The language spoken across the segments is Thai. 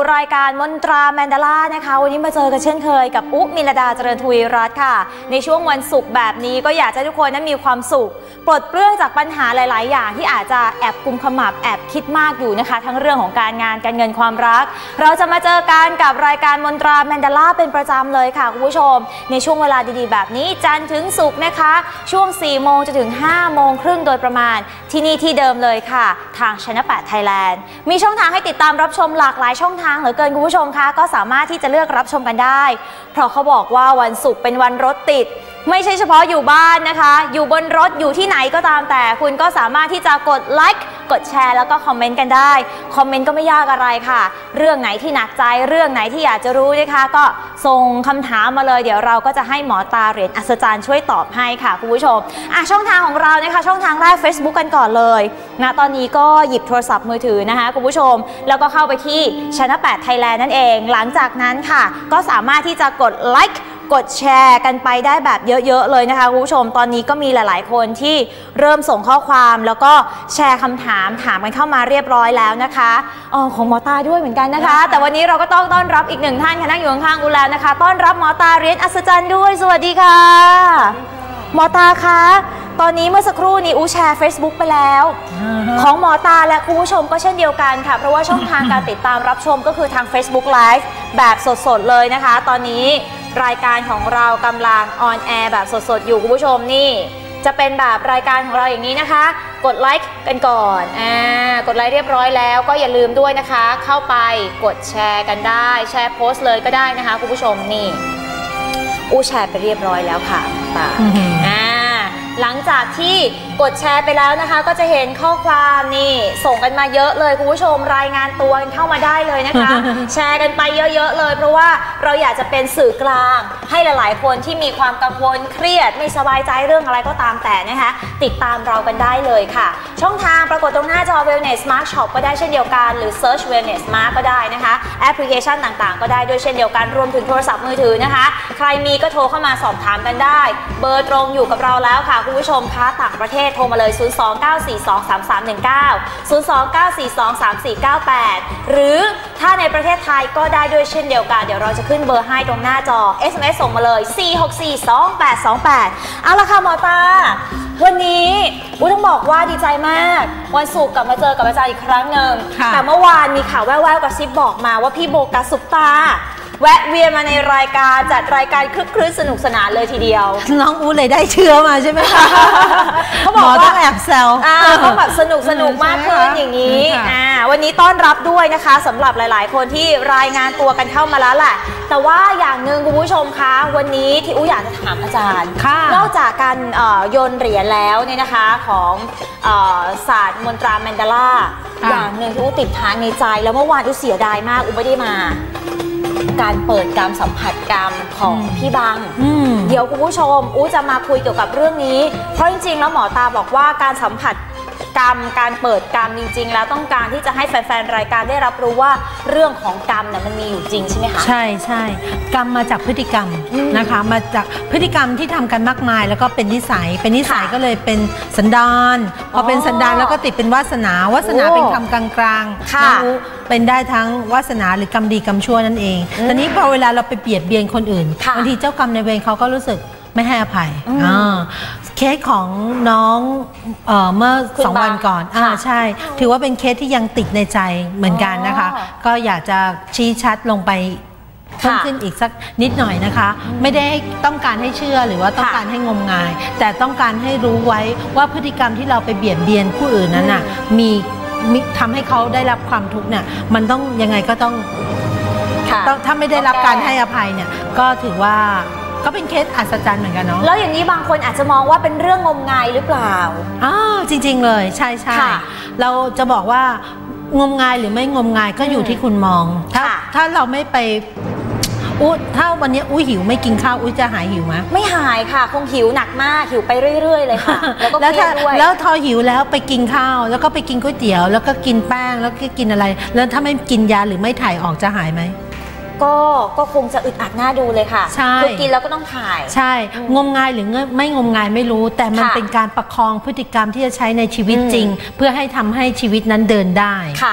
รายการมนตราแมนดาล่านะคะวันนี้มาเจอกันเช่นเคยกับอุ๊มิลดาเจริญทวีรัตน์ค่ะในช่วงวันศุกร์แบบนี้ก็อยากให้ทุกคนนั้นมีความสุขปลดเปลื้องจากปัญหาหลายๆอย่างที่อาจจะแอบกุมขมับแอบคิดมากอยู่นะคะทั้งเรื่องของการงานการเงินความรักเราจะมาเจอกันกับรายการมนตราแมนดาล่าเป็นประจำเลยค่ะคุณผู้ชมในช่วงเวลาดีๆแบบนี้จันทร์ถึงศุกร์นะคะช่วง 4 โมงจนถึง 5 โมงครึ่งโดยประมาณที่นี่ที่เดิมเลยค่ะทาง Channel 8 Thailand มีช่องทางให้ติดตามรับชมหลากหลายช่องทางเหลือเกินคุณผู้ชมคะก็สามารถที่จะเลือกรับชมกันได้เพราะเขาบอกว่าวันศุกร์เป็นวันรถติดไม่ใช่เฉพาะอยู่บ้านนะคะอยู่บนรถอยู่ที่ไหนก็ตามแต่คุณก็สามารถที่จะกดไลค์กดแชร์แล้วก็คอมเมนต์กันได้คอมเมนต์ก็ไม่ยากอะไรค่ะเรื่องไหนที่หนักใจเรื่องไหนที่อยากจะรู้นะคะก็ส่งคำถามมาเลยเดี๋ยวเราก็จะให้หมอตาเหรียญอัศจรรย์ช่วยตอบให้ค่ะคุณผู้ชมช่องทางของเรานะคะช่องทางแรก Facebook กันก่อนเลยนะตอนนี้ก็หยิบโทรศัพท์มือถือนะคะคุณผู้ชมแล้วก็เข้าไปที่ Channel 8 Thailand นั่นเองหลังจากนั้นค่ะก็สามารถที่จะกดไลค์กดแชร์กันไปได้แบบเยอะๆเลยนะคะคุณผู้ชมตอนนี้ก็มีหลายๆคนที่เริ่มส่งข้อความแล้วก็แชร์คำถามกันเข้ามาเรียบร้อยแล้วนะคะของหมอตาด้วยเหมือนกันนะคะแต่วันนี้เราก็ต้องต้อนรับอีกหนึ่งท่านค่ะนั่งอยู่ข้างๆกูแล้วนะคะต้อนรับหมอตาเหรียญอัศจรรย์ด้วยสวัสดีค่ะหมอตาคะตอนนี้เมื่อสักครู่นี้แชร์ Facebook ไปแล้วของหมอตาและคุณผู้ชมก็เช่นเดียวกันค่ะเพราะว่าช่องทางการติดตามรับชมก็คือทาง Facebook Live แบบสดๆเลยนะคะตอนนี้รายการของเรากำลังออนแอร์แบบสดๆอยู่คุณผู้ชมนี่จะเป็นแบบรายการของเราอย่างนี้นะคะกดไลค์กันก่อนกดไลค์เรียบร้อยแล้วก็อย่าลืมด้วยนะคะเข้าไปกดแชร์กันได้แชร์โพสต์เลยก็ได้นะคะคุณผู้ชมนี่แชร์ไปเรียบร้อยแล้วค่ะหลังจากที่กดแชร์ไปแล้วนะคะก็จะเห็นข้อความนี่ส่งกันมาเยอะเลยคุณผู้ชมรายงานตัวกันเข้ามาได้เลยนะคะ แชร์กันไปเยอะๆเลยเพราะว่าเราอยากจะเป็นสื่อกลางให้หลายๆคนที่มีความกังวลเครียดไม่สบายใจเรื่องอะไรก็ตามแต่นะคะติดตามเรากันได้เลยค่ะช่องทางปรากฏตรงหน้าจอ Wellness Smart Shop ก็ได้เช่นเดียวกันหรือ Search Wellness Smart ก็ได้นะคะแอปพลิเคชันต่างๆก็ได้ด้วยเช่นเดียวกันรวมถึงโทรศัพท์มือถือนะคะใครมีก็โทรเข้ามาสอบถามกันได้เบอร์ตรงอยู่กับเราแล้วค่ะคุณผู้ชมคะต่างประเทศโทรมาเลย 029423319 029423498 หรือถ้าในประเทศไทยก็ได้ด้วยเช่นเดียวกันเดี๋ยวเราจะขึ้นเบอร์ให้ตรงหน้าจอ SMS ส่งมาเลย 4642828 เอาละค่ะหมอตาวันนี้ต้องบอกว่าดีใจมากวันศุกร์กลับมาเจอกับอาจารย์อีกครั้งหนึ่งแต่เมื่อวานมีข่าวแว่วๆกระซิบบอกมาว่าพี่โบกัสซุปตาแวะเวียนมาในรายการจัดรายการคลึกครื้นสนุกสนานเลยทีเดียวน้องเลยได้เชื้อมาใช่ไหมคะเขาบอกว่าแอบแซวเขาแบบสนุกมากขึ้นอย่างนี้วันนี้ต้อนรับด้วยนะคะสำหรับหลายๆคนที่รายงานตัวกันเข้ามาแล้วแหละแต่ว่าอย่างหนึ่งคุณผู้ชมคะวันนี้ที่อยากจะถามอาจารย์นอกจากการโยนเหรียญแล้วเนี่ยนะคะของศาสตร์มนตราแมนดาล่าอย่างหนึ่งที่ติดค้างในใจแล้วเมื่อวานเสียดายมากไม่ได้มาการเปิดกรรมสัมผัสกรรมของพี่บังเดี๋ยวคุณผู้ชมจะมาคุยเกี่ยวกับเรื่องนี้เพราะจริงๆแล้วหมอตาบอกว่าการสัมผัสกรรมการเปิดกรรมจริงๆแล้วต้องการที่จะให้แฟนๆรายการได้รับรู้ว่าเรื่องของกรรมเนี่ยมันมีอยู่จริงใช่ไหมคะใช่กรรมมาจากพฤติกรรมนะคะมาจากพฤติกรรมที่ทำกันมากมายแล้วก็เป็นนิสัยก็เลยเป็นสันดานพอเป็นสันดานแล้วก็ติดเป็นวาสนาเป็นคำกลางๆเป็นได้ทั้งวาสนาหรือกรรมดีกรรมชั่วนั่นเองตอนนี้พอเวลาเราไปเบียดเบียนคนอื่นบางทีเจ้ากรรมในเวรเขาก็รู้สึกไม่ให้อภัยเคสของน้องเมื่อ2 วันก่อนใช่ถือว่าเป็นเคสที่ยังติดในใจเหมือนกันนะคะก็อยากจะชี้ชัดลงไปเพิ่มขึ้นอีกสักนิดหน่อยนะคะไม่ได้ต้องการให้เชื่อหรือว่าต้องการให้งมงายแต่ต้องการให้รู้ไว้ว่าพฤติกรรมที่เราไปเบียดเบียนผู้อื่นนั้นน่ะมีทำให้เขาได้รับความทุกข์เนี่ยมันต้องยังไงก็ต้องถ้าไม่ได้รับการให้อภัยเนี่ยก็ถือว่าก็เป็นเคสอัศจรรย์เหมือนกันเนาะแล้วอย่างนี้บางคนอาจจะมองว่าเป็นเรื่องงมงายหรือเปล่าจริงๆเลยใช่เราจะบอกว่างมงายหรือไม่งมงายก็อยู่ที่คุณมองถ้าเราไม่ไปถ้าวันนี้หิวไม่กินข้าวจะหายหิวไหมไม่หายค่ะคงหิวหนักมากหิวไปเรื่อยๆเลยค่ะแล้วพอหิวแล้วไปกินข้าวแล้วก็ไปกินก๋วยเตี๋ยวแล้วก็กินแป้งแล้วก็กินอะไรแล้วถ้าไม่กินยาหรือไม่ถ่ายออกจะหายไหมก็คงจะอึดอัดหน้าดูเลยค่ะคือกินแล้วก็ต้องถ่ายใช่งมงายหรือไม่งมงายไม่รู้แต่มันเป็นการประคองพฤติกรรมที่จะใช้ในชีวิตจริงเพื่อให้ทำให้ชีวิตนั้นเดินได้ค่ะ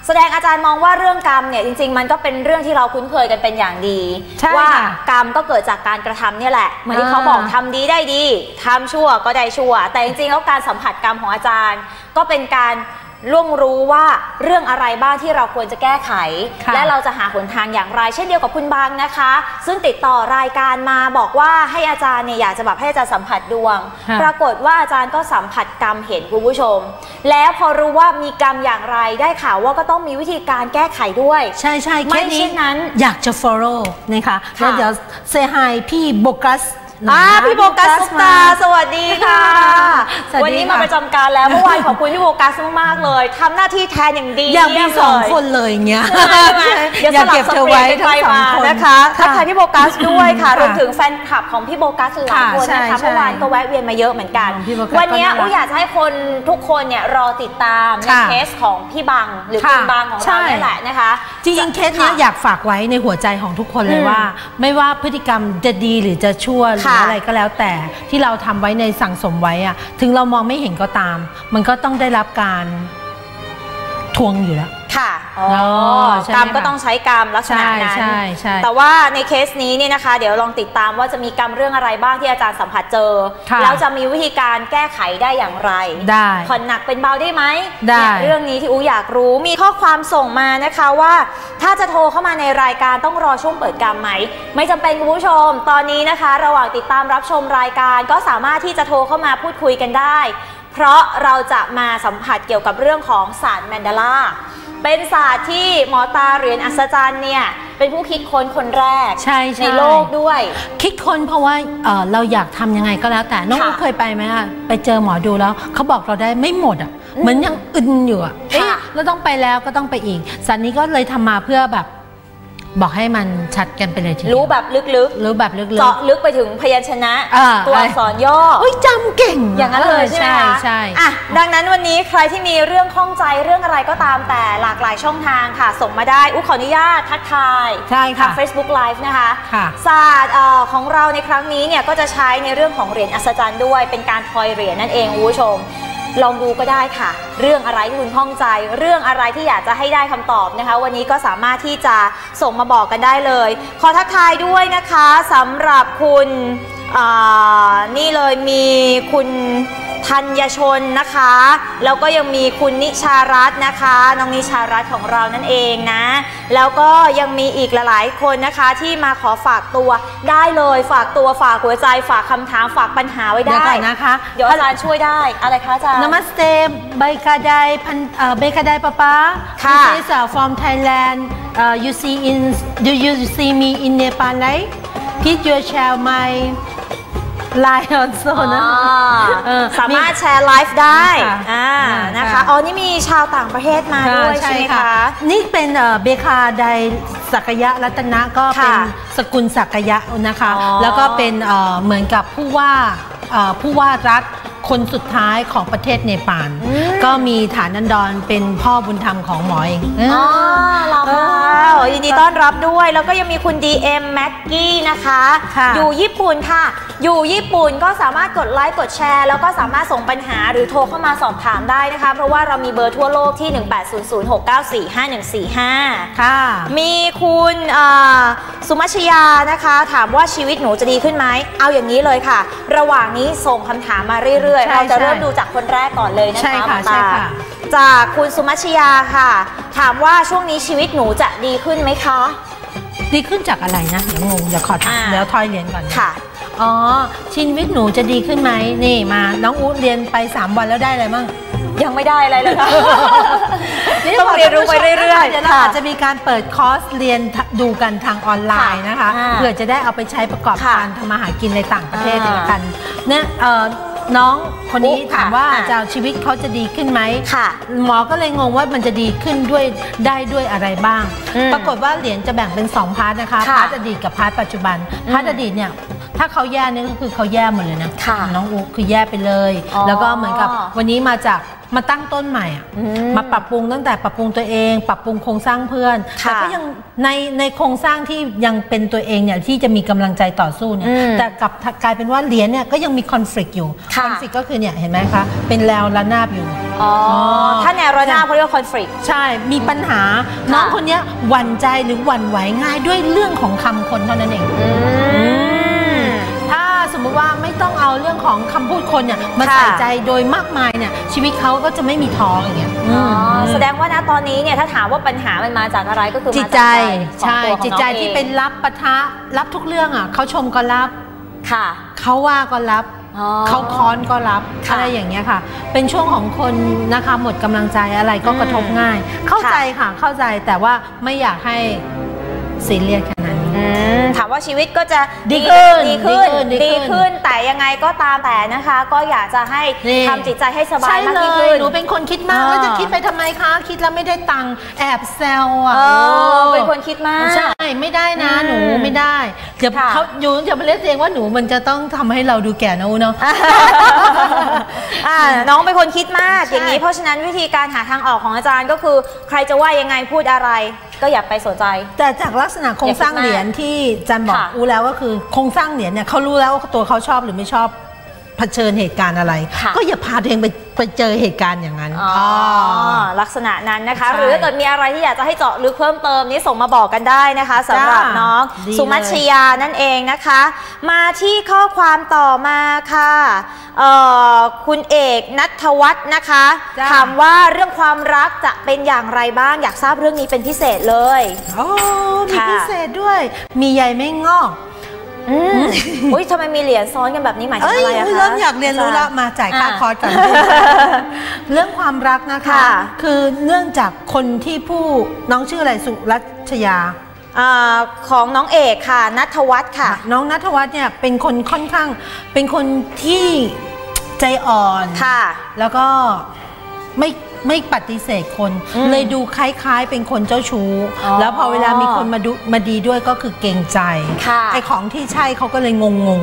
แสดงอาจารย์มองว่าเรื่องกรรมเนี่ยจริงๆมันก็เป็นเรื่องที่เราคุ้นเคยกันเป็นอย่างดีว่ากรรมก็เกิดจากการกระทำเนี่ยแหละเหมือนที่เขาบอกทำดีได้ดีทำชั่วก็ได้ชั่วแต่จริงๆแล้วการสัมผัสกรรมของอาจารย์ก็เป็นการล่วงรู้ว่าเรื่องอะไรบ้างที่เราควรจะแก้ไขและเราจะหาหนทางอย่างไรเช่นเดียวกับคุณบางนะคะซึ่งติดต่อรายการมาบอกว่าให้อาจารย์เนี่ยอยากจะแบบให้อาจารย์สัมผัสดวงปรากฏว่าอาจารย์ก็สัมผัสกรรมเห็นคุณผู้ชมแล้วพอรู้ว่ามีกรรมอย่างไรได้ข่าวว่าก็ต้องมีวิธีการแก้ไขด้วยใช่ใช่ไม่เช่นนั้นอยากจะ follow นะคะแล้วเดี๋ยว say hi พี่โบกัสพี่โบกัสซุปตาสวัสดีค่ะวันนี้มาประจำการแล้วเมื่อวานขอบคุณพี่โบกัสมากๆเลยทำหน้าที่แทนอย่างดีอยากมี2 คนเลยเงี้ยเดี๋ยวสลับสเปรย์ไปมานะคะทักทายพี่โบกัสด้วยค่ะรวมถึงแฟนคลับของพี่โบกัสหลายคนนะคะเมื่อวานก็แวะเวียนมาเยอะเหมือนกันวันนี้อยากจะให้คนทุกคนเนี่ยรอติดตามในเคสของพี่บังหรือคุณบังของเรานี่แหละนะคะจริงๆเคสนี้อยากฝากไว้ในหัวใจของทุกคนเลยว่าไม่ว่าพฤติกรรมจะดีหรือจะชั่วอะไรก็แล้วแต่ที่เราทำไว้ในสั่งสมไว้อะถึงเรามองไม่เห็นก็ตามมันก็ต้องได้รับการทวงอยู่แล้วค่ะกรรมก็ต้องใช้กรรมลักษณะนั้นแต่ว่าในเคสนี้เนี่ยนะคะเดี๋ยวลองติดตามว่าจะมีกรรมเรื่องอะไรบ้างที่อาจารย์สัมผัสเจอแล้วจะมีวิธีการแก้ไขได้อย่างไรได้ผ่อนหนักเป็นเบาได้ไหมได้เรื่องนี้ที่อูอยากรู้มีข้อความส่งมานะคะว่าถ้าจะโทรเข้ามาในรายการต้องรอช่วงเปิดกรรมไหมไม่จำเป็นคุณผู้ชมตอนนี้นะคะระหว่างติดตามรับชมรายการก็สามารถที่จะโทรเข้ามาพูดคุยกันได้เพราะเราจะมาสัมผัสเกี่ยวกับเรื่องของศาสตร์แมนเดลาเป็นศาสตร์ที่หมอตาเหรียญอัศจรรย์เนี่ยเป็นผู้คิดค้นคนแรกในโลกด้วยคิดค้นเพราะว่าเราอยากทำยังไงก็แล้วแต่น้องเคยไปไหมอะไปเจอหมอดูแล้วเขาบอกเราได้ไม่หมดอะเหมือนยังอึนอยู่อะแล้วต้องไปแล้วก็ต้องไปอีกศาสตร์นี้ก็เลยทำมาเพื่อแบบบอกให้มันชัดกันไปเลยทีรู้แบบลึกๆรู้แบบลึกๆเจาะลึกไปถึงพยัญชนะตัวอักษรย่อจำเก่งอย่างนั้นเลยใช่ไหมคะใช่ดังนั้นวันนี้ใครที่มีเรื่องข้องใจเรื่องอะไรก็ตามแต่หลากหลายช่องทางค่ะส่งมาได้ขออนุญาตทักทายใช่ค่ะ Facebook Live นะคะศาสตร์ของเราในครั้งนี้เนี่ยก็จะใช้ในเรื่องของเหรียญอัศจรรย์ด้วยเป็นการทอยเหรียญนั่นเองคุณผู้ชมลองดูก็ได้ค่ะเรื่องอะไรที่คุณข้องใจเรื่องอะไรที่อยากจะให้ได้คำตอบนะคะวันนี้ก็สามารถที่จะส่งมาบอกกันได้เลยขอทักทายด้วยนะคะสำหรับคุณนี่เลยมีคุณธัญชนนะคะแล้วก็ยังมีคุณนิชารัตน์นะคะน้องนิชารัตน์ของเรานั่นเองนะแล้วก็ยังมีอีกหลายๆคนนะคะที่มาขอฝากตัวได้เลยฝากตัวฝากหัวใจฝากคำถามฝากปัญหาไว้ได้นะคะเดี๋ยวอาจารย์ช่วยได้อะไรคะอาจารย์ Namaste เบคาไดเบคาไดป้าป้า This is from Thailand you see me in Nepal right please you share myไลน์ออนโซนะสามารถแชร์ไลฟ์ได้นะคะนี่มีชาวต่างประเทศมาด้วยใช่ไหมคะนี่เป็นเบคาไดสักยะรัตนะก็เป็นสกุลสักยะนะคะแล้วก็เป็นเหมือนกับผู้ว่ารัฐคนสุดท้ายของประเทศเนปาลก็มีฐานันดรเป็นพ่อบุญธรรมของหมอเองยินดีต้อนรับด้วยแล้วก็ยังมีคุณ DM แม็กกี้นะคะอยู่ญี่ปุ่นค่ะอยู่ญี่ปุ่นก็สามารถกดไลค์กดแชร์แล้วก็สามารถส่งปัญหาหรือโทรเข้ามาสอบถามได้นะคะเพราะว่าเรามีเบอร์ทั่วโลกที่180069451145 ค่ะมีคุณสุมัชยานะคะถามว่าชีวิตหนูจะดีขึ้นไหมเอาอย่างนี้เลยค่ะระหว่างนี้ส่งคำถามมาเรื่อยๆเราจะเริ่มดูจากคนแรกก่อนเลยนะคะหมอตาจากคุณสุมัชยาค่ะถามว่าช่วงนี้ชีวิตหนูจะดีขึ้นไหมคะดีขึ้นจากอะไรนะเดี๋ยวงงเดี๋ยวขอถามเดี๋ยวทอยเรียนก่อนค่ะชีวิตหนูจะดีขึ้นไหมนี่มาน้องอู๋เรียนไป3 วันแล้วได้อะไรมั่งยังไม่ได้อะไรเลยค่ะต้องเรียนรู้ไปเรื่อยๆเดี๋ยวเราอาจจะมีการเปิดคอร์สเรียนดูกันทางออนไลน์นะคะเพื่อจะได้เอาไปใช้ประกอบการทำมาหากินในต่างประเทศกันเนี่ยน้องคนนี้ถามว่าจะชีวิตเขาจะดีขึ้นไหมหมอก็เลยงงว่ามันจะดีขึ้นด้วยอะไรบ้างปรากฏว่าเหรียญจะแบ่งเป็น2 พาร์ทนะคะพาร์ทอดีตกับพาร์ทปัจจุบันพาร์ทอดีตเนี่ยถ้าเขาแย่นี่ก็คือเขาแย่หมดเลยนะน้องอู๋คือแย่ไปเลยแล้วก็เหมือนกับวันนี้มาจากมาตั้งต้นใหม่มาปรับปรุงตั้งแต่ปรับปรุงตัวเองปรับปรุงโครงสร้างเพื่อนแต่ก็ยังในโครงสร้างที่ยังเป็นตัวเองเนี่ยที่จะมีกำลังใจต่อสู้เนี่ยแต่กลายเป็นว่าเหรียญเนี่ยก็ยังมีคอนฟ lict อยู่คอนฟ lict ก็คือเนี่ยเห็นไหมคะเป็นแนวระนาบอยู่ถ้าแนวระนาบเขาเรียกว่าคอนฟ lict ใช่มีปัญหาน้องคนนี้หวั่นใจหรือหวั่นไหวง่ายด้วยเรื่องของคำคนเท่านั้นเองถ้าสมมุติว่าไม่ต้องเอาเรื่องของคำพูดคนเนี่ยมาใส่ใจโดยมากมายเนี่ยชีวิตเขาก็จะไม่มีท้ออย่างเงี้ยแสดงว่าณตอนนี้เนี่ยถ้าถามว่าปัญหามันมาจากอะไรก็คือจิตใจใช่จิตใจที่เป็นรับปะทะรับทุกเรื่องอ่ะเขาชมก็รับค่ะเขาว่าก็รับเขาค้อนก็รับอะไรอย่างเงี้ยค่ะเป็นช่วงของคนนะคะหมดกำลังใจอะไรก็กระทบง่ายเข้าใจค่ะเข้าใจแต่ว่าไม่อยากให้ซีเรียสขนาดนี้ถามว่าชีวิตก็จะดีขึ้นแต่ยังไงก็ตามแต่นะคะก็อยากจะให้ทำจิตใจให้สบายมากขึ้นหนูเป็นคนคิดมากแล้วจะคิดไปทำไมคะคิดแล้วไม่ได้ตังค์แอบแซวเป็นคนคิดมากใช่ไม่ได้นะหนูไม่ได้อย่าเขาอย่ามาเรียกตัวเองว่าหนูมันจะต้องทำให้เราดูแก่นะเนาะน้องเป็นคนคิดมากอย่างนี้เพราะฉะนั้นวิธีการหาทางออกของอาจารย์ก็คือใครจะว่ายังไงพูดอะไรก็อย่าไปสนใจแต่จากลักษณะโครงสร้างเหรียญที่จันบอกแล้วก็คือโครงสร้างเหรียญเนี่ยเขารู้แล้วว่าตัวเขาชอบหรือไม่ชอบเผชิญเหตุการณ์อะไรก็อย่าพาตัวเองไปเจอเหตุการณ์อย่างนั้นลักษณะนั้นนะคะหรือถ้าเกิดมีอะไรที่อยากจะให้เจาะลึกเพิ่มเติมนี้ส่งมาบอกกันได้นะคะสำหรับน้องสุมัชยานั่นเองนะคะมาที่ข้อความต่อมาค่ะคุณเอกณัฐวัฒน์นะคะถามว่าเรื่องความรักจะเป็นอย่างไรบ้างอยากทราบเรื่องนี้เป็นพิเศษเลยมีพิเศษด้วยมีใยไม่งอกอุ้ยทำไมมีเหรียญซ้อนกันแบบนี้หมายถึงอะไรคะเริ่มอยากเรียนรู้แล้วมาจ่ายค่าคอร์สก่อนเรื่องความรักนะคะคือเนื่องจากคนที่ผู้น้องชื่ออะไรสุรัชยาของน้องเอกค่ะณัฐวัฒน์ค่ะน้องณัฐวัฒน์เนี่ยเป็นคนค่อนข้างเป็นคนที่ใจอ่อนค่ะแล้วก็ไม่ปฏิเสธคนเลยดูคล้ายๆเป็นคนเจ้าชู้แล้วพอเวลามีคนมาดีด้วยก็คือเกรงใจไอ้ของที่ใช่เขาก็เลยงง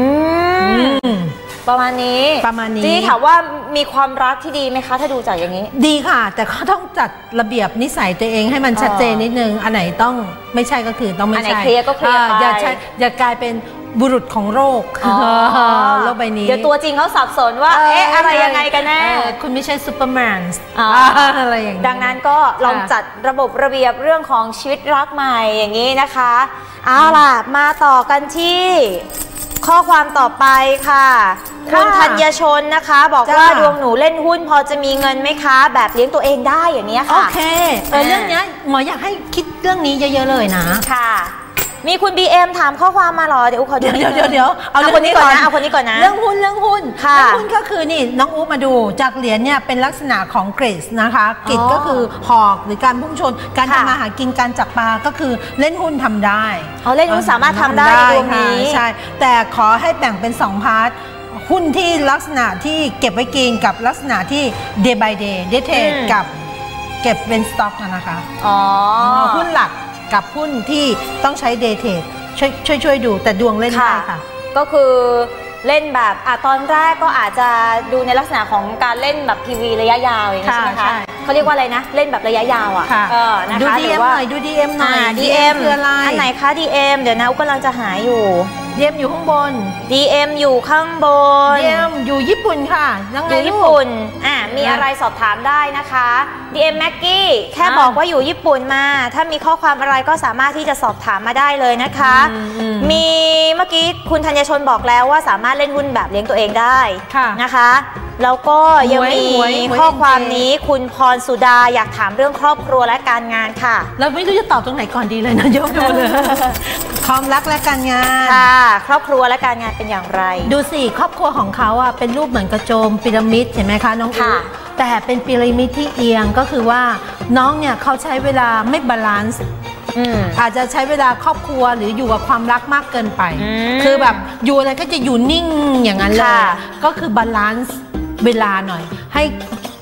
ประมาณนี้จีถามว่ามีความรักที่ดีไหมคะถ้าดูจากอย่างนี้ดีค่ะแต่เขาต้องจัดระเบียบนิสัยตัวเองให้มันชัดเจนนิดนึงอันไหนต้องไม่ใช่ก็คือต้องไม่ใช่อันไหนเคลียร์ก็เคลียร์ไปอย่ากลายเป็นบุรุษของโลกโลกใบนี้เดี๋ยวตัวจริงเขาสับสนว่าอะไรยังไงกันแน่คุณไม่ใช่ซูเปอร์แมนอะไรอย่างนี้ดังนั้นก็ลองจัดระบบระเบียบเรื่องของชีวิตรักใหม่อย่างนี้นะคะเอาล่ะมาต่อกันที่ข้อความต่อไปค่ะคุณธัญชนนะคะบอกว่าดวงหนูเล่นหุ้นพอจะมีเงินไหมคะแบบเลี้ยงตัวเองได้อย่างนี้ค่ะโอเคเรื่องนี้หมออยากให้คิดเรื่องนี้เยอะๆเลยนะค่ะมีคุณ BM ถามข้อความมาหรอเดี๋ยวขอดูเดี๋ยวเอาคนนี้ก่อนนะเอาคนนี้ก่อนนะเรื่องหุ้นค่ะหุ้นก็คือนี่น้องอุ๊มาดูจากเหรียญเนี่ยเป็นลักษณะของเกรดนะคะเกรดก็คือหอกหรือการพุ่งชนการทำมาหากินการจับปลาก็คือเล่นหุ้นทำได้เล่นหุ้นสามารถทำได้ตรงนี้ใช่แต่ขอให้แบ่งเป็น2พาร์ทหุ้นที่ลักษณะที่เก็บไว้กินกับลักษณะที่ day by day day trade กับเก็บเป็นสต็อกนะคะหุ้นหลักกับหุ้นที่ต้องใช้เดย์เทรดช่วยดูแต่ดวงเล่นได้ค่ะก็คือเล่นแบบตอนแรกก็อาจจะดูในลักษณะของการเล่นแบบ PV ระยะยาวอย่างนี้ใช่ไหมคะเขาเรียกว่าอะไรนะเล่นแบบระยะยาวนะคะดู DM หน่อยดู DM หน่อย DM คืออะไรอันไหนคะ DM เดี๋ยวนะอุ๊กกำลังจะหาอยู่ DM อยู่ข้างบน DM อยู่ข้างบน DM อยู่ญี่ปุ่นค่ะอยู่ญี่ปุ่นมีอะไรสอบถามได้นะคะ DM แม็กกี้แค่บอกว่าอยู่ญี่ปุ่นมาถ้ามีข้อความอะไรก็สามารถที่จะสอบถามมาได้เลยนะคะมีเมื่อกี้คุณธัญชนบอกแล้วว่าสามารถเล่นหุ้นแบบเลี้ยงตัวเองได้นะคะแล้วก็ยังมีข้อความนี้คุณพรสุดาอยากถามเรื่องครอบครัวและการงานค่ะเราไม่รู้จะตอบตรงไหนก่อนดีเลยนะยกดูเลยความรักและการงานค่ะครอบครัวและการงานเป็นอย่างไรดูสิครอบครัวของเขาเป็นรูปเหมือนกระโจมพีระมิดเห็นไหมคะน้องอูแต่เป็นพีระมิดที่เอียงก็คือว่าน้องเนี่ยเขาใช้เวลาไม่บาลานซ์อาจจะใช้เวลาครอบครัวหรืออยู่กับความรักมากเกินไปคือแบบอยู่อะไรก็จะอยู่นิ่งอย่างนั้นเลยก็คือบาลานซ์เวลาหน่อยให้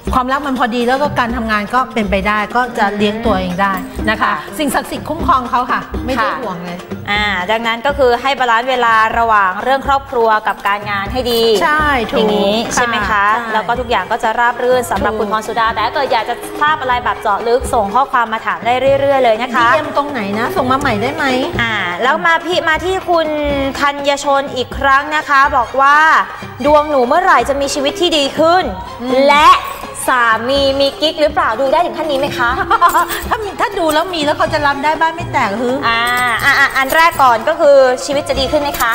ความรักมันพอดีแล้วก็การทำงานก็เป็นไปได้ก็จะเลี้ยงตัวเองได้นะคะสิ่งศักดิ์สิทธิ์คุ้มครองเขาค่ะไม่ได้ห่วงเลยดังนั้นก็คือให้บาลานซ์เวลาระหว่างเรื่องครอบครัวกับการงานให้ดีใช่ถูกอย่างนี้ใช่ไหมคะแล้วก็ทุกอย่างก็จะราบรื่นสำหรับคุณพรสุดาแต่ถ้าเกิดอยากจะทราบอะไรแบบเจาะลึกส่งข้อความมาถามได้เรื่อยๆเลยนะคะ DM ตรงไหนนะส่งมาใหม่ได้ไหมแล้วมาที่คุณธัญชนอีกครั้งนะคะบอกว่าดวงหนูเมื่อไหร่จะมีชีวิตที่ดีขึ้นและสามีมีกิ๊กหรือเปล่าดูได้ถึงขั้นนี้ไหมคะถ้าดูแล้วมีแล้วเขาจะรับได้บ้านไม่แตกคืออันแรกก่อนก็คือชีวิตจะดีขึ้นไหมคะ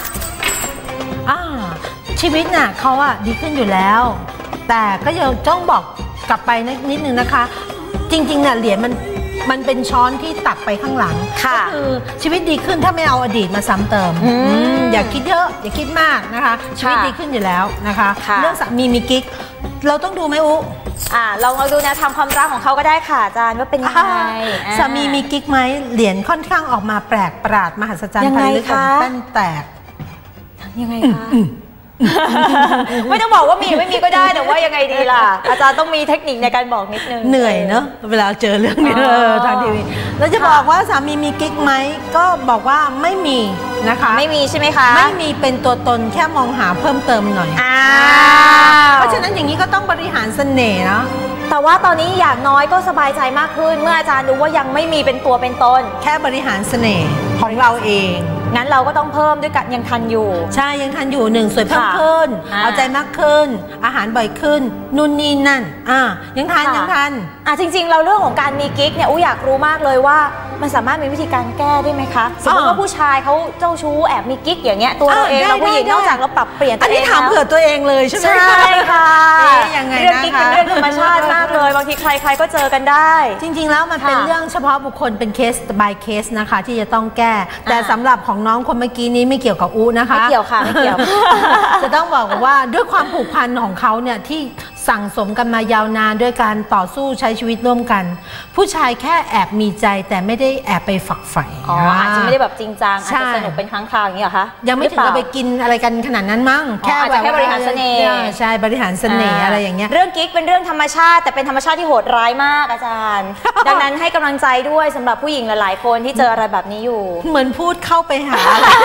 ชีวิตน่ะเขาดีขึ้นอยู่แล้วแต่ก็ยังต้องบอกกลับไปนิดนึงนะคะจริงๆน่ะเหรียญมันเป็นช้อนที่ตักไปข้างหลังก็คือชีวิตดีขึ้นถ้าไม่เอาอดีตมาซ้ำเติมอย่าคิดเยอะอย่าคิดมากนะคะชีวิตดีขึ้นอยู่แล้วนะคะเรื่องสามีมีกิ๊กเราต้องดูไหมอุ๊ลองดูนะทำความรักของเขาก็ได้ค่ะอาจารย์ว่าเป็นยังไงสามีมีกิ๊กไหมเหรียญค่อนข้างออกมาแปลกประหลาดมหัศจรรย์พันลึกแป้นแตกยังไงคะไม่ต้องบอกว่ามีไม่มีก็ได้แต่ว่ายังไงดีล่ะอาจารย์ต้องมีเทคนิคในการบอกนิดนึงเหนื่อยเนอะเวลาเจอเรื่องนี้ทางทีวีแล้วจะบอกว่าสามีมีกิ๊กไหมก็บอกว่าไม่มีนะคะไม่มีใช่ไหมคะไม่มีเป็นตัวตนแค่มองหาเพิ่มเติมหน่อยเพราะฉะนั้นอย่างนี้ก็ต้องบริหารเสน่ห์นะแต่ว่าตอนนี้อย่างน้อยก็สบายใจมากขึ้นเมื่ออาจารย์ดูว่ายังไม่มีเป็นตัวเป็นตนแค่บริหารเสน่ห์ของเราเองงั้นเราก็ต้องเพิ่มด้วยกันยังทันอยู่ใช่ยังทันอยู่1สวยเพิ่มขึ้นเอาใจมากขึ้นอาหารบ่อยขึ้นนู่นนี่นั่นยังทันจริงๆเราเรื่องของการมีกิ๊กเนี่ยอยากรู้มากเลยว่ามันสามารถมีวิธีการแก้ได้ไหมคะสมมติว่าผู้ชายเขาเจ้าชู้แอบมีกิ๊กอย่างเงี้ยตัวเราเองเราผู้หญิงนอกจากเราปรับเปลี่ยนตัวเองอันนี้ถามเผื่อตัวเองเลยใช่ไหมใช่ค่ะยังไงเรื่องกิ๊กเป็นเรื่องธรรมชาติมากเลยบางทีใครๆก็เจอกันได้จริงๆแล้วมันเป็นเรื่องเฉพาะบุคคลเป็นเคส by เคสนะคะที่จะต้องแก้แต่สำหรับของน้องคนเมื่อกี้นี้ไม่เกี่ยวกับอูนะคะไม่เกี่ยวค่ะไม่เกี่ยวจะต้องบอกว่าด้วยความผูกพันของเขาเนี่ยที่สั่งสมกันมายาวนานด้วยการต่อสู้ใช้ชีวิตร่วมกันผู้ชายแค่แอบมีใจแต่ไม่ได้แอบไปฝักใฝ่อาจจะไม่ได้แบบจริงจังอาจจะสนุกเป็นครั้งคราวอย่างนี้เหรอคะยังไม่ถึงกับไปกินอะไรกันขนาดนั้นมั้งแค่บริหารเสน่ห์ใช่บริหารเสน่ห์อะไรอย่างเงี้ยเรื่องกิ๊กเป็นเรื่องธรรมชาติแต่เป็นธรรมชาติที่โหดร้ายมากอาจารย์ดังนั้นให้กำลังใจด้วยสำหรับผู้หญิงหลายๆคนที่เจออะไรแบบนี้อยู่เหมือนพูดเข้าไปหา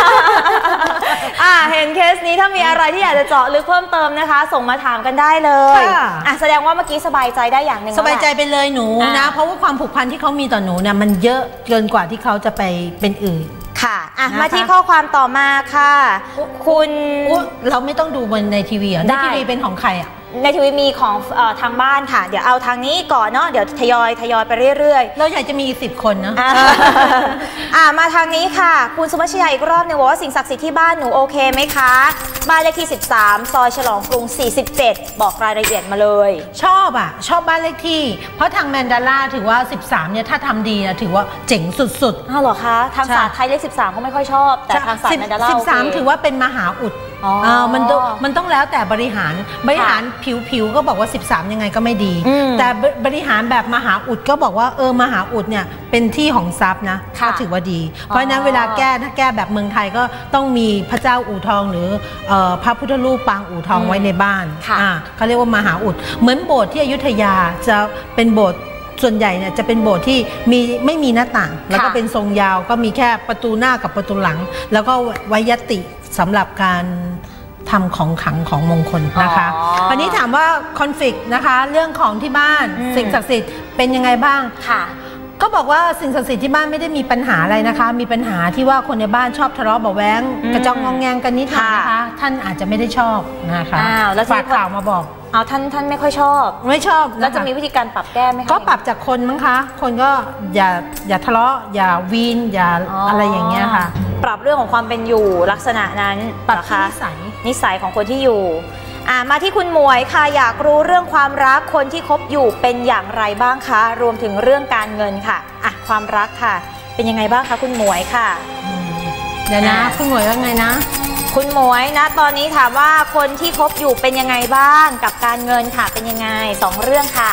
เห็นเคสนี้ถ้ามีอะไรที่อยากจะเจาะลึกเพิ่มเติมนะคะส่งมาถามกันได้เลยแสดงว่าเมื่อกี้สบายใจได้อย่างหนึ่งสบายใจไปเลยหนูนะเพราะว่าความผูกพันที่เขามีต่อหนูเนี่ยมันเยอะเกินกว่าที่เขาจะไปเป็นอื่นค่ะมาที่ข้อความต่อมาค่ะคุณเราไม่ต้องดูบนในทีวีในทีวีเป็นของใครในทีวีมีของทางบ้านค่ะเดี๋ยวเอาทางนี้ก่อนเนาะเดี๋ยวทยอยไปเรื่อยๆเราอยากจะมี10 คนนะมาทางนี้ค่ะคุณสุมัชยาอีกรอบนึงบอกว่าสิ่งศักดิ์สิทธิ์ที่บ้านหนูโอเคไหมคะบ้านเลขที่13ซอยฉลองกรุง47บอกรายละเอียดมาเลยชอบบ้านเลขที่เพราะทางแมนดาร่าถือว่า13เนี่ยถ้าทำดีนะถือว่าเจ๋งสุดๆเหรอคะทางศาสตร์ไทยเลข13ก็ไม่ค่อยชอบแต่ทางศาสตร์แมนดาร่า 13ถือว่าเป็นมหาอุดมันต้องแล้วแต่บริหารผิวก็บอกว่า13ยังไงก็ไม่ดีแต่บริหารแบบมหาอุดก็บอกว่ามหาอุดเนี่ยเป็นที่ของทรัพย์นะก็ถือว่าดีเพราะฉะนั้นเวลาถ้าแก้แบบเมืองไทยก็ต้องมีพระเจ้าอู่ทองหรือพระพุทธรูปปางอู่ทองไว้ในบ้านเขาเรียกว่ามหาอุดเหมือนโบสถ์ที่อยุธยาจะเป็นโบสถ์ส่วนใหญ่เนี่ยจะเป็นโบสถ์ที่ไม่มีหน้าต่างแล้วก็เป็นทรงยาวก็มีแค่ประตูหน้ากับประตูหลังแล้วก็ไว้ยติสำหรับการทำของขลังของมงคลนะคะอันนี้ถามว่าคอนฟลิกต์นะคะเรื่องของที่บ้านสิ่งศักดิ์สิทธิ์เป็นยังไงบ้างค่ะก็บอกว่าสิ่งศักดิ์สิทธิ์ที่บ้านไม่ได้มีปัญหาอะไรนะคะมีปัญหาที่ว่าคนในบ้านชอบทะเลาะเบาแว้งกระจองงองแงงกันนิดหน่อยนะคะท่านอาจจะไม่ได้ชอบนะคะฝากข่าวมาบอกท่านไม่ค่อยชอบแล้วจะมีวิธีการปรับแก้ไหมคะก็ปรับจากคนมั้งคะคนก็อย่าทะเลาะอย่าวีนอย่าอะไรอย่างเงี้ยค่ะปรับเรื่องของความเป็นอยู่ลักษณะนั้นปรับนิสัยของคนที่อยู่มาที่คุณหมวยค่ะอยากรู้เรื่องความรักคนที่คบอยู่เป็นอย่างไรบ้างคะรวมถึงเรื่องการเงินค่ะความรักค่ะเป็นยังไงบ้างคะคุณหมวยค่ะเดี๋ยวนะคุณหมวยว่าไงนะคุณหมวยนะตอนนี้ถามว่าคนที่คบอยู่เป็นยังไงบ้างกับการเงินค่ะเป็นยังไง2เรื่องค่ะ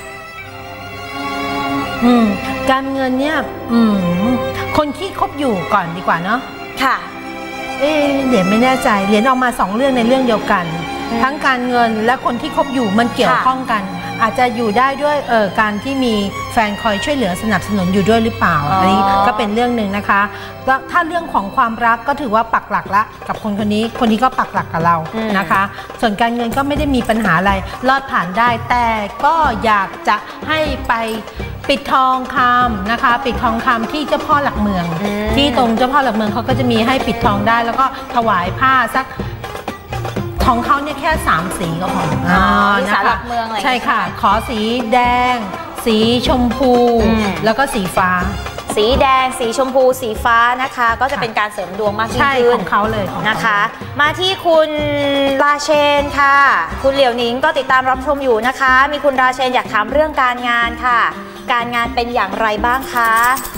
การเงินเนี่ยคนที่คบอยู่ก่อนดีกว่าเนาะค่ะเหรียญไม่แน่ใจเหรียญออกมา2เรื่องในเรื่องเดียวกันทั้งการเงินและคนที่คบอยู่มันเกี่ยวข้องกัน อาจจะอยู่ได้ด้วยการที่มีแฟนคอยช่วยเหลือสนับสนุนอยู่ด้วยหรือเปล่าอันนี้ก็เป็นเรื่องหนึ่งนะคะแล้วถ้าเรื่องของความรักก็ถือว่าปักหลักละกับคนนี้ก็ปักหลักกับเรานะคะส่วนการเงินก็ไม่ได้มีปัญหาอะไรรอดผ่านได้แต่ก็อยากจะให้ไปปิดทองคำนะคะปิดทองคำที่เจ้าพ่อหลักเมืองที่ตรงเจ้าพ่อหลักเมืองเขาก็จะมีให้ปิดทองได้แล้วก็ถวายผ้าสักของเขาเนี่ยแค่3 สีก็พอที่ศาลหลักเมืองอะไรใช่ค่ะขอสีแดงสีชมพูแล้วก็สีฟ้าสีแดงสีชมพูสีฟ้านะคะก็จะเป็นการเสริมดวงมากยิ่งขึ้นของเขาเลยนะคะมาที่คุณราเชนค่ะคุณเหลียวหนิงก็ติดตามรับชมอยู่นะคะมีคุณราเชนอยากถามเรื่องการงานค่ะการงานเป็นอย่างไรบ้างคะ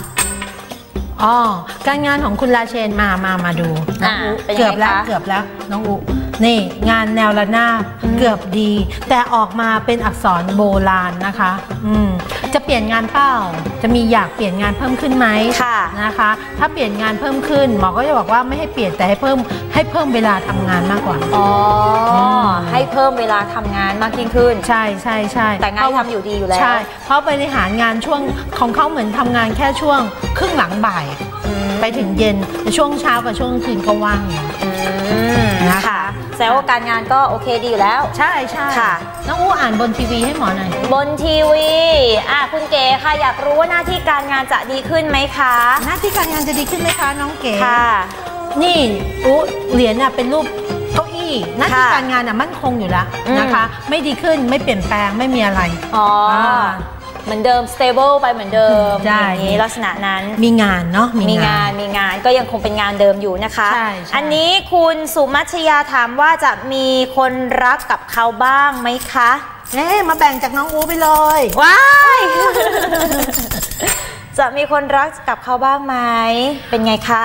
การงานของคุณราเชนมาดูน้องอุเกือบแล้วน้องอุนี่งานแนวระนาบเกือบดีแต่ออกมาเป็นอักษรโบราณนะคะจะเปลี่ยนงานเปล่าจะมีอยากเปลี่ยนงานเพิ่มขึ้นไหมนะคะถ้าเปลี่ยนงานเพิ่มขึ้นหมอก็จะบอกว่าไม่ให้เปลี่ยนแต่ให้เพิ่มเวลาทำงานมากกว่าให้เพิ่มเวลาทำงานมากยิ่งขึ้นใช่แต่งานทำอยู่ดีอยู่แล้วใช่เพราะบริหารงานช่วงของเขาเหมือนทำงานแค่ช่วงครึ่งหลังบ่ายไปถึงเย็นช่วงเช้ากับช่วงคืนก็ว่างนะคะแสดงว่าการงานก็โอเคดีอยู่แล้วใช่ค่ะน้องอู้อ่านบนทีวีให้หมอหน่อยบนทีวีคุณเก๋ค่ะอยากรู้ว่าหน้าที่การงานจะดีขึ้นไหมคะหน้าที่การงานจะดีขึ้นไหมคะน้องเก๋ค่ะนี่เหรียญเป็นรูปเก้าอี้หน้าที่การงานมั่นคงอยู่แล้วนะคะไม่ดีขึ้นไม่เปลี่ยนแปลงไม่มีอะไรเหมือนเดิม stable ไปเหมือนเดิมอย่างนี้ลักษณะนั้นมีงานเนาะมีงานก็ยังคงเป็นงานเดิมอยู่นะคะอันนี้คุณสุมัชยาถามว่าจะมีคนรักกับเขาบ้างไหมคะมาแบ่งจากน้องอูไปเลยว้าย จะมีคนรักกับเขาบ้างไหมเป็นไงคะ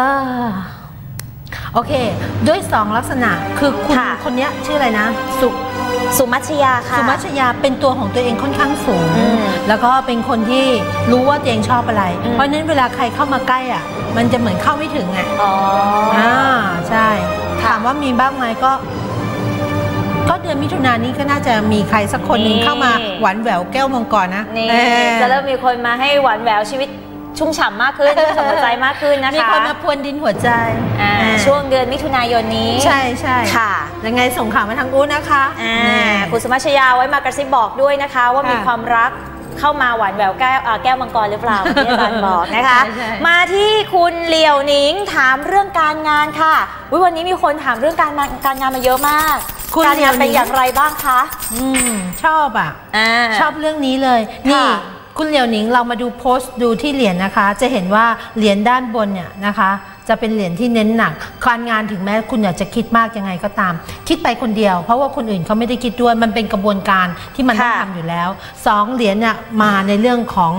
โอเคด้วย2ลักษณะคือคุณคนนี้ชื่ออะไรนะสุมัชยาค่ะสุมัชยาเป็นตัวของตัวเองค่อนข้างสูงแล้วก็เป็นคนที่รู้ว่าตัวเองชอบอะไรเพราะนั้นเวลาใครเข้ามาใกล้มันจะเหมือนเข้าไม่ถึงใช่ถามว่ามีบ้างไหมก็เดือนมิถุนายนนี้ก็น่าจะมีใครสักคนหนึ่งเข้ามาหวานแหววแก้วมังกรนะจะเริ่มมีคนมาให้หวานแหววชีวิตชุ่มฉ่ำมากขึ้นชุ่มหัวใจมากขึ้นนะคะมีคนมาพรวนดินหัวใจช่วงเดือนมิถุนายนนี้ใช่ค่ะยังไงส่งข่าวมาทางอู้นะคะคุณสุมัชยาไว้มากระซิบบอกด้วยนะคะว่ามีความรักเข้ามาหวานแหววแก้วมังกรหรือเปล่าที่อาจารย์บอกนะคะมาที่คุณเหลียวหนิงถามเรื่องการงานค่ะวันนี้มีคนถามเรื่องการงานมาเยอะมากการงานเป็นอย่างไรบ้างคะชอบชอบเรื่องนี้เลยนี่คุณเหลียวหนิงเรามาดูโพสต์ดูที่เหรียญนะคะจะเห็นว่าเหรียญด้านบนเนี่ยนะคะจะเป็นเหรียญที่เน้นหนักการงานถึงแม้คุณอยากจะคิดมากยังไงก็ตามคิดไปคนเดียวเพราะว่าคนอื่นเขาไม่ได้คิดด้วยมันเป็นกระบวนการที่มันต้องทำอยู่แล้ว2เหรียญเนี่ยมาในเรื่องของ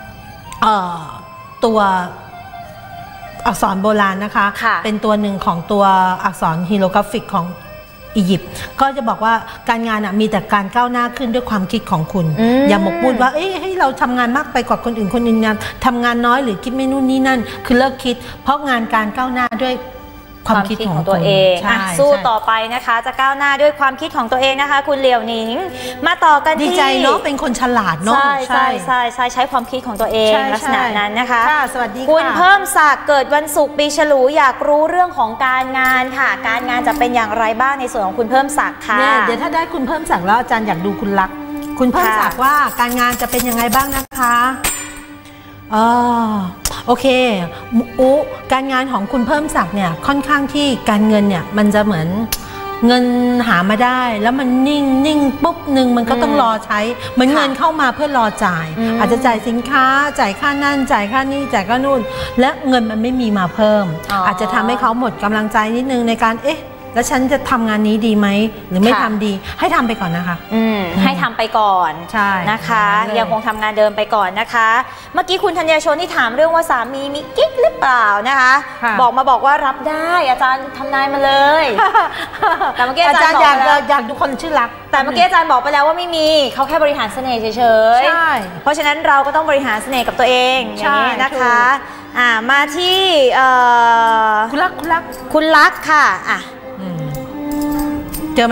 ตัวอักษรโบราณนะคะเป็นตัวหนึ่งของตัวอักษรฮีโรกราฟิกของอียิปต์ก็จะบอกว่าการงานมีแต่การก้าวหน้าขึ้นด้วยความคิดของคุณอย่าหมกมุ่นว่าให้เราทำงานมากไปกว่าคนอื่นงานทำงานน้อยหรือคิดไม่นู่นนี่นั่นคือเลิกคิดเพราะงานการก้าวหน้าด้วยความคิดของตัวเองสู้ต่อไปนะคะจะก้าวหน้าด้วยความคิดของตัวเองนะคะคุณเหลียวหนิงมาต่อกันที่ดีใจเนาะเป็นคนฉลาดเนาะใช่ใช้ความคิดของตัวเองลักษณะนั้นนะคะสวัสดีค่ะคุณเพิ่มศักดิ์เกิดวันศุกร์ปีฉลูอยากรู้เรื่องของการงานค่ะการงานจะเป็นอย่างไรบ้างในส่วนของคุณเพิ่มศักดิ์ค่ะเดี๋ยวถ้าได้คุณเพิ่มศักดิ์แล้วอาจารย์อยากดูคุณลักษณ์คุณเพิ่มศักดิ์ว่าการงานจะเป็นยังไงบ้างนะคะโอเคการงานของคุณเพิ่มศักดิ์เนี่ยค่อนข้างที่การเงินเนี่ยมันจะเหมือนเงินหามาได้แล้วมันนิ่งปุ๊บหนึ่งมันก็ต้องรอใช้เหมือนเงินเข้ามาเพื่อรอจ่ายอาจจะจ่ายสินค้าจ่ายค่านั่นจ่ายค่านี่จ่ายค่านู่นและเงินมันไม่มีมาเพิ่มอาจจะทำให้เขาหมดกำลังใจนิดนึงในการแล้วฉันจะทำงานนี้ดีไหมหรือไม่ทำดีให้ทำไปก่อนนะคะให้ทำไปก่อนใช่นะคะยังคงทำงานเดิมไปก่อนนะคะเมื่อกี้คุณธัญญาชนที่ถามเรื่องว่าสามีมีกิ๊กหรือเปล่านะคะบอกว่ารับได้อาจารย์ทำนายมาเลยแต่เมื่อกี้อาจารย์อยากดูคนชื่อรักแต่เมื่อกี้อาจารย์บอกไปแล้วว่าไม่มีเขาแค่บริหารเสน่ห์เฉยๆใช่เพราะฉะนั้นเราก็ต้องบริหารเสน่ห์กับตัวเองอย่างนี้นะคะมาที่คุณลักค่ะเจอไหม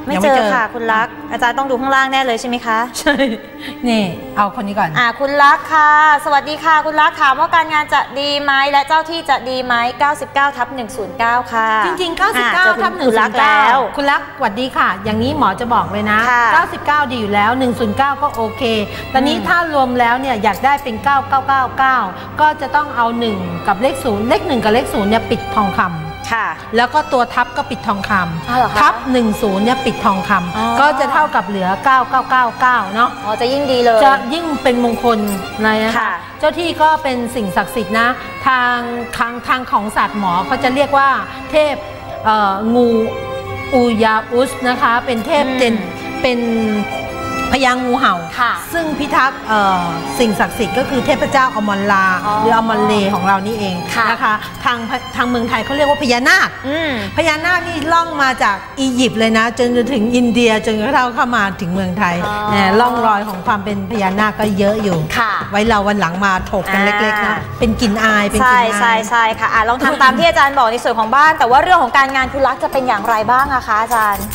ไม่เจอค่ะคุณลักษณ์อาจารย์ต้องดูข้างล่างแน่เลยใช่ไหมคะใช่นี่เอาคนนี้ก่อนคุณลักษณ์ค่ะสวัสดีค่ะคุณลักษณ์ถามว่าการงานจะดีไหมและเจ้าที่จะดีไหม99/109ค่ะจริงๆ99/109แล้วคุณลักษณ์สวัสดีค่ะอย่างนี้หมอจะบอกเลยนะ99ดีอยู่แล้ว109ก็โอเคตอนนี้ถ้ารวมแล้วเนี่ยอยากได้เป็น9999ก็จะต้องเอา1กับเลข0เลข1กับเลข0เนี่ยปิดทองคำแล้วก็ตัวทับก็ปิดทองคำทับ10เนี่ยปิดทองคำก็จะเท่ากับเหลือ9999เนาะจะยิ่งดีเลยจะยิ่งเป็นมงคลเลยนะคะเจ้าที่ก็เป็นสิ่งศักดิ์สิทธิ์นะทางของศาสตร์หมอเขาจะเรียกว่าเทพงูอูยาอุสนะคะเป็นเทพเป็นพญางูเห่าซึ่งพิทักษ์สิ่งศักดิ์สิทธิ์ก็คือเทพเจ้าอมรลาหรืออมรเลของเรานี่เองนะคะทางเมืองไทยเขาเรียกว่าพญานาคพญานาคนี่ล่องมาจากอียิปต์เลยนะจนถึงอินเดียจนกระทั่งเข้ามาถึงเมืองไทยล่องรอยของความเป็นพญานาคก็เยอะอยู่ไว้เราวันหลังมาถกกันเล็กๆนะเป็นกลิ่นอายเป็นกลิ่นอายใช่ค่ะลองทำตามที่อาจารย์บอกในส่วนของบ้านแต่ว่าเรื่องของการงานคุณลักษณ์จะเป็นอย่างไรบ้างอะคะอาจารย์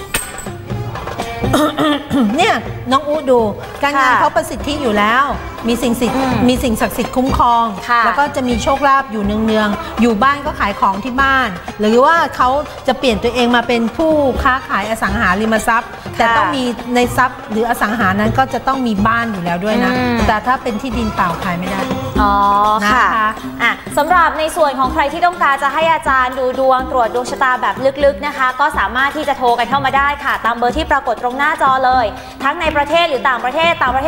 เนี่ยน้องอูดูการงานเขาประสิทธิอยู่แล้วมีสิ่งศักดิ์สิทธิ์คุ้มครองแล้วก็จะมีโชคลาภอยู่เนืองๆอยู่บ้านก็ขายของที่บ้านหรือว่าเขาจะเปลี่ยนตัวเองมาเป็นผู้ค้าขายอสังหาริมทรัพย์แต่ต้องมีในทรัพย์หรืออสังหานั้นก็จะต้องมีบ้านอยู่แล้วด้วยนะแต่ถ้าเป็นที่ดินเปล่าขายไม่ได้ค่ะสำหรับในส่วนของใครที่ต้องการจะให้อาจารย์ดูดวงตรวจดวงชะตาแบบลึกๆนะคะก็สามารถที่จะโทรกันเข้ามาได้ค่ะตามเบอร์ที่ปรากฏตรงหน้าจอเลยทั้งในประเทศหรือต่างประเทศ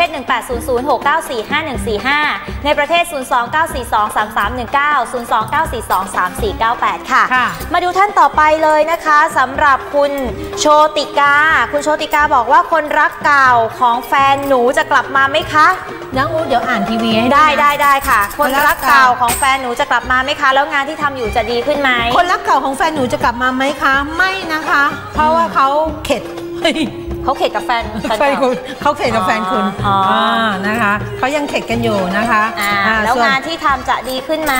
1800694545ในประเทศ029423319 029423498ค่ะมาดูท่านต่อไปเลยนะคะสำหรับคุณโชติกาคุณโชติกาบอกว่าคนรักเก่าของแฟนหนูจะกลับมาไหมคะน้องอูเดี๋ยวอ่านทีวีให้ได้ค่ะคนรักเก่าของแฟนหนูจะกลับมาไหมคะแล้วงานที่ทำอยู่จะดีขึ้นไหมคนรักเก่าของแฟนหนูจะกลับมาไหมคะไม่นะคะเพราะว่าเขาเข็ดเขาเข็ดกับแฟนคุณเขาเข็ดกับแฟนคุณนะคะเขายังเข็ดกันอยู่นะคะแล้วงานที่ทำจะดีขึ้นไหม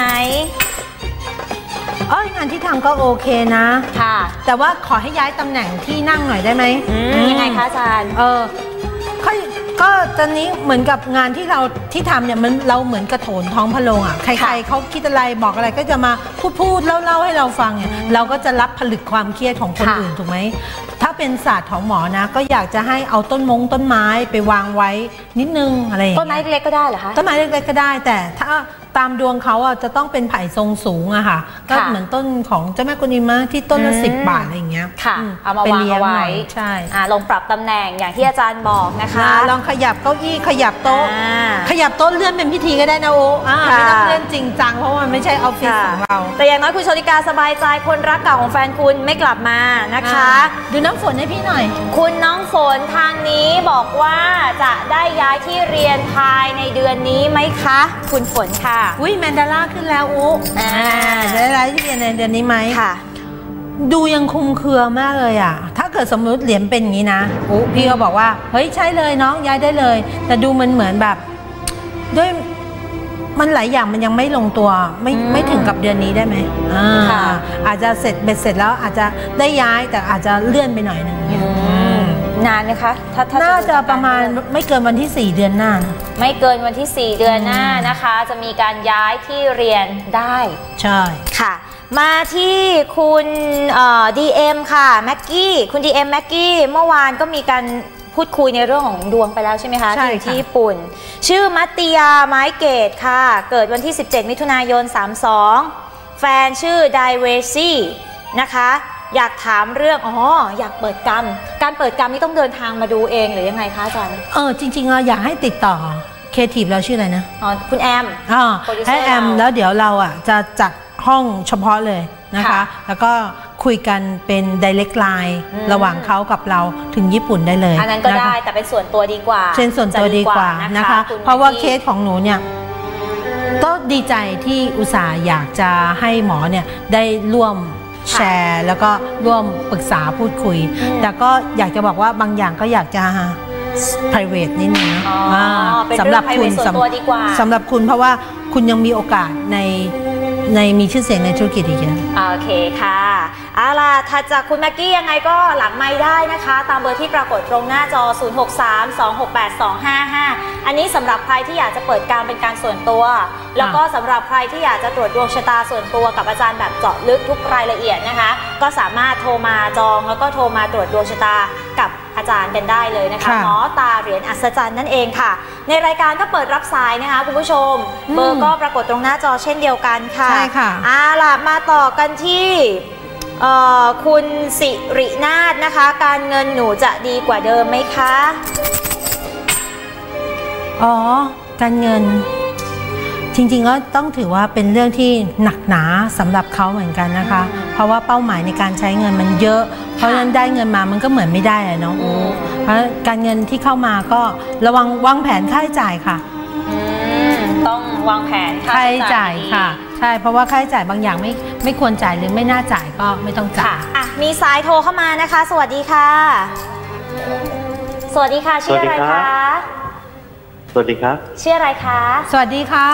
งานที่ทำก็โอเคนะค่ะแต่ว่าขอให้ย้ายตำแหน่งที่นั่งหน่อยได้ไหมยังไงคะอาจารย์ก็ตอนนี้เหมือนกับงานที่ทำเนี่ยมันเราเหมือนกระโถนท้องพะโลงอ่ะใครๆเขาคิดอะไรบอกอะไรก็จะมาพูดเล่าให้เราฟังเนี่ยเราก็จะรับผลึกความเครียดของคนอื่นถูกไหมถ้าเป็นศาสตร์ของหมอนะก็อยากจะให้เอาต้นไม้ไปวางไว้นิดนึงอะไรอย่างเงี้ยต้นไม้เล็กก็ได้เหรอคะต้นไม้เล็กๆก็ได้แต่ถ้าตามดวงเขาอ่ะจะต้องเป็นไผ่ทรงสูงอะค่ะก็เหมือนต้นของเจ้าแม่กุนิมะที่ต้นละ10 บาทอะไรอย่างเงี้ยค่ะเอามาวางเอาไว้ใช่ลองปรับตำแหน่งอย่างที่อาจารย์บอกนะคะลองขยับเก้าอี้ขยับโต๊ะเลื่อนเป็นพิธีก็ได้นะโอ้ไม่ต้องเลื่อนจริงจังเพราะมันไม่ใช่ออฟฟิศของเราแต่อย่างน้อยคุณโชติกาสบายใจคนรักเก่าของแฟนคุณไม่กลับมานะคะดูน้ำฝนให้พี่หน่อยคุณน้องฝนทางนี้บอกว่าจะได้ย้ายที่เรียนภายในเดือนนี้ไหมคะคุณฝนค่ะแมนดาร่าขึ้นแล้วจะได้ย้ายที่เรียนในเดือนนี้ไหมค่ะดูยังคุมเครือมากเลยอ่ะถ้าเกิดสมมติเหรียญเป็นอย่างนี้นะพี่ก็บอกว่าเฮ้ยใช่เลยน้องย้ายได้เลยแต่ดูมันเหมือนแบบด้วยมันหลายอย่างมันยังไม่ลงตัวไม่ถึงกับเดือนนี้ได้ไหมอาจจะเสร็จแล้วอาจจะได้ย้ายแต่อาจจะเลื่อนไปหน่อยนึงนานนะคะน่าจะประมาณไม่เกินวันที่4 เดือนหน้าไม่เกินวันที่4 เดือนหน้านะคะจะมีการย้ายที่เรียนได้ใช่ค่ะมาที่คุณDM ค่ะแม็กกี้คุณ DM แม็กกี้เมื่อวานก็มีการพูดคุยในเรื่องของดวงไปแล้วใช่ไหมคะที่อยู่ที่ญี่ปุ่นชื่อมัตติยาไม้เกตค่ะเกิดวันที่17 มิถุนายน 32แฟนชื่อไดเวซี่นะคะอยากถามเรื่องอยากเปิดกรรมการเปิดกรรมนี่ต้องเดินทางมาดูเองหรือยังไงคะอาจารย์จริงๆเราอยากให้ติดต่อครีเอทีฟเราชื่ออะไรนะคุณแอมให้แอมแล้วเดี๋ยวเราจะจัดห้องเฉพาะเลยนะคะแล้วก็คุยกันเป็น direct line ระหว่างเขากับเราถึงญี่ปุ่นได้เลยอันนั้นก็ได้แต่เป็นส่วนตัวดีกว่าเป็นส่วนตัวดีกว่านะคะเพราะว่าเคสของหนูเนี่ยก็ดีใจที่อุตส่าห์อยากจะให้หมอเนี่ยได้ร่วมแชร์แล้วก็ร่วมปรึกษาพูดคุยแต่ก็อยากจะบอกว่าบางอย่างก็อยากจะ private นิดนึงนะสำหรับคุณสำหรับคุณเพราะว่าคุณยังมีโอกาสในมีชื่อเสียงในธุรกิจอีกเยอะโอเคค่ะเอาล่ะถัดจากคุณแม็กกี้ยังไงก็หลังไมค์ได้นะคะตามเบอร์ที่ปรากฏตรงหน้าจอ 0632682255 อันนี้สำหรับใครที่อยากจะเปิดการเป็นการส่วนตัวแล้วก็สำหรับใครที่อยากจะตรวจดวงชะตาส่วนตัวกับอาจารย์แบบเจาะลึกทุกรายละเอียดนะคะก็สามารถโทรมาจองแล้วก็โทรมาตรวจดวงชะตากับอาจารย์กันได้เลยนะคะหมอตาเหรียญอัศจรรย์นั่นเองค่ะในรายการก็เปิดรับสายนะคะคุณผู้ชมเบอร์ก็ปรากฏตรงหน้าจอเช่นเดียวกันค่ะใช่ค่ะล่ะมาต่อกันที่คุณสิรินาถนะคะการเงินหนูจะดีกว่าเดิมไหมคะการเงินจริงๆก็ต้องถือว่าเป็นเรื่องที่หนักหนาสำหรับเขาเหมือนกันนะคะเพราะว่าเป้าหมายในการใช้เงินมันเยอะเพราะฉะนั้นได้เงินมามันก็เหมือนไม่ได้อะน้องอูเพราะการเงินที่เข้ามาก็ระวังวางแผนค่าใช้จ่ายค่ะต้องวางแผนค่าใช้จ่ายค่ะใช่เพราะว่าค่าใช้จ่ายบางอย่างไม่ควรจ่ายหรือไม่น่าจ่ายก็ไม่ต้องจ่ายมีสายโทรเข้ามานะคะสวัสดีค่ะสวัสดีค่ะชื่ออะไรคะสวัสดีครับชื่ออะไรคะสวัสดีค่ะ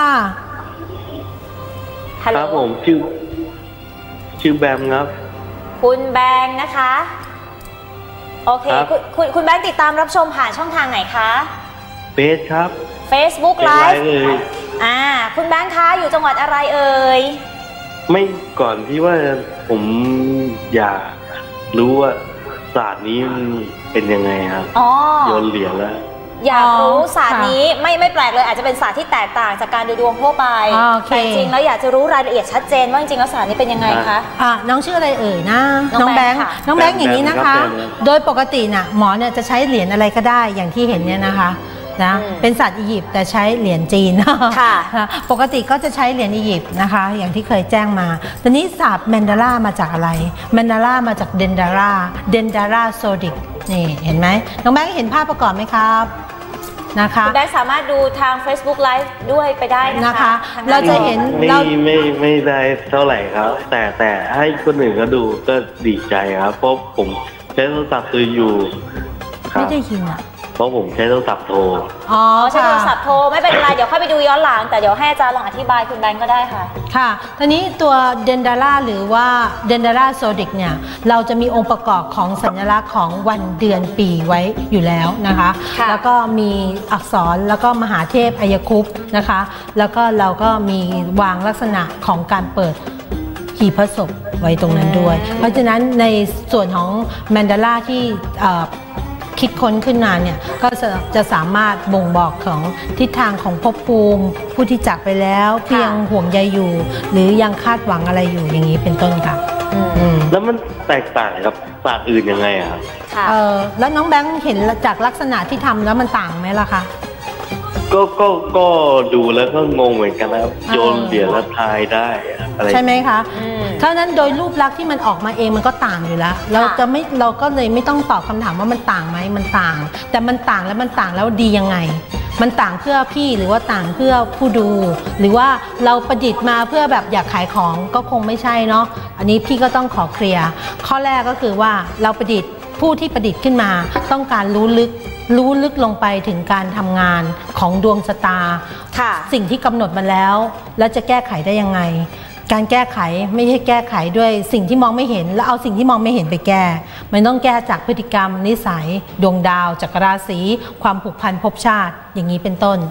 ครับผมชื่อแบมครับคุณแบงค์นะคะโอเคคุณแบงค์ติดตามรับชมผ่านช่องทางไหนคะเฟซครับ Facebook Live คุณแบงค์คะอยู่จังหวัดอะไรเอ่ยไม่ก่อนที่ว่าผมอยากรู้ว่าศาสตร์นี้เป็นยังไงครับโยนเหรียญแล้วอยากรู้ศาสตร์นี้ไม่แปลกเลยอาจจะเป็นศาสตร์ที่แตกต่างจากการดูดวงทั่วไปแต่จริงแล้วอยากจะรู้รายละเอียดชัดเจนว่าจริงๆแล้วศาสตร์นี้เป็นยังไงคะน้องชื่ออะไรเอ่ยนะน้องแบงค์อย่างนี้นะคะโดยปกติน่ะหมอเนี่ยจะใช้เหรียญอะไรก็ได้อย่างที่เห็นเนี่ยนะคะนะเป็นศาสตร์อียิปต์แต่ใช้เหรียญจีนปกติก็จะใช้เหรียญอียิปต์นะคะอย่างที่เคยแจ้งมาตอนนี้ศาสตร์แมนดาร่ามาจากอะไรแมนดาร่ามาจากเดนดาร่าโซดิกนี่เห็นไหมน้องแบงค์เห็นภาพประกอบไหมครับนะคะคุณแบงค์สามารถดูทาง Facebook Live ด้วยไปได้นะคะเราจะเห็นไม่ได้เท่าไหร่ครับแต่ให้คนอื่นก็ดูก็ดีใจครับเพราะผมใช้โทรศัพท์อยู่ไม่ได้ยินเพราะผมใช้โทรศัพท์โทรใช้โทรศัพท์โทรไม่เป็นไรเดี๋ยวค่อยไปดูย้อนหลังแต่เดี๋ยวให้อาจารย์ลองอธิบายคุณแบงค์ก็ได้ค่ะค่ะทีนี้ตัวเดนดาร่าหรือว่าเดนดาร่าโซดิกเนี่ยเราจะมีองค์ประกอบของสัญลักษณ์ของวันเดือนปีไว้อยู่แล้วนะคะแล้วก็มีอักษรแล้วก็มหาเทพอัยคุปนะคะแล้วก็เราก็มีวางลักษณะของการเปิดหีบพระศพไว้ตรงนั้นด้วยเพราะฉะนั้นในส่วนของแมนดาร่าที่คิดค้นขึ้นมาเนี่ยก็จะสามารถบ่งบอกของทิศทางของภพภูมิผู้ที่จากไปแล้วเพียงห่วงใยอยู่หรือยังคาดหวังอะไรอยู่อย่างนี้เป็นต้นค่ะแล้วมันแตกต่างกับศาสตร์อื่นยังไงครับแล้วน้องแบงค์เห็นจากลักษณะที่ทำแล้วมันต่างไหมล่ะคะก็ดูแล้วก็งงเหมือนกันนะครับโยนเหรียญแล้วทายได้อะไรใช่ไหมคะเท่านั้นโดยรูปลักษณ์ที่มันออกมาเองมันก็ต่างอยู่แล้วเราก็เลยไม่ต้องตอบคำถามว่ามันต่างไหมมันต่างแต่มันต่างแล้วดียังไงมันต่างเพื่อพี่หรือว่าต่างเพื่อผู้ดูหรือว่าเราประดิษฐ์มาเพื่อแบบอยากขายของก็คงไม่ใช่เนาะอันนี้พี่ก็ต้องขอเคลียร์ข้อแรกก็คือว่าเราประดิษฐ์ผู้ที่ประดิษฐ์ขึ้นมาต้องการรู้ลึกลงไปถึงการทำงานของดวงชะตาสิ่งที่กำหนดมาแล้วจะแก้ไขได้ยังไงการแก้ไขไม่ใช่แก้ไขด้วยสิ่งที่มองไม่เห็นแล้วเอาสิ่งที่มองไม่เห็นไปแก้มันต้องแก้จากพฤติกรรมนิสัยดวงดาวจักรราศีความผูกพันภพชาติอย่างนี้เป็นต้น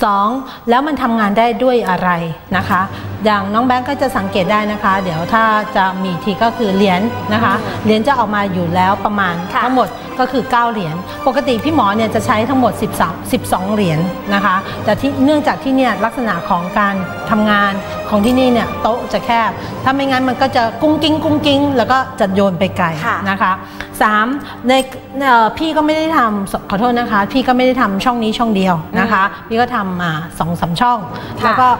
2แล้วมันทำงานได้ด้วยอะไรนะคะอย่างน้องแบงก์ก็จะสังเกตได้นะคะเดี๋ยวถ้าจะมีทีก็คือเหรียญนะคะเหรียญจะออกมาอยู่แล้วประมาณทั้งหมดก็คือ9เหรียญปกติพี่หมอเนี่ยจะใช้ทั้งหมด12เหรียญนะคะแต่ที่เนื่องจากที่เนี่ยลักษณะของการทำงานของที่นี่เนี่ยโต๊ะจะแคบถ้าไม่งั้นมันก็จะกุ้งกิ้งแล้วก็จะโยนไปไกลนะคะ3ในพี่ก็ไม่ได้ทำขอโทษนะคะพี่ก็ไม่ได้ทำช่องนี้ช่องเดียวนะคะพี่ก็ทำมา2-3 ช่องแล้วก็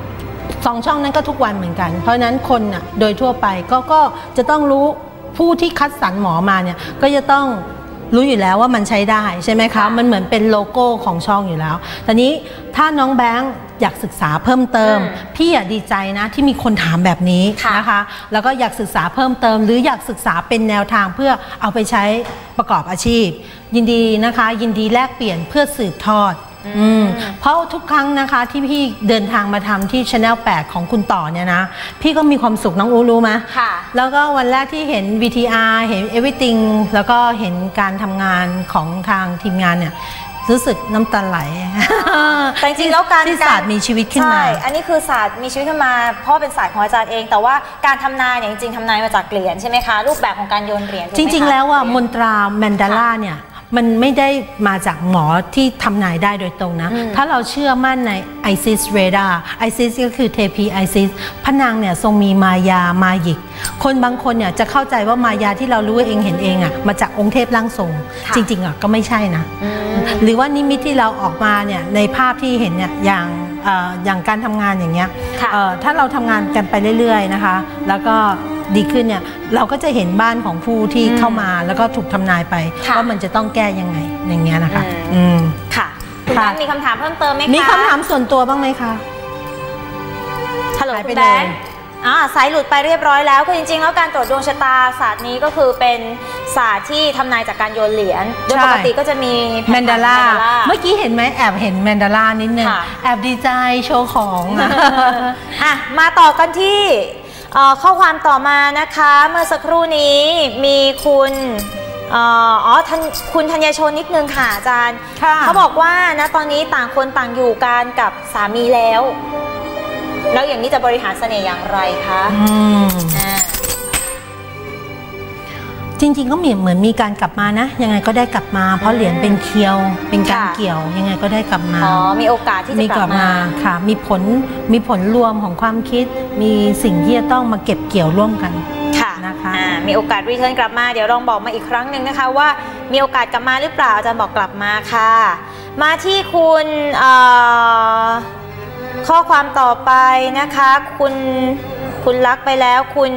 2 ช่องนั้นก็ทุกวันเหมือนกันเพราะฉะนั้นคนน่ะโดยทั่วไปก็จะต้องรู้ผู้ที่คัดสรรหมอมาเนี่ยก็จะต้องรู้อยู่แล้วว่ามันใช้ได้ใช่ไหมคะมันเหมือนเป็นโลโก้ของช่องอยู่แล้วตอนนี้ถ้าน้องแบงค์อยากศึกษาเพิ่มเติมพี่ดีใจนะที่มีคนถามแบบนี้นะคะแล้วก็อยากศึกษาเพิ่มเติมหรืออยากศึกษาเป็นแนวทางเพื่อเอาไปใช้ประกอบอาชีพยินดีนะคะยินดีแลกเปลี่ยนเพื่อสืบทอดเพราะทุกครั้งนะคะที่พี่เดินทางมาทำที่ Channel 8 ของคุณต่อเนี่ยนะพี่ก็มีความสุขน้องอูรู้ไหมค่ะแล้วก็วันแรกที่เห็น VTR เห็น Everything แล้วก็เห็นการทำงานของทางทีมงานเนี่ยรู้สึกน้ำตาไหลแต่จริงๆแล้วการที่ศาสตร์มีชีวิตขึ้นมาอันนี้คือศาสตร์มีชีวิตขึ้นมาเพราะเป็นศาสตร์ของอาจารย์เองแต่ว่าการทำนายเนี่ยจริงๆทำนายมาจากเหรียญใช่ไหมคะรูปแบบของการโยนเหรียญจริงๆแล้วว่ามนตราแมนดาล่าเนี่ยมันไม่ได้มาจากหมอที่ทำนายได้โดยตรงนะถ้าเราเชื่อมั่นในไอซิสเรดาไอซิสก็คือเทพีไอซิสพระนางเนี่ยทรงมีมายามายิกคนบางคนเนี่ยจะเข้าใจว่ามายาที่เรารู้เองเห็นเองอ่ะมาจากองค์เทพร่างทรงจริงๆอ่ะก็ไม่ใช่นะหรือว่านิมิตที่เราออกมาเนี่ยในภาพที่เห็นเนี่ยอย่างการทำงานอย่างเงี้ยถ้าเราทำงานกันไปเรื่อยๆนะคะแล้วก็ดีขึ้นเนี่ยเราก็จะเห็นบ้านของผู้ที่เข้ามาแล้วก็ถูกทำนายไปว่ามันจะต้องแก้ยังไงอย่างเงี้ยนะคะค่ะคุณแบงค์มีคำถามเพิ่มเติมไหมคะมีคำถามส่วนตัวบ้างไหมคะฮัลโหลคุณแบงค์สายหลุดไปเรียบร้อยแล้วคือจริงๆแล้วการตรวจดวงชะตาศาสตร์นี้ก็คือเป็นศาสตร์ที่ทำนายจากการโยนเหรียญโดยปกติก็จะมีแมนดาล่าเมื่อกี้เห็นไหมแอบเห็นแมนดาล่านิดนึงแอบดีใจโชว์ของมาต่อกันที่ข้อความต่อมานะคะเมื่อสักครู่นี้มีคุณคุณธัญชนนิดนึงค่ะอาจารย์เขาบอกว่านะตอนนี้ต่างคนต่างอยู่กันกับสามีแล้วอย่างนี้จะบริหารเสน่ห์อย่างไรคะจริงๆก็เหมือนมีการกลับมานะยังไงก็ได้กลับมาเพราะเหรียญเป็นเคียวเป็นการเกี่ยวยังไงก็ได้กลับมามีโอกาสที่จะกลับมาค่ะมีผลรวมของความคิดมีสิ่งที่จะต้องมาเก็บเกี่ยวร่วมกันค่ะนะคะมีโอกาสรีเทิร์นกลับมาเดี๋ยวลองบอกมาอีกครั้งหนึ่งนะคะว่ามีโอกาสกลับมาหรือเปล่าอาจารย์บอกกลับมาค่ะมาที่ข้อความต่อไปนะคะคุณรักไปแล้วคุณ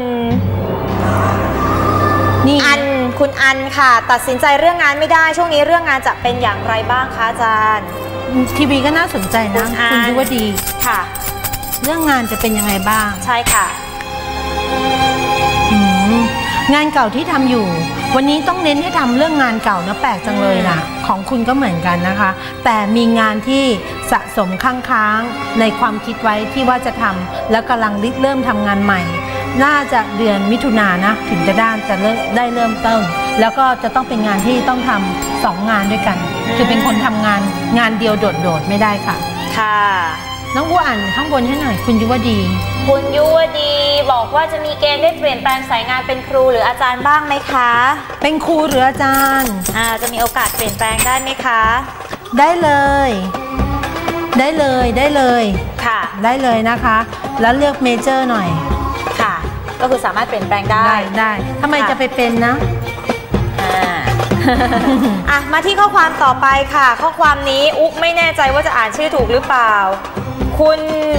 คุณอันค่ะตัดสินใจเรื่องงานไม่ได้ช่วงนี้เรื่องงานจะเป็นอย่างไรบ้างคะอาจารย์ทีวีก็น่าสนใจนะคุณยุวดีค่ะเรื่องงานจะเป็นยังไงบ้างใช่ค่ะงานเก่าที่ทำอยู่วันนี้ต้องเน้นให้ทำเรื่องงานเก่านะแปลกจังเลยนะของคุณก็เหมือนกันนะคะแต่มีงานที่สะสมค้างในความคิดไว้ที่ว่าจะทำแล้วกำลังเริ่มทำงานใหม่น่าจะเดือนมิถุนายนนะถึงจะได้เริ่มต้นแล้วก็จะต้องเป็นงานที่ต้องทำ2 งานด้วยกันคือเป็นคนทำงานเดียวโดดไม่ได้ค่ะค่ะน้องบัวอ่านข้างบนให้หน่อยคุณยุวดีคุณยุวดีบอกว่าจะมีเกณฑ์ได้เปลี่ยนแปลงสายงานเป็นครูหรืออาจารย์บ้างไหมคะเป็นครูหรืออาจารย์จะมีโอกาสเปลี่ยนแปลงได้ไหมคะได้เลยค่ะได้เลยนะคะแล้วเลือกเมเจอร์หน่อยค่ะก็คือสามารถเปลี่ยนแปลงได้ทำไมจะไปเป็นนะมาที่ข้อความต่อไปค่ะข้อความนี้อุ๊กไม่แน่ใจว่าจะอ่านชื่อถูกหรือเปล่าคุณ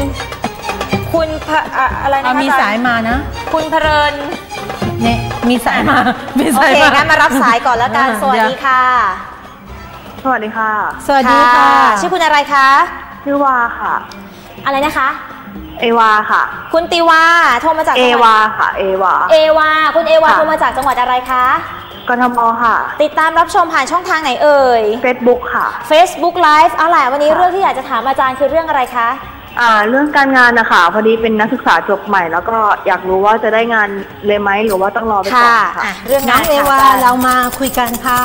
อะไรนะคะมีสายมานะคุณเพลินเนี่ยมีสายมาโอเคงั้นมารับสายก่อนแล้วกันสวัสดีค่ะสวัสดีค่ะสวัสดีค่ะชื่อคุณอะไรคะชื่อวาค่ะอะไรนะคะเอวาค่ะคุณติวาโทรมาจากเอวาค่ะเอวาคุณเอวาโทรมาจากจังหวัดอะไรคะกทมค่ะติดตามรับชมผ่านช่องทางไหนเอ่ย Facebook ค่ะ Facebook Live เอาล่ะวันนี้เรื่องที่อยากจะถามอาจารย์คือเรื่องอะไรคะเรื่องการงานนะคะพอดีเป็นนักศึกษาจบใหม่แล้วก็อยากรู้ว่าจะได้งานเลยไหมหรือว่าต้องรอไปก่อนค่ะเรื่องน้องเอวาเรามาคุยกันค่ะ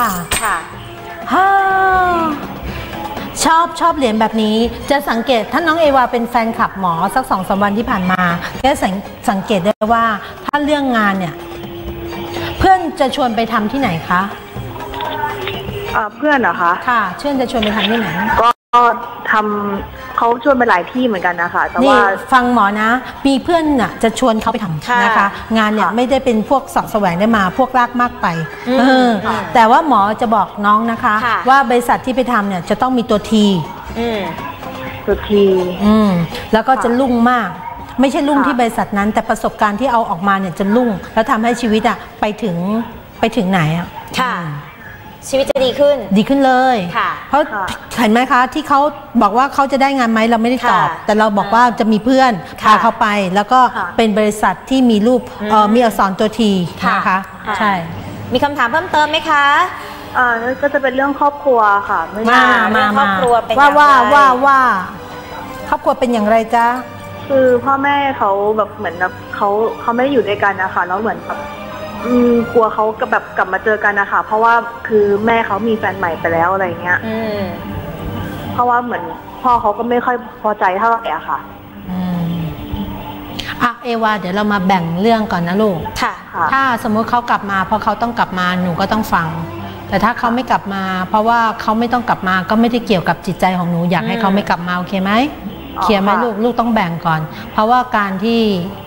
ชอบเหรียญแบบนี้จะสังเกตถ้าน้องเอวาเป็นแฟนคลับหมอสัก2-3 วันที่ผ่านมาแค่สังเกตได้ว่าถ้าเรื่องงานเนี่ยเพื่อนจะชวนไปทำที่ไหนคะเพื่อนเหรอคะค่ะเพื่อนจะชวนไปทำที่ไหนก็ทำเขาชวนไปหลายที่เหมือนกันนะคะแต่ว่าฟังหมอนะมีเพื่อนน่ะจะชวนเขาไปทำนะคะงานเนี่ยไม่ได้เป็นพวกสอบแสวงได้มาพวกลากมากไปแต่ว่าหมอจะบอกน้องนะคะว่าบริษัทที่ไปทำเนี่ยจะต้องมีตัวทีแล้วก็จะรุ่งมากไม่ใช่รุ่งที่บริษัทนั้นแต่ประสบการณ์ที่เอาออกมาเนี่ยจะรุ่งแล้วทำให้ชีวิตอะไปถึงไหนอะค่ะชีวิตจะดีขึ้นเลยเพราะเห็นไหมคะที่เขาบอกว่าเขาจะได้งานไหมเราไม่ได้ตอบแต่เราบอกว่าจะมีเพื่อนพาเขาไปแล้วก็เป็นบริษัทที่มีรูปมีอักษรตัวทีนะคะใช่มีคำถามเพิ่มเติมไหมคะก็จะเป็นเรื่องครอบครัวค่ะไม่ใช่เรื่องครอบครัวเป็นอย่างไรว่าครอบครัวเป็นอย่างไรจ๊ะคือพ่อแม่เขาแบบเหมือนแบบเขาไม่ได้อยู่ด้วยกันนะคะแล้วเหมือนแบบกลัวเขาแบบกลับมาเจอกันนะคะเพราะว่าคือแม่เขามีแฟนใหม่ไปแล้วอะไรเงี้ยเพราะว่าเหมือนพ่อเขาก็ไม่ค่อยพอใจเท่าไหร่อะค่ะเอวาเดี๋ยวเรามาแบ่งเรื่องก่อนนะลูกค่ะถ้าสมมุติเขากลับมาเพราะเขาต้องกลับมาหนูก็ต้องฟังแต่ถ้าเขาไม่กลับมาเพราะว่าเขาไม่ต้องกลับมาก็ไม่ได้เกี่ยวกับจิตใจของหนูอยากให้เขาไม่กลับมาโอเคไหมเคลียร์ไหมลูกต้องแบ่งก่อนเพราะว่าการที่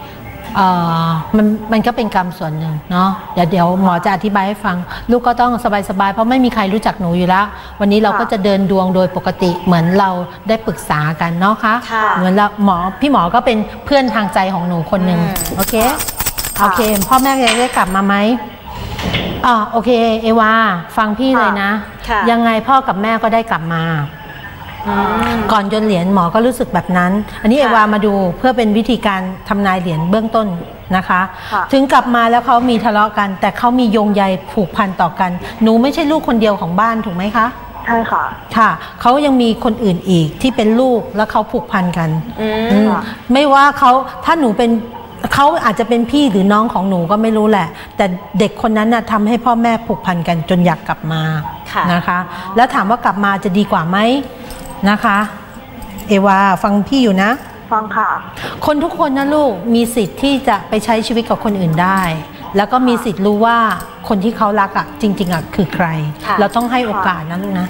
มันก็เป็นกรรมส่วนหนึ่งเนาะเดี๋ยวหมอจะอธิบายให้ฟังลูกก็ต้องสบายๆเพราะไม่มีใครรู้จักหนูอยู่แล้ววันนี้เราก็จะเดินดวงโดยปกติเหมือนเราได้ปรึกษากันเนาะคะเหมือนเราพี่หมอก็เป็นเพื่อนทางใจของหนูคนหนึ่งโอเคพ่อแม่ได้กลับมาไหมโอเคเอวาฟังพี่เลยนะยังไงพ่อกับแม่ก็ได้กลับมาก่อนโยนเหรียญหมอก็รู้สึกแบบนั้นอันนี้เอวามาดูเพื่อเป็นวิธีการทำนายเหรียญเบื้องต้นนะคะถึงกลับมาแล้วเขามีทะเลาะกันแต่เขามีโยงใยผูกพันต่อกันหนูไม่ใช่ลูกคนเดียวของบ้านถูกไหมคะใช่ค่ะค่ะเขายังมีคนอื่นอีกที่เป็นลูกแล้วเขาผูกพันกันไม่ว่าเขาถ้าหนูเป็นเขาอาจจะเป็นพี่หรือน้องของหนูก็ไม่รู้แหละแต่เด็กคนนั้นน่ะทำให้พ่อแม่ผูกพันกันจนอยากกลับมานะคะแล้วถามว่ากลับมาจะดีกว่าไหมนะคะเอวาฟังพี่อยู่นะฟังค่ะคนทุกคนนะลูกมีสิทธิ์ที่จะไปใช้ชีวิตกับคนอื่นได้แล้วก็มีสิทธิ์รู้ว่าคนที่เขารักจริงๆคือใครเราต้องให้โอกาสนะลูกนะ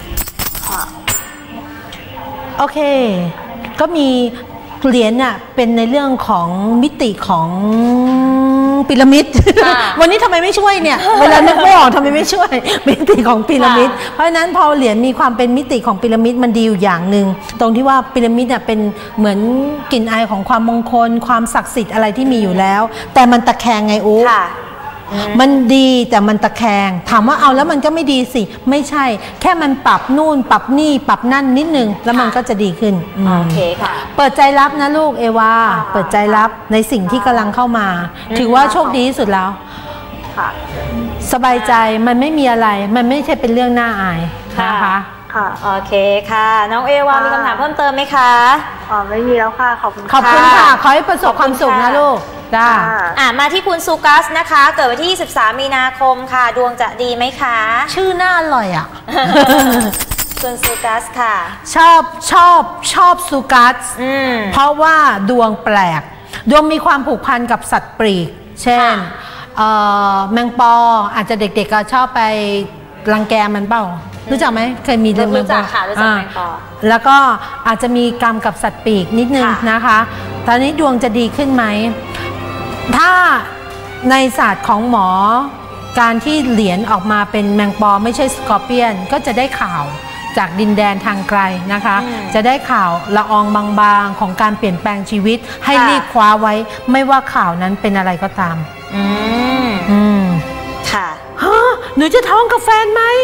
โอเคก็มีเหรียญน่ะเป็นในเรื่องของมิติของพีระมิดวันนี้ทำไมไม่ช่วยเนี่ยเวลานึกไม่ออกทำไมไม่ช่วยมิติของพีระมิดเพราะฉะนั้นพอเหรียญมีความเป็นมิติของพีระมิดมันดีอยู่อย่างหนึ่งตรงที่ว่าพีระมิดเนี่ยเป็นเหมือนกลิ่นอายของความมงคลความศักดิ์สิทธิ์อะไรที่มีอยู่แล้วแต่มันตะแคงไงอุ๊มันดีแต่มันตะแคงถามว่าเอาแล้วมันก็ไม่ดีสิไม่ใช่แค่มันปรับนู่นปรับนี่ปรับนั่นนิดนึงแล้วมันก็จะดีขึ้นโอเคค่ะเปิดใจรับนะลูกเอวาเปิดใจรับในสิ่งที่กำลังเข้ามาถือว่าโชคดีที่สุดแล้วสบายใจมันไม่มีอะไรมันไม่ใช่เป็นเรื่องน่าอายนะคะโอเคค่ะน้องเอวามีคำถามเพิ่มเติมไหมคะไม่มีแล้วค่ะขอบคุณค่ะขอให้ประสบความสุขนะลูกจ้ามาที่คุณซูกัสนะคะเกิดวันที่23มีนาคมค่ะดวงจะดีไหมคะชื่อน่าอร่อยคุณซูกัสค่ะชอบซูกัสเพราะว่าดวงแปลกดวงมีความผูกพันกับสัตว์ปีกเช่นแมงปออาจจะเด็กๆก็ชอบไปรังแกมันเปล่ารู้จักไหมเคยมีเรื่องรู้จักค่ะรู้จักแมงปอแล้วก็อาจจะมีกรรมกับสัตว์ปีกนิดนึงนะคะตอนนี้ดวงจะดีขึ้นไหมถ้าในศาสตร์ของหมอการที่เหรียญออกมาเป็นแมงปอไม่ใช่สกอร์เปียนก็จะได้ข่าวจากดินแดนทางไกลนะคะจะได้ข่าวละอองบางๆของการเปลี่ยนแปลงชีวิตให้รีบคว้าไว้ไม่ว่าข่าวนั้นเป็นอะไรก็ตามค่ะหนูจะท้องกับแฟนไหม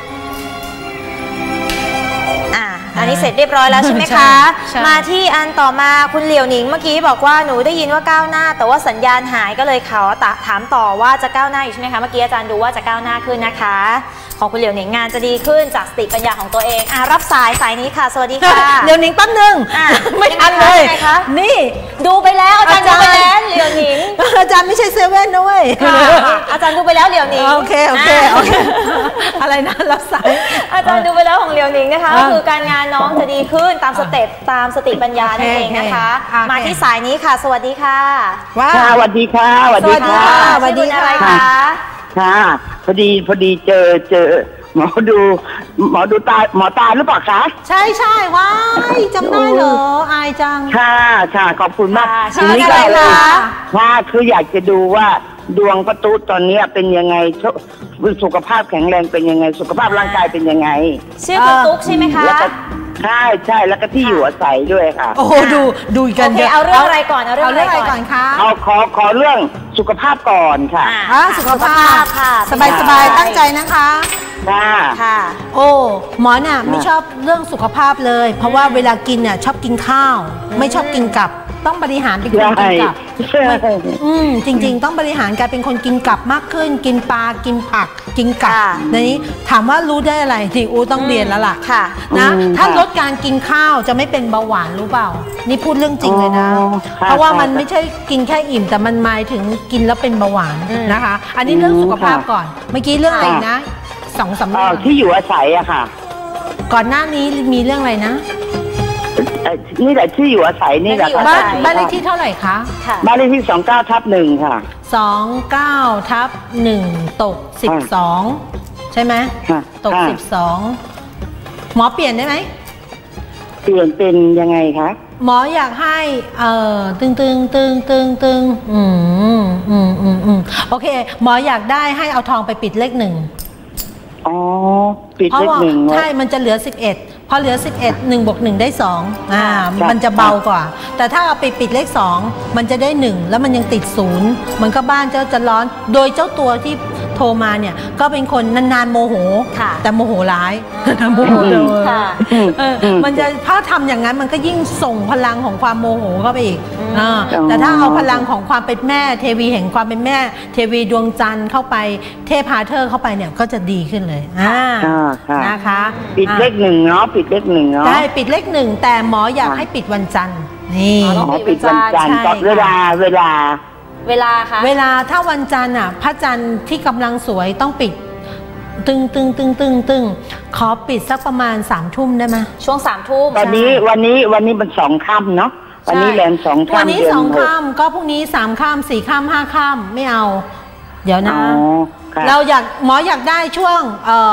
อันนี้เสร็จเรียบร้อยแล้วใช่ไหมคะมาที่อันต่อมาคุณเหลียวหนิงเมื่อกี้บอกว่าหนูได้ยินว่าก้าวหน้าแต่ว่าสัญญาณหายก็เลยขอถามต่อว่าจะก้าวหน้าอยู่ใช่ไหมคะเมื่อกี้อาจารย์ดูว่าจะก้าวหน้าขึ้นนะคะของคุณเหลียวหนิงงานจะดีขึ้นจากสติปัญญาของตัวเองรับสายนี้ค่ะสวัสดีค่ะเหลียวหนิงแป๊บนึงไม่ทันเลยนี่ดูไปแล้วอาจารย์ดูไปแล้วเหลียวหนิงอาจารย์ไม่ใช่เซเว่นด้วยอาจารย์ดูไปแล้วเหลียวหนิงโอเคอะไรนะรับสายอาจารย์ดูไปแล้วของเหลียวหนิงนะคะก็คือการงานน้องจะดีขึ้นตามสเต็ปตามสติปัญญานั่นเองนะคะมาที่สายนี้ค่ะสวัสดีค่ะสวัสดีค่ะสวัสดีค่ะสวัสดีอะไรคะค่ะพอดีเจอหมอดูตาหมอตาหรือเปล่าคะใช่ว้ายจำได้เหรออายจังค่ะขอบคุณมากทีนี้ก็เลยว่าคืออยากจะดูว่าดวงประตูตอนนี้เป็นยังไงสุขภาพแข็งแรงเป็นยังไงสุขภาพร่างกายเป็นยังไงชื่อคุณตุ๊กใช่ไหมคะใช่แล้วก็ที่อยู่อาศัยด้วยค่ะโอ้ดูกันเดี๋ยวเอาเรื่องอะไรก่อนเอาเรื่องอะไรก่อนคะขอเรื่องสุขภาพก่อนค่ะสุขภาพค่ะสบายตั้งใจนะคะค่ะโอ้หมอเนี่ยไม่ชอบเรื่องสุขภาพเลยเพราะว่าเวลากินเนี่ยชอบกินข้าวไม่ชอบกินกับต้องบริหารเป็นคนกินกลับจริงๆต้องบริหารกลายเป็นคนกินกลับมากขึ้นกินปลากินผักกินกลับในนี้ถามว่ารู้ได้อะไรที่อูต้องเรียนแล้วล่ะนะถ้าลดการกินข้าวจะไม่เป็นเบาหวานรู้เปล่านี่พูดเรื่องจริงเลยนะเพราะว่ามันไม่ใช่กินแค่อิ่มแต่มันหมายถึงกินแล้วเป็นเบาหวานนะคะอันนี้เรื่องสุขภาพก่อนเมื่อกี้เรื่องอะไรนะ2-3 เรื่องที่อยู่อาศัยอะค่ะก่อนหน้านี้มีเรื่องอะไรนะนี่แหละที่อยู่อาศัยนี่แหละบ้านเลขที่เท่าไหร่คะบ้านเลขที่29/1ค่ะ 29/1ตก12ใช่ไหมตก12หมอเปลี่ยนได้ไหมเปลี่ยนเป็นยังไงคะหมออยากให้ตึงโอเคหมออยากได้ให้เอาทองไปปิดเลข1 อ๋อปิดเลข1 ใช่มันจะเหลือ11พอเหลือ11 1 บวก 1ได้2มันจะเบากว่าแต่ถ้าเอาไปปิดเลข2มันจะได้1แล้วมันยังติด0มันก็บ้านจะร้อนโดยเจ้าตัวที่โทรมาเนี่ยก็เป็นคนนานๆโมโหแต่โมโหร้ายโมโหเลยมันจะถ้าทำอย่างนั้นมันก็ยิ่งส่งพลังของความโมโหเข้าไปอีกแต่ถ้าเอาพลังของความเป็นแม่เทวีแห่งความเป็นแม่เทวีดวงจันทร์เข้าไปเทพาเธอเข้าไปเนี่ยก็จะดีขึ้นเลยนะคะปิดเลข1เนาะปิดเลข1เนาะได้ปิดเลข1แต่หมออยากให้ปิดวันจันทร์นี่ปิดวันจันทร์เวลาค่ะเวลาถ้าวันจันทร์อ่ะพระจันทร์ที่กำลังสวยต้องปิดตึงขอปิดสักประมาณ3 ทุ่มได้ไหมช่วง3 ทุ่มวันนี้มัน2 ค่ำเนาะวันนี้แรม2 ค่ำวันนี้2 ค่ำก็พรุ่งนี้3 ค่ำ4 ค่ำ5 ค่ำไม่เอาเดี๋ยวนะเราหมออยากได้ช่วง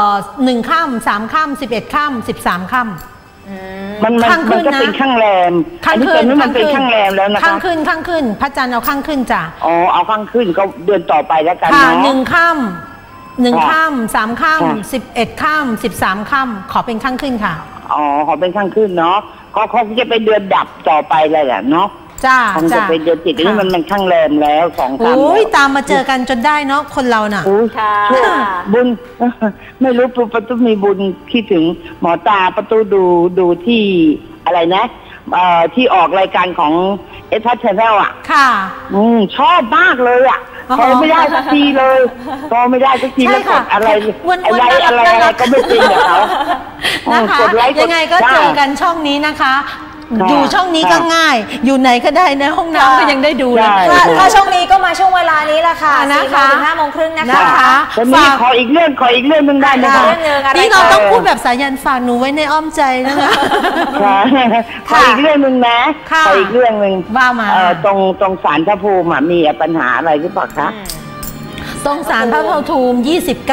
1 ค่ำ3 ค่ำ11 ค่ำ13 ค่ำมันก็เป็นข้างแรมอันนี้เป็นมันเป็นข้างแรมแล้วนะคะข้างขึ้นพระจันทร์เอาข้างขึ้นจ้ะเอาข้างขึ้นก็เดือนต่อไปแล้วกันเนาะ 1 ค่ำ1 ค่ำ3 ค่ำ11 ค่ำ13 ค่ำขอเป็นข้างขึ้นค่ะขอเป็นข้างขึ้นเนาะเขาจะเป็นเดือนดับต่อไปเลยแหละเนาะจ้าจะเป็นเดือนติดนี่มันข้างแรมแล้ว2 ค่ำตามมาเจอกันจนได้เนาะคนเราน่ะบุญไม่รู้ประตูมีบุญคิดถึงหมอตาประตูดูที่อะไรนะที่ออกรายการของทัชแนลอ่ะค่ะชอบมากเลยอ่ะพอไม่ได้สักทีเลยพอไม่ได้สักทีแล้วกดอะไรก็ไม่จริงกับเขานะคะยังไงก็เจอกันช่องนี้นะคะอยู่ช่องนี้ก็ง่ายอยู่ไหนก็ได้ในห้องน้ำก็ยังได้ดูเลยถ้าช่องนี้ก็มาช่วงเวลานี้แหละค่ะนะคะ5:30นะคะวันนี้ขออีกเรื่องนึงได้ไหมคะนี่เราต้องพูดแบบสายันฝากหนูไว้ในอ้อมใจนะคะขออีกเรื่องนึงนะขออีกเรื่องนึงว่ามาตรงศาลพระภูมิมีปัญหาอะไรหรือเปล่าคะตรงศาลพระภูมิ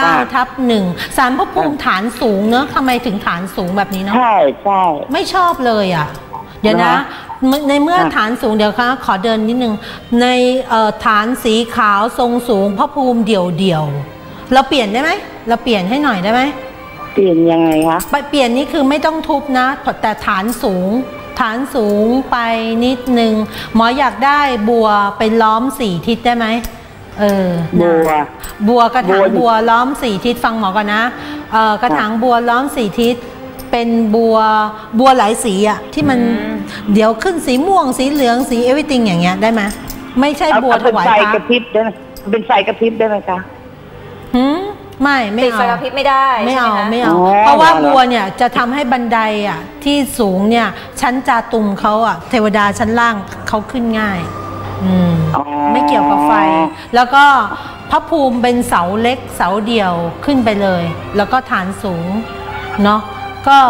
29/1ศาลพระภูมิฐานสูงเนอะทำไมถึงฐานสูงแบบนี้เนาะใช่ไม่ชอบเลยอ่ะเดี๋ยวนะในเมื่อฐานสูงเดี๋ยวค่ะขอเดินนิดนึงในฐานสีขาวทรงสูงพระภูมิเดี่ยวเราเปลี่ยนได้ไหมเราเปลี่ยนให้หน่อยได้ไหมเปลี่ยนยังไงคะเปลี่ยนนี่คือไม่ต้องทุบนะแต่ฐานสูงไปนิดนึงหมออยากได้บัวไปล้อม4 ทิศได้ไหมบัวกระถางบัวล้อม4 ทิศฟังหมอก่อนนะกระถางบัวล้อม4 ทิศเป็นบัวหลายสีอ่ะที่มันเดี๋ยวขึ้นสีม่วงสีเหลืองสีเอวิติงอย่างเงี้ยได้ไหมไม่ใช่บัวถวายพระเป็นไฟกระพริบได้ไหมเป็นไฟกระพริบได้ไหมคะไม่เอาไฟกระพริบไม่ได้ไม่เอาเพราะว่าบัวเนี่ยจะทำให้บันไดอ่ะที่สูงเนี่ยชั้นจาตุมเขาอ่ะเทวดาชั้นล่างเขาขึ้นง่ายไม่เกี่ยวกับไฟแล้วก็พระภูมิเป็นเสาเล็กเสาเดี่ยวขึ้นไปเลยแล้วก็ฐานสูงเนาะก็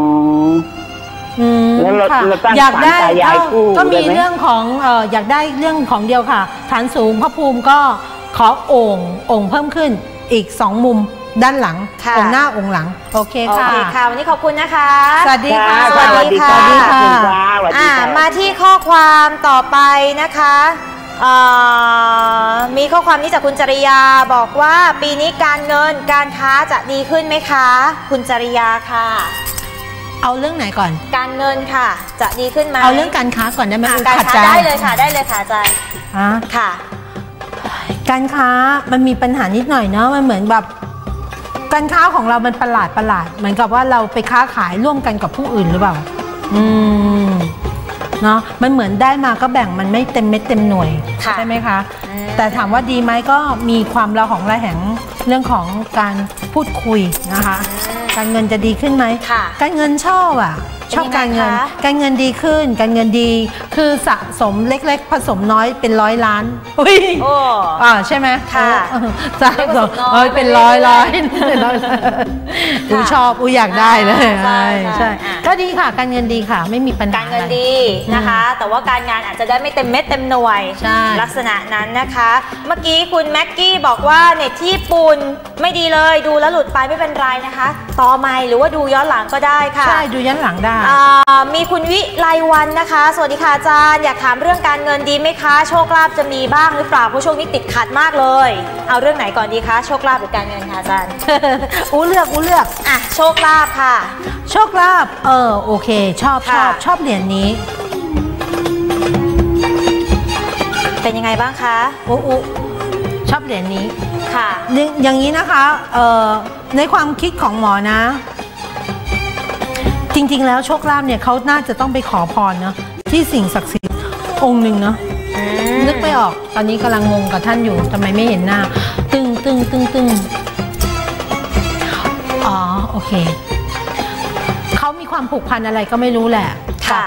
อยากได้ก็มีเรื่องของอยากได้เรื่องของเดียวค่ะฐานสูงพระภูมิก็ขอโอ่งเพิ่มขึ้นอีก2 มุมด้านหลังองค์หน้าองค์หลังโอเคค่ะวันนี้ขอบคุณนะคะสวัสดีค่ะสวัสดีค่ะมาที่ข้อความต่อไปนะคะมีข้อความนี้จากคุณจริยาบอกว่าปีนี้การเงินการค้าจะดีขึ้นไหมคะคุณจริยาค่ะเอาเรื่องไหนก่อนการเงินค่ะจะดีขึ้นไหมเอาเรื่องการค้าก่อนได้ไหมการค้าได้เลยค่ะอาจารย์ค่ะการค้ามันมีปัญหานิดหน่อยเนาะมันเหมือนแบบการค้าของเรามันประหลาดเหมือนกับว่าเราไปค้าขายร่วมกันกับผู้อื่นหรือเปล่าเนาะมันเหมือนได้มาก็แบ่งมันไม่เต็มเม็ดเต็มหน่วยใช่ไหมคะแต่ถามว่าดีไหมก็มีความระหองระแหงเรื่องของการพูดคุยนะคะการเงินจะดีขึ้นไหมการเงินชอบการเงินดีขึ้นการเงินดีคือสะสมเล็กๆผสมน้อยเป็น100 ล้านใช่ไหมค่ะสะสมน้อยเป็นร้อยอูชอบอูอยากได้เลยใช่ก็ดีค่ะการเงินดีค่ะไม่มีปัญหาการเงินดีนะคะแต่ว่าการงานอาจจะได้ไม่เต็มเม็ดเต็มหน่วยลักษณะนั้นนะคะเมื่อกี้คุณแม็กกี้บอกว่าเน็ตที่ญี่ปุ่นไม่ดีเลยดูแล้วหลุดไปไม่เป็นไรนะคะต่อใหม่หรือว่าดูย้อนหลังก็ได้ค่ะใช่ดูย้อนหลังได้มีคุณวิไลวันนะคะสวัสดีค่ะอาจารย์อยากถามเรื่องการเงินดีไหมคะโชคลาภจะมีบ้างหรือเปล่าเพราะช่วงนี้ติดขัดมากเลยเอาเรื่องไหนก่อนดีคะโชคลาภหรือการเงินคะอาจารย์อู้เลือกโชคลาภค่ะโชคลาภโอเคชอบเหรียญนี้เป็นยังไงบ้างคะชอบเหรียญนี้ค่ะอย่างนี้นะคะในความคิดของหมอนะจริงๆแล้วโชคลาภเนี่ยเขาน่าจะต้องไปขอพรเนาะที่สิ่งศักดิ์สิทธิ์องค์หนึ่งเนาะนึกไม่ออกตอนนี้กำลังงงกับท่านอยู่ทำไมไม่เห็นหน้าตึงอ๋อโอเคเขามีความผูกพันอะไรก็ไม่รู้แหละค่ะ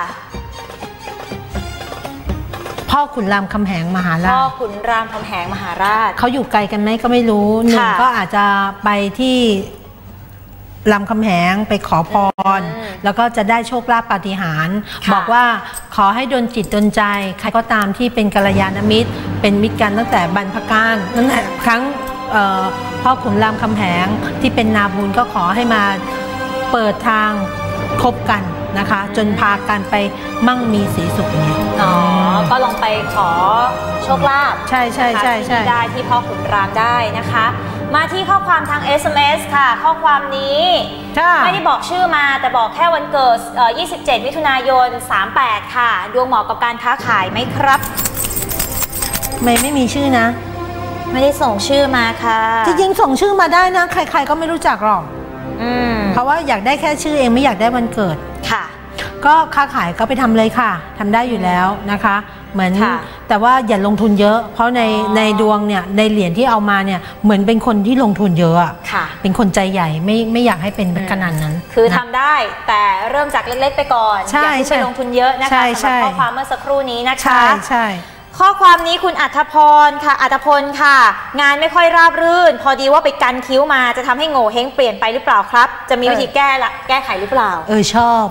พ่อขุนรามคำแหงมหาราชพ่อขุนรามคำแหงมหาราชเขาอยู่ไกลกันไหมก็ไม่รู้หนึ่งก็อาจจะไปที่รามคำแหงไปขอพรแล้วก็จะได้โชคลาภปาฏิหาริย์บอกว่าขอให้ดลจิตดลใจใครก็ตามที่เป็นกัลยาณมิตรเป็นมิตรกันตั้งแต่บรรพกาลตั้งแต่ครั้งพ่อขุนรามคำแหงที่เป็นนาบุญก็ขอให้มาเปิดทางคบกันนะคะจนพากันไปมั่งมีสีสุขเนี่ยก็ลองไปขอโชคลาภใช่ได้ที่พ่อขุนรามได้นะคะมาที่ข้อความทาง SMS ค่ะข้อความนี้ไม่ได้บอกชื่อมาแต่บอกแค่วันเกิด27 มิถุนายน 38 ค่ะดวงเหมาะกับการค้าขายไหมครับไม่มีชื่อนะไม่ได้ส่งชื่อมาค่ะจริงๆส่งชื่อมาได้นะใครๆก็ไม่รู้จักหรอกเพราะว่าอยากได้แค่ชื่อเองไม่อยากได้วันเกิดค่ะก็ค้าขายก็ไปทำเลยค่ะทำได้อยู่แล้วนะคะเหมือนแต่ว่าอย่าลงทุนเยอะเพราะในดวงเนี่ยในเหรียญที่เอามาเนี่ยเหมือนเป็นคนที่ลงทุนเยอะค่ะเป็นคนใจใหญ่ไม่อยากให้เป็นขนาดนั้นคือทำได้แต่เริ่มจากเล็กๆไปก่อนอย่าไปลงทุนเยอะนะคะสำหรับข้อความเมื่อสักครู่นี้นะคะใช่ข้อความนี้คุณอัธพลค่ะงานไม่ค่อยราบรื่นพอดีว่าไปกันคิ้วมาจะทำให้โง่เฮงเปลี่ยนไปหรือเปล่าครับจะมีวิธีแก้ไขหรือเปล่าชอบ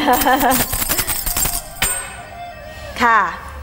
ค่ะ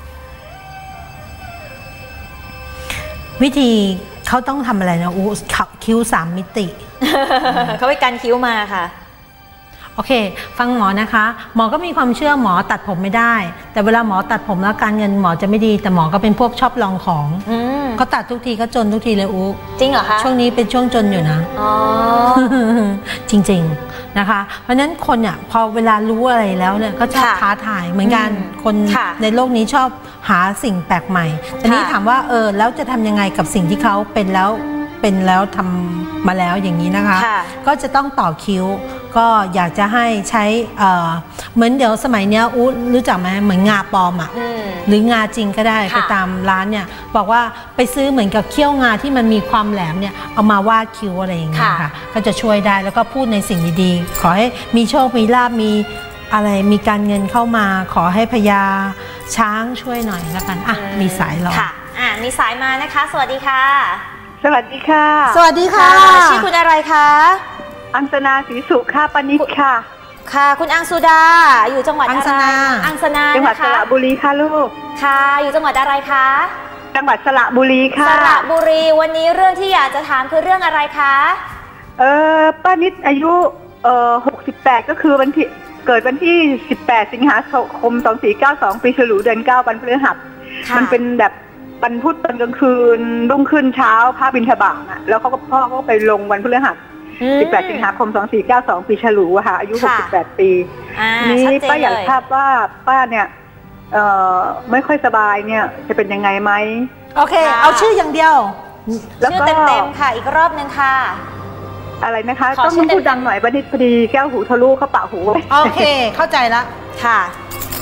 วิธีเขาต้องทำอะไรนะคิ้ว3 มิติเขาไปกันคิ้วมาค่ะโอเคฟังหมอนะคะหมอก็มีความเชื่อหมอตัดผมไม่ได้แต่เวลาหมอตัดผมแล้วการเงินหมอจะไม่ดีแต่หมอก็เป็นพวกชอบลองของเขาตัดทุกทีก็จนทุกทีเลยจริงเหรอคะช่วงนี้เป็นช่วงจนอยู่นะจริงๆนะคะเพราะฉะนั้นคนเนี่ยพอเวลารู้อะไรแล้วเนี่ยก็ชอบท้าทายเหมือนกันคนในโลกนี้ชอบหาสิ่งแปลกใหม่ทีนี้ถามว่าแล้วจะทำยังไงกับสิ่งที่เขาเป็นแล้วทำมาแล้วอย่างนี้นะคะก็จะต้องต่อคิ้วก็อยากจะให้ใช้เหมือนเดี๋ยวสมัยนี้รู้จักไหมเหมือนงาปลอมหรืองาจริงก็ได้ไปตามร้านเนี่ยบอกว่าไปซื้อเหมือนกับเขี้ยวงาที่มันมีความแหลมเนี่ยเอามาวาดคิ้วอะไรอย่างเงี้ยค่ะก็จะช่วยได้แล้วก็พูดในสิ่งดีๆขอให้มีโชคมีลาภมีอะไรมีการเงินเข้ามาขอให้พญาช้างช่วยหน่อยแล้วกันมีสายรอมีสายมานะคะสวัสดีค่ะสวัสดีค่ะสวัสดีค่ะชื่อคุณอะไรคะอังสนาศรีสุขปณิชค่ะค่ะคุณอังสุดาอยู่จังหวัดอะไรอังสนาจังหวัดสระบุรีค่ะลูกค่ะอยู่จังหวัดอะไรคะจังหวัดสระบุรีค่ะสระบุรีวันนี้เรื่องที่อยากจะถามคือเรื่องอะไรคะป้านิดอายุ68ก็คือเกิดวันที่18 สิงหาคม 2492ปีฉลูเดือน9วันพฤหัสมันเป็นแบบวันพุธตอนกลางคืนรุ่งขึ้นเช้าพระบิณฑบาตแล้วพ่อเขาไปลงวันพฤหัส18 สิงหาคม 2492ปีฉลูค่ะอายุ68 ปีนี้ป้าอยากทราบว่าป้าเนี่ยไม่ค่อยสบายเนี่ยจะเป็นยังไงไหมโอเคเอาชื่ออย่างเดียวชื่อเต็มๆค่ะอีกรอบนึงค่ะอะไรนะคะต้องพูดดังหน่อยบัดนี้พอดีแก้วหูทะลุเข้าปากหูโอเคเข้าใจละค่ะ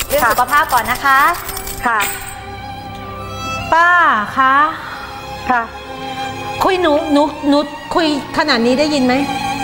เรื่องสุขภาพก่อนนะคะค่ะป้าคะค่ะคุยหนูคุยขนาดนี้ได้ยินไหม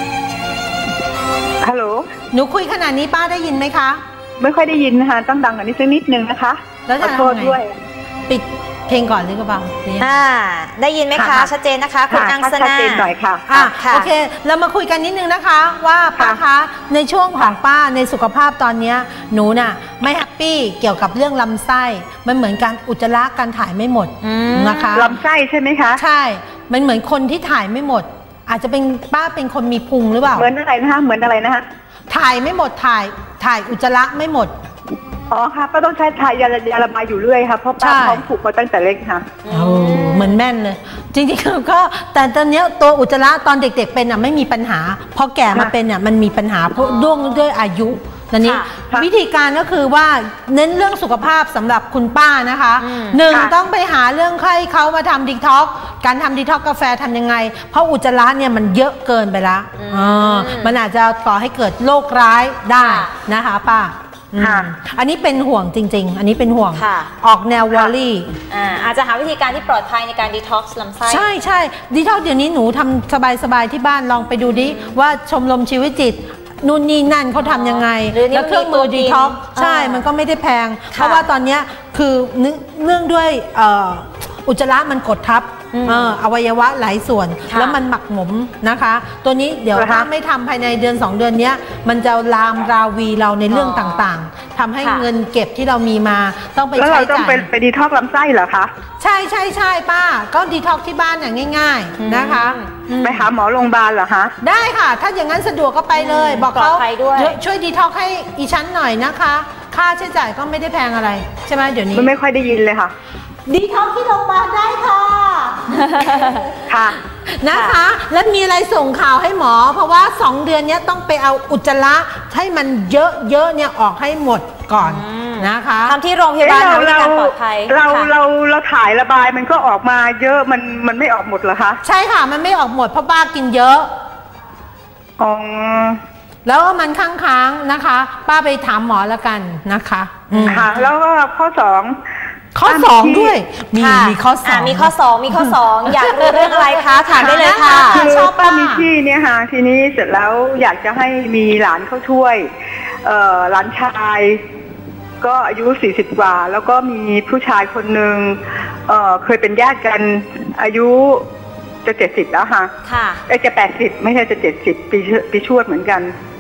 ฮัลโหลหนูคุยขนาดนี้ป้าได้ยินไหมคะไม่ค่อยได้ยินนะคะต้องดังกว่านี้สักนิดนึงนะคะแล้วขอจะโทษทำไงด้วยปิดเพลงก่อนหรือเปล่าได้ยินไหมคะค่ะชัดเจนนะคะคุณอังสชัดนาเจนหน่อยค่ะอ่ะค่ะโอเคเรามาคุยกันนิดนึงนะคะว่าป้าค่ะคะในช่วงของป้าในสุขภาพตอนเนี้ยหนูน่ะไม่แฮปปี้เกี่ยวกับเรื่องลำไส้มันเหมือนการอุจจาระการถ่ายไม่หมดนะคะลำไส้ใช่ไหมคะใช่มันเหมือนคนที่ถ่ายไม่หมด อาจจะเป็นป้าเป็นคนมีพุงหรือเปล่าเหมือนอะไรนะคะเหมือนอะไรนะคะถ่ายไม่หมดถ่ายอุจจาระไม่หมดอ๋อค่ะก็ต้องใช้ทายาระบายอยู่เรื่อยค่ะเพราะป้าใช่ท้องผูกมาตั้งแต่เล็กค่ะเหมือนแม่นเลย จริงๆก็แต่ตอนเนี้ยตัวอุจจาระตอนเด็กๆเป็นอ่ะไม่มีปัญหาพอแก่มาเป็นอ่ะมันมีปัญหาเพราะด้วยอายุตอนนี้ค่ะวิธีการก็คือว่าเน้นเรื่องสุขภาพสำหรับคุณป้านะคะหนึ่งค่ะต้องไปหาเรื่องให้เขามาทำดีท็อกการทำดีท็อกกาแฟทำยังไง เพราะอุจจาระเนี่ยมันเยอะเกินไปละมันอาจจะก่อให้เกิดโรคร้ายได้นะคะป้าค่ะอันนี้เป็นห่วงจริงๆ อันนี้เป็นห่วงค่ะออกแนววอลลี่อาจจะหาวิธีการที่ปลอดภัยในการดีท็อกซ์ลำไส้ใช่ใช่ดีท็อกเดี๋ยวนี้หนูทำสบายๆที่บ้านลองไปดูดิว่าชมรมชีวิตจิตนู่นนี่นั่นเขาทำยังไงหรือนี่แล้วเครื่องมือมีตัวกินดีท็อกใช่อ่ามัมันก็ไม่ได้แพงค่ะเพราะว่าตอนเนี้ยคือเนื่องด้วยอุจจาระมันกดทับอวัยวะหลายส่วนค่ะแล้วมันหมักหมมนะคะ ตัวนี้เดี๋ยวเหรอคะถ้าไม่ทำภายในเดือน2 เดือนเนี้ยมันจะลามราวีเราในเรื่องต่างๆทำให้ค่ะเงินเก็บที่เรามีมาต้องไปแล้วใช้เราต้องจ่ายไปดีท็อกซ์ลำไส้เหรอคะใช่ป้าก็ดีท็อกที่บ้านอย่างง่ายๆนะคะอืมไปหาหมอโรงพยาบาลเหรอคะได้ค่ะ ถ้าอย่างนั้นสะดวกก็ไปเลย บอกปลอเขาดภัยด้วยช่วยดีท็อกให้อีชั้นหน่อยนะคะ ค่าใช้จ่ายก็ไม่ได้แพงอะไร ใช่ไหมเดี๋ยวนี้มันไม่ค่อยได้ยินเลยค่ะดีท็อกที่โรงพยาบาลได้ค่ะค่ะนะคะ แล้วมีอะไรส่งข่าวให้หมอ เพราะว่า 2 เดือนเนี้ยต้องไปเอาอุจจาระให้มันเยอะๆเนี่ยออกให้หมดก่อนนะคะทำที่โรงพยาบาลหาวิธีการปลอดภัยเราค่ะเราถ่ายระบายมันก็ออกมาเยอะมันไม่ออกหมดเหรอคะใช่ค่ะมันไม่ออกหมดเพราะป้ากินเยอะอ๋อแล้วมันค้างๆนะคะ ป้าไปถามหมอแล้วกันนะคะค่ะ แล้วก็ข้อข้อ 2 ด้วยค่ะมีข้อสองมีข้อ 2 มีข้อ 2 อยากรู้เรื่องอะไรคะถามได้เลยค่ะคือชอบป้าป้ามีมีที่เนี่ยค่ะ ทีนี้เสร็จแล้วอยากจะให้มีหลานเข้าช่วยหลานชาย ก็อายุ40 กว่า แล้วก็มีผู้ชายคนหนึ่งเคยเป็นญาติกันอายุจะ70แล้วค่ะค่ะจะ80ไม่ใช่จะ70ปีชวดเหมือนกัน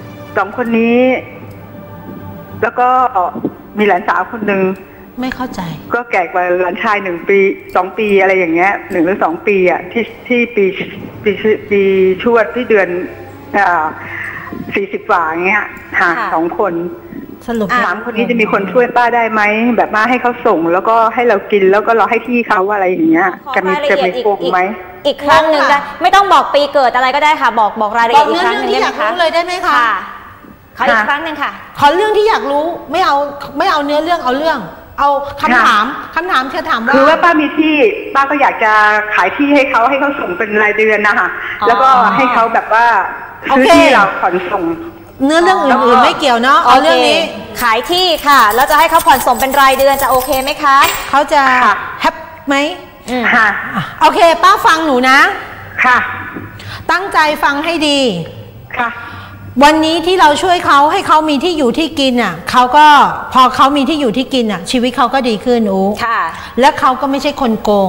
2 คนนี้ แล้วก็มีหลานสาวคนหนึ่งไม่เข้าใจก็แก่กว่าหลานชาย1 ปี2 ปีอะไรอย่างเงี้ย1 หรือ 2 ปีอ่ะที่ปีชวดที่เดือน40 กว่าอย่างเงี้ยค่ะค่ะ 2 คนสรุป 3 คนนี้จะมีคนช่วยป้าได้ไหมแบบมาให้เขาส่งแล้วก็ให้เรากินแล้วก็เราให้ที่เขาอะไรอย่างเงี้ยขอจะมีรายละจะเอียมีดอีกโกงไหมอีกครั้งหนึ่งได้ไม่ต้องบอกปีเกิดอะไรก็ได้ค่ะ บอกรายละบเอีอย กดอีกเรื่องครั้งหนึ่งที่ได้อไหมยากคะรู้เลยได้ไหมคะค่ะขออีกค่ะครั้งหนึ่งค่ะขอเรื่องที่อยากรู้ไม่เอาเนื้อเรื่องเอาเรื่อง เอาคำถามเธอถามว่าคือว่าป้ามีที่ป้าก็อยากจะขายที่ให้เขาส่งเป็นรายเดือนนะคะอ๋อแล้วก็ให้เขาแบบว่าซื้อโอเคที่เราผ่อนส่งเนื้อเรื่องอื่นๆไม่เกี่ยวเนาะเอาเรื่องนี้โคขายที่ค่ะ แล้วจะให้เขาผ่อนส่งเป็นรายเดือนจะโอเคไหมคะเขาจะค่ะแฮปไหมค่ะโอเค ป้าฟังหนูนะค่ะตั้งใจฟังให้ดีค่ะวันนี้ที่เราช่วยเขาให้เขามีที่อยู่ที่กินอ่ะเขาก็พอเขามีที่อยู่ที่กินอ่ะ ชีวิตเขาก็ดีขึ้นอูค่ะและเขาก็ไม่ใช่คนโกง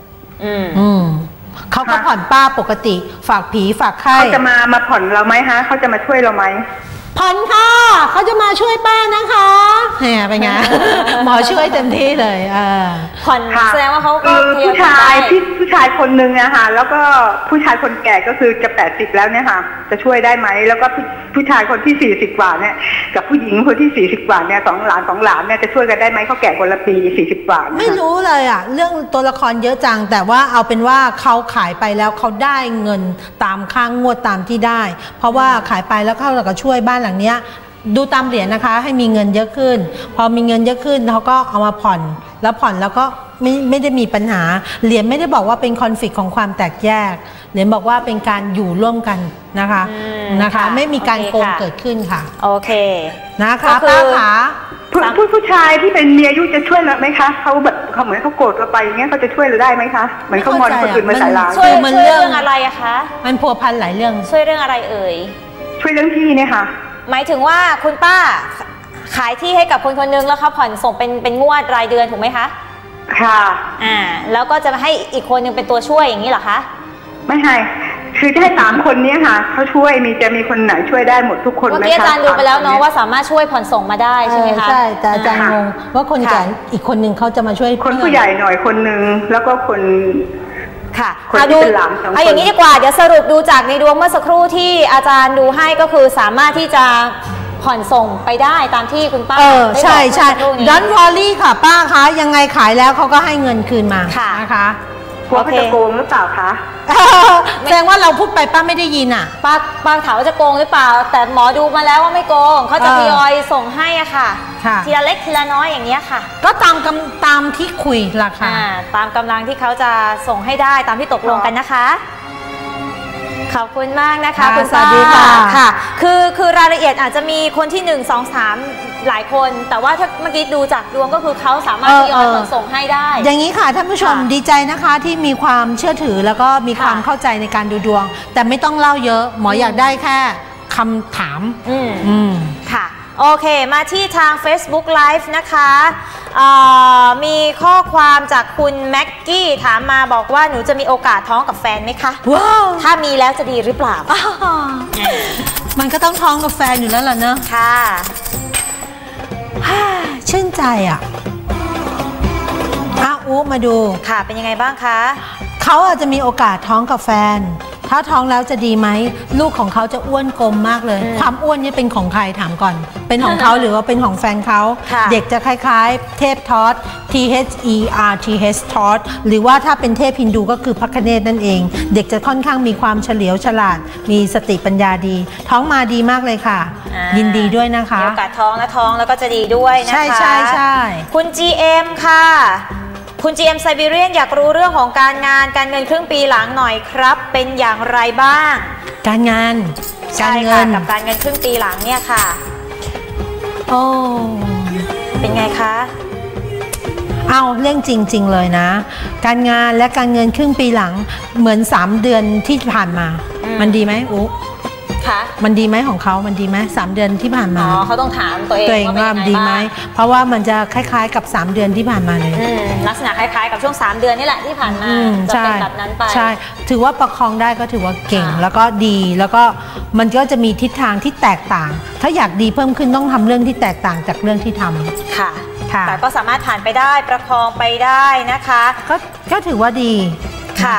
เขาก็ค่ะผ่อนป้าปกติ ฝากผีฝากไข้เขาจะมาผ่อนเราไหมฮะเขาจะมาช่วยเราไหมผ่อนค่ะเขาจะมาช่วยป้านะคะแหมเป็นไง หมอช่วยเต็มที่เลยผ่อนค่ะแสดงว่าเขาก็คือผู้ชายทยอยผ่อนได้ผู้ชายคนหนึ่งอะค่ะแล้วก็ผู้ชายคนแก่ก็คือจะ80แล้วเนี่ยค่ะ จะช่วยได้ไหมแล้วก็ผู้ชายคนที่40 กว่าเนี่ยกับผู้หญิงคนที่40 กว่าเนี่ย2 หลานเนี่ยจะช่วยกันได้ไหมเขาแก่คนละปี40 กว่านะคะไม่รู้เลยอ่ะเรื่องตัวละครเยอะจังแต่ว่าเอาเป็นว่าเขาขายไปแล้วเขาได้เงินตามค่างวดตามที่ได้ เพราะว่าขายไปแล้วเขาก็ช่วยบ้านหลังเนี้ยดูตามเหรียญนะคะให้มีเงินเยอะขึ้นพอมีเงินเยอะขึ้นเขาก็เอามาผ่อนแล้วผ่อนแล้วก็ไม่ได้มีปัญหาเหรียญไม่ได้บอกว่าเป็นคอนฟลิกต์ของความแตกแยกเหรียญบอกว่าเป็นการอยู่ร่วมกันนะคะไม่มีการโกงเกิดขึ้นค่ะโอเคนะคะป้าขาผู้ชายที่เป็นมีอายุจะช่วยเราไหมคะเขาแบบเขาเหมือนเขาโกรธเราไปอย่างเงี้ยเขาจะช่วยเราได้ไหมคะเหมือนเขางอนคนอื่นมาใส่ร้ายช่วยเรื่องอะไรอะคะมันพัวพันหลายเรื่องช่วยเรื่องอะไรเอ่ยช่วยเรื่องที่เนี่ยค่ะหมายถึงว่าคุณป้าขายที่ให้กับคนคนนึงแล้วเขาผ่อนส่งเป็นงวดรายเดือนถูกไหมคะค่ะแล้วก็จะให้อีกคนนึงเป็นตัวช่วยอย่างนี้เหรอคะไม่ใช่คือจะให้3 คนนี้ค่ะเขาช่วยจะมีคนไหนช่วยได้หมดทุกคนไหมคะเมื่อกี้อาจารย์ดูไปแล้วเนาะว่าสามารถช่วยผ่อนส่งมาได้ใช่ไหมคะใช่แต่อาจารย์งงว่าคนแก่อีกคนนึงเขาจะมาช่วยคนผู้ใหญ่หน่อยคนนึงแล้วก็คนค่ะดูอย่างนี้ดีกว่าเดี๋ยวสรุปดูจากในดวงเมื่อสักครู่ที่อาจารย์ดูให้ก็คือสามารถที่จะผ่อนส่งไปได้ตามที่คุณป้าใช่ดันวอลลี่ค่ะป้าคะยังไงขายแล้วเขาก็ให้เงินคืนมานะคะกลัวเขาจะโกงหรือเปล่าคะแสดงว่าเราพูดไปป้าไม่ได้ยินอ่ะป้าถามว่าจะโกงหรือเปล่าแต่หมอดูมาแล้วว่าไม่โกงเขาจะทยอยส่งให้อ่ะค่ะทีละเล็กทีละน้อยอย่างเงี้ยค่ะก็ตามที่คุยราคาตามกำลังที่เขาจะส่งให้ได้ตามที่ตกลงกันนะคะขอบคุณมากนะคะคุณป้าค่ะคือรายละเอียดอาจจะมีคนที่1 2 3หลายคนแต่ว่าถ้าเมื่อกี้ดูจากดวงก็คือเขาสามารถทยอยส่งให้ได้อย่างนี้ค่ะท่านผู้ชมดีใจนะคะที่มีความเชื่อถือแล้วก็มีความเข้าใจในการดูดวงแต่ไม่ต้องเล่าเยอะหมออยากได้แค่คำถามค่ะโอเคมาที่ทาง Facebook Live นะคะมีข้อความจากคุณแม็กกี้ถามมาบอกว่าหนูจะมีโอกาสท้องกับแฟนไหมคะว้าวถ้ามีแล้วจะดีหรือเปล่ามันก็ต้องท้องกับแฟนอยู่แล้วล่ะเนอะค่ะชื่นใจอ่ะอุ๊มาดูค่ะเป็นยังไงบ้างคะเขาอาจจะมีโอกาสท้องกับแฟนถ้าท้องแล้วจะดีไหมลูกของเขาจะอ้วนกลมมากเลยความอ้วนนี่เป็นของใครถามก่อนเป็นของเขาหรือว่าเป็นของแฟนเขาเด็กจะคล้ายๆเทพทอส THERTH ทอสหรือว่าถ้าเป็นเทพฮินดูก็คือพระคเนศนั่นเองเด็กจะค่อนข้างมีความเฉลียวฉลาดมีสติปัญญาดีท้องมาดีมากเลยค่ะยินดีด้วยนะคะมีโอกาสท้องแล้วก็จะดีด้วยนะคะใช่คุณ GM ค่ะคุณ GM ไซบีเรียนอยากรู้เรื่องของการงานการเงินครึ่งปีหลังหน่อยครับเป็นอย่างไรบ้างการงานการเงินกับการเงินครึ่งปีหลังเนี่ยค่ะโอ้เป็นไงคะเอาเรื่องจริงๆเลยนะการงานและการเงินครึ่งปีหลังเหมือน3 เดือนที่ผ่านมามันดีไหมอุ๊มันดีไหมของเขามันดีไหม3 เดือนที่ผ่านมาเขาต้องถามตัวเองว่าดีไหมเพราะว่ามันจะคล้ายๆกับ3 เดือนที่ผ่านมาเลยลักษณะคล้ายๆกับช่วง3 เดือนนี่แหละที่ผ่านมาจะเป็นแบบนั้นไปใช่ถือว่าประคองได้ก็ถือว่าเก่งแล้วก็ดีแล้วก็มันก็จะมีทิศทางที่แตกต่างถ้าอยากดีเพิ่มขึ้นต้องทำเรื่องที่แตกต่างจากเรื่องที่ทำค่ะแต่ก็สามารถผ่านไปได้ประคองไปได้นะคะก็ถือว่าดีค่ะ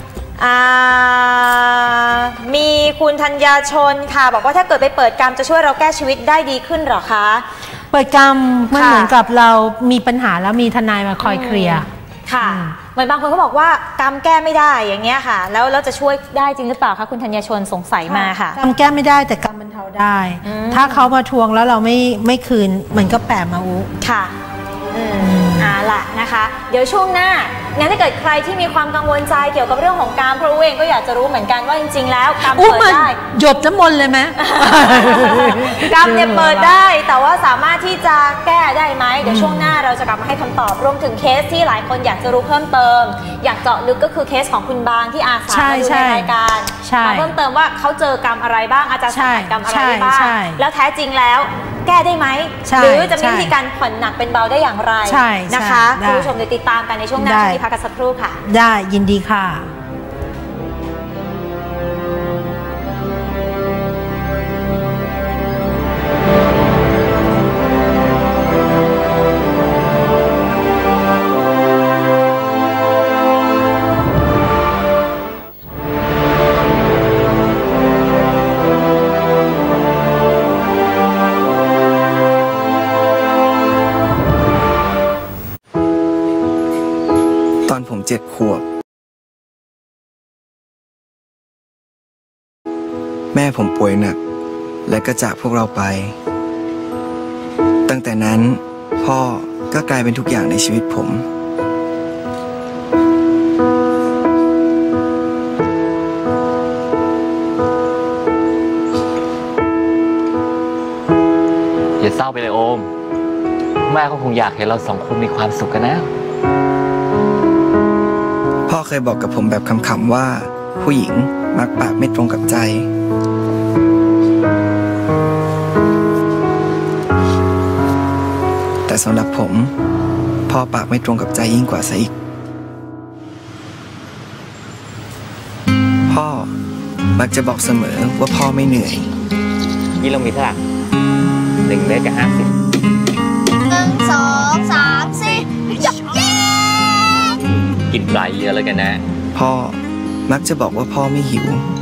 มีคุณธัญญาชนค่ะบอกว่าถ้าเกิดไปเปิดกรรมจะช่วยเราแก้ชีวิตได้ดีขึ้นหรอคะเปิดกรรมมันเหมือนกับเรามีปัญหาแล้วมีทนายมาคอยเคลียร์ค่ะเหมือนบางคนเขาบอกว่ากรรมแก้ไม่ได้อย่างเงี้ยค่ะแล้วจะช่วยได้จริงหรือเปล่าคะคุณธัญญาชนสงสัยมาค่ะกรรมแก้ไม่ได้แต่กรรมบรรเทาได้ถ้าเขามาทวงแล้วเราไม่คืนมันก็แปะมาอุ๊ค่ะล่ะนะคะเดี๋ยวช่วงหน้างั้นถ้าเกิดใครที่มีความกังวลใจเกี่ยวกับเรื่องของกรรมเพราะเองก็อยากจะรู้เหมือนกันว่าจริงๆแล้วกรรมเปิดได้หยดน้ำมนต์เลยไหมกรรมเนี่ยเปิดได้แต่ว่าสามารถที่จะแก้ได้ไหมเดี๋ยวช่วงหน้าเราจะกลับมาให้คำตอบรวมถึงเคสที่หลายคนอยากจะรู้เพิ่มเติมอยากเจาะลึกก็คือเคสของคุณบางที่อาสามาดูในรายการมาเพิ่มเติมว่าเขาเจอกรรมอะไรบ้างอาจารย์สัมผัสกรรมอะไรบ้างแล้วแท้จริงแล้วแก้ได้ไหมหรือจะมีวิธีการผ่อนหนักเป็นเบาได้อย่างไรนะคะคุณผู้ชมเดี๋ยวติดตามกันในช่วงหน้าช่วงนี้พักกันสักครู่ค่ะได้ยินดีค่ะผม7 ขวบแม่ผมป่วยหนักและก็จากพวกเราไปตั้งแต่นั้นพ่อก็กลายเป็นทุกอย่างในชีวิตผมอย่าเศร้าไปเลยโอมแม่ก็คงอยากเห็นเราสองคนมีความสุขกันนะพ่อเคยบอกกับผมแบบขำๆว่าผู้หญิงมักปากไม่ตรงกับใจแต่สำหรับผมพ่อปากไม่ตรงกับใจยิ่งกว่าซะอีกพ่อมักจะบอกเสมอว่าพ่อไม่เหนื่อยนี่เรามีเท่าไหร่1 เมตรกับ 50 1 2 3 4ยับเย้กินปลาเยอะแล้วกันนะพ่อมักจะบอกว่าพ่อไม่หิว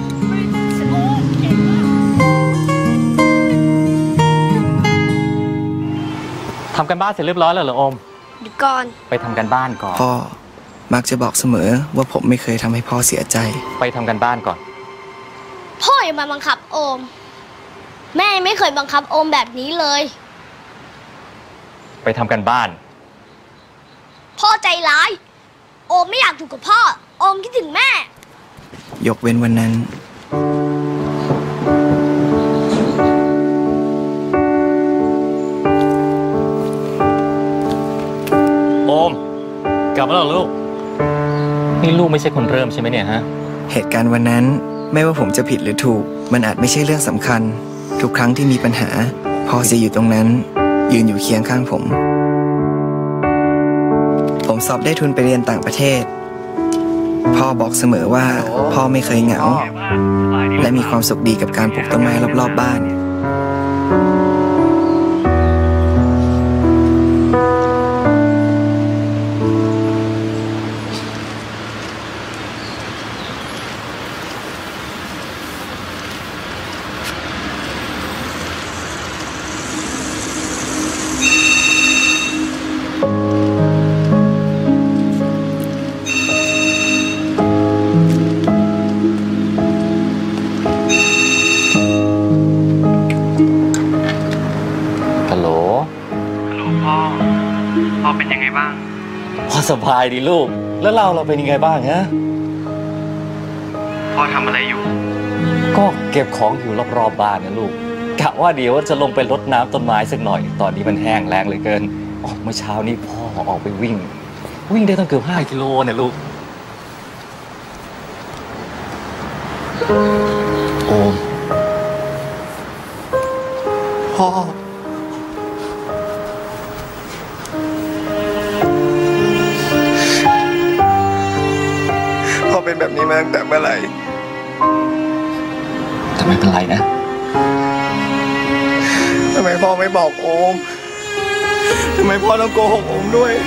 ทำกันบ้านเสร็จเรียบร้อยแล้วเหรอโอมเดี๋ยวก่อนไปทำกันบ้านก่อนพ่อมักจะบอกเสมอว่าผมไม่เคยทำให้พ่อเสียใจไปทำกันบ้านก่อนพ่ออย่ามาบังคับโอมแม่ไม่เคยบังคับโอมแบบนี้เลยไปทำกันบ้านพ่อใจร้ายโอมไม่อยากถูกกับพ่อโอมคิดถึงแม่ยกเว้นวันนั้นโอมกลับมาแล้วลูกนี่ลูกไม่ใช่คนเริ่มใช่ไหมเนี่ยฮะเหตุการณ์วันนั้นไม่ว่าผมจะผิดหรือถูกมันอาจไม่ใช่เรื่องสำคัญทุกครั้งที่มีปัญหาพ่อจะอยู่ตรงนั้นยืนอยู่เคียงข้างผมสอบได้ทุนไปเรียนต่างประเทศพ่อบอกเสมอว่าพ่อไม่เคยเหงาและมีความสุขดีกับการปลูกต้นไม้รอบๆบ้านพ่อเป็นยังไงบ้างพ่อสบายดีลูกแล้วเราเป็นยังไงบ้างฮะพ่อทำอะไรอยู่ก็เก็บของอยู่รอบๆบ้านนะลูกกะว่าเดี๋ยวจะลงไปรดน้ำต้นไม้สักหน่อยตอนนี้มันแห้งแล้งเหลือเกินเมื่อเช้านี้พ่อออกไปวิ่งได้ตั้งเกือบ5 กิโลเนี่ยลูกโอมพ่อเป็นแบบนี้มาตั้งแต่เมื่อไหร่แต่ไม่เป็นไรนะทำไมพ่อไม่บอกโอมทำไมพ่อต้องโกหกโอมด้วย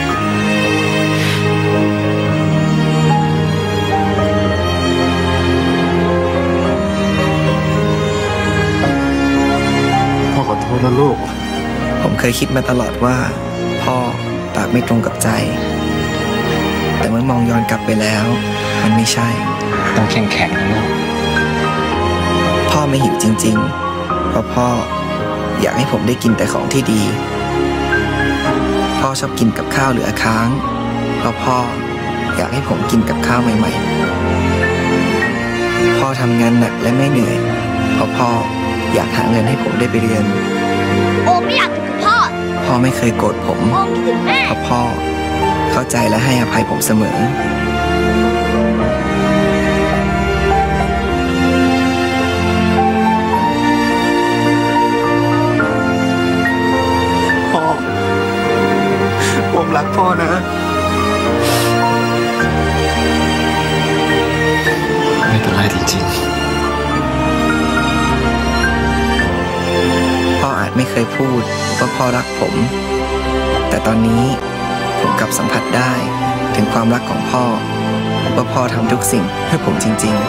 พ่อขอโทษนะลูกผมเคยคิดมาตลอดว่าพ่อปากไม่ตรงกับใจแต่เมื่อมองย้อนกลับไปแล้วมันไม่ใช่ต้องเข้มแข็งนะลูกพ่อไม่หิวจริงๆเพราะพ่ออยากให้ผมได้กินแต่ของที่ดีพ่อชอบกินกับข้าวเหลือค้างเพราะพ่ออยากให้ผมกินกับข้าวใหม่ๆพ่อทำงานหนักและไม่เหนื่อยเพราะพ่ออยากหาเงินให้ผมได้ไปเรียนโอมไม่อยากถูกกับพ่อไม่เคยโกรธผมโอมคิดถึงแม่เพราะพ่อเข้าใจและให้อภัยผมเสมอพ่อผมรักพ่อนะไม่เป็นไรจริงๆพ่ออาจไม่เคยพูดว่าพ่อรักผมแต่ตอนนี้ผมกลับสัมผัสได้ถึงความรักของพ่อว่าพ่อทำทุกสิ่งเพื่อผมจริงๆ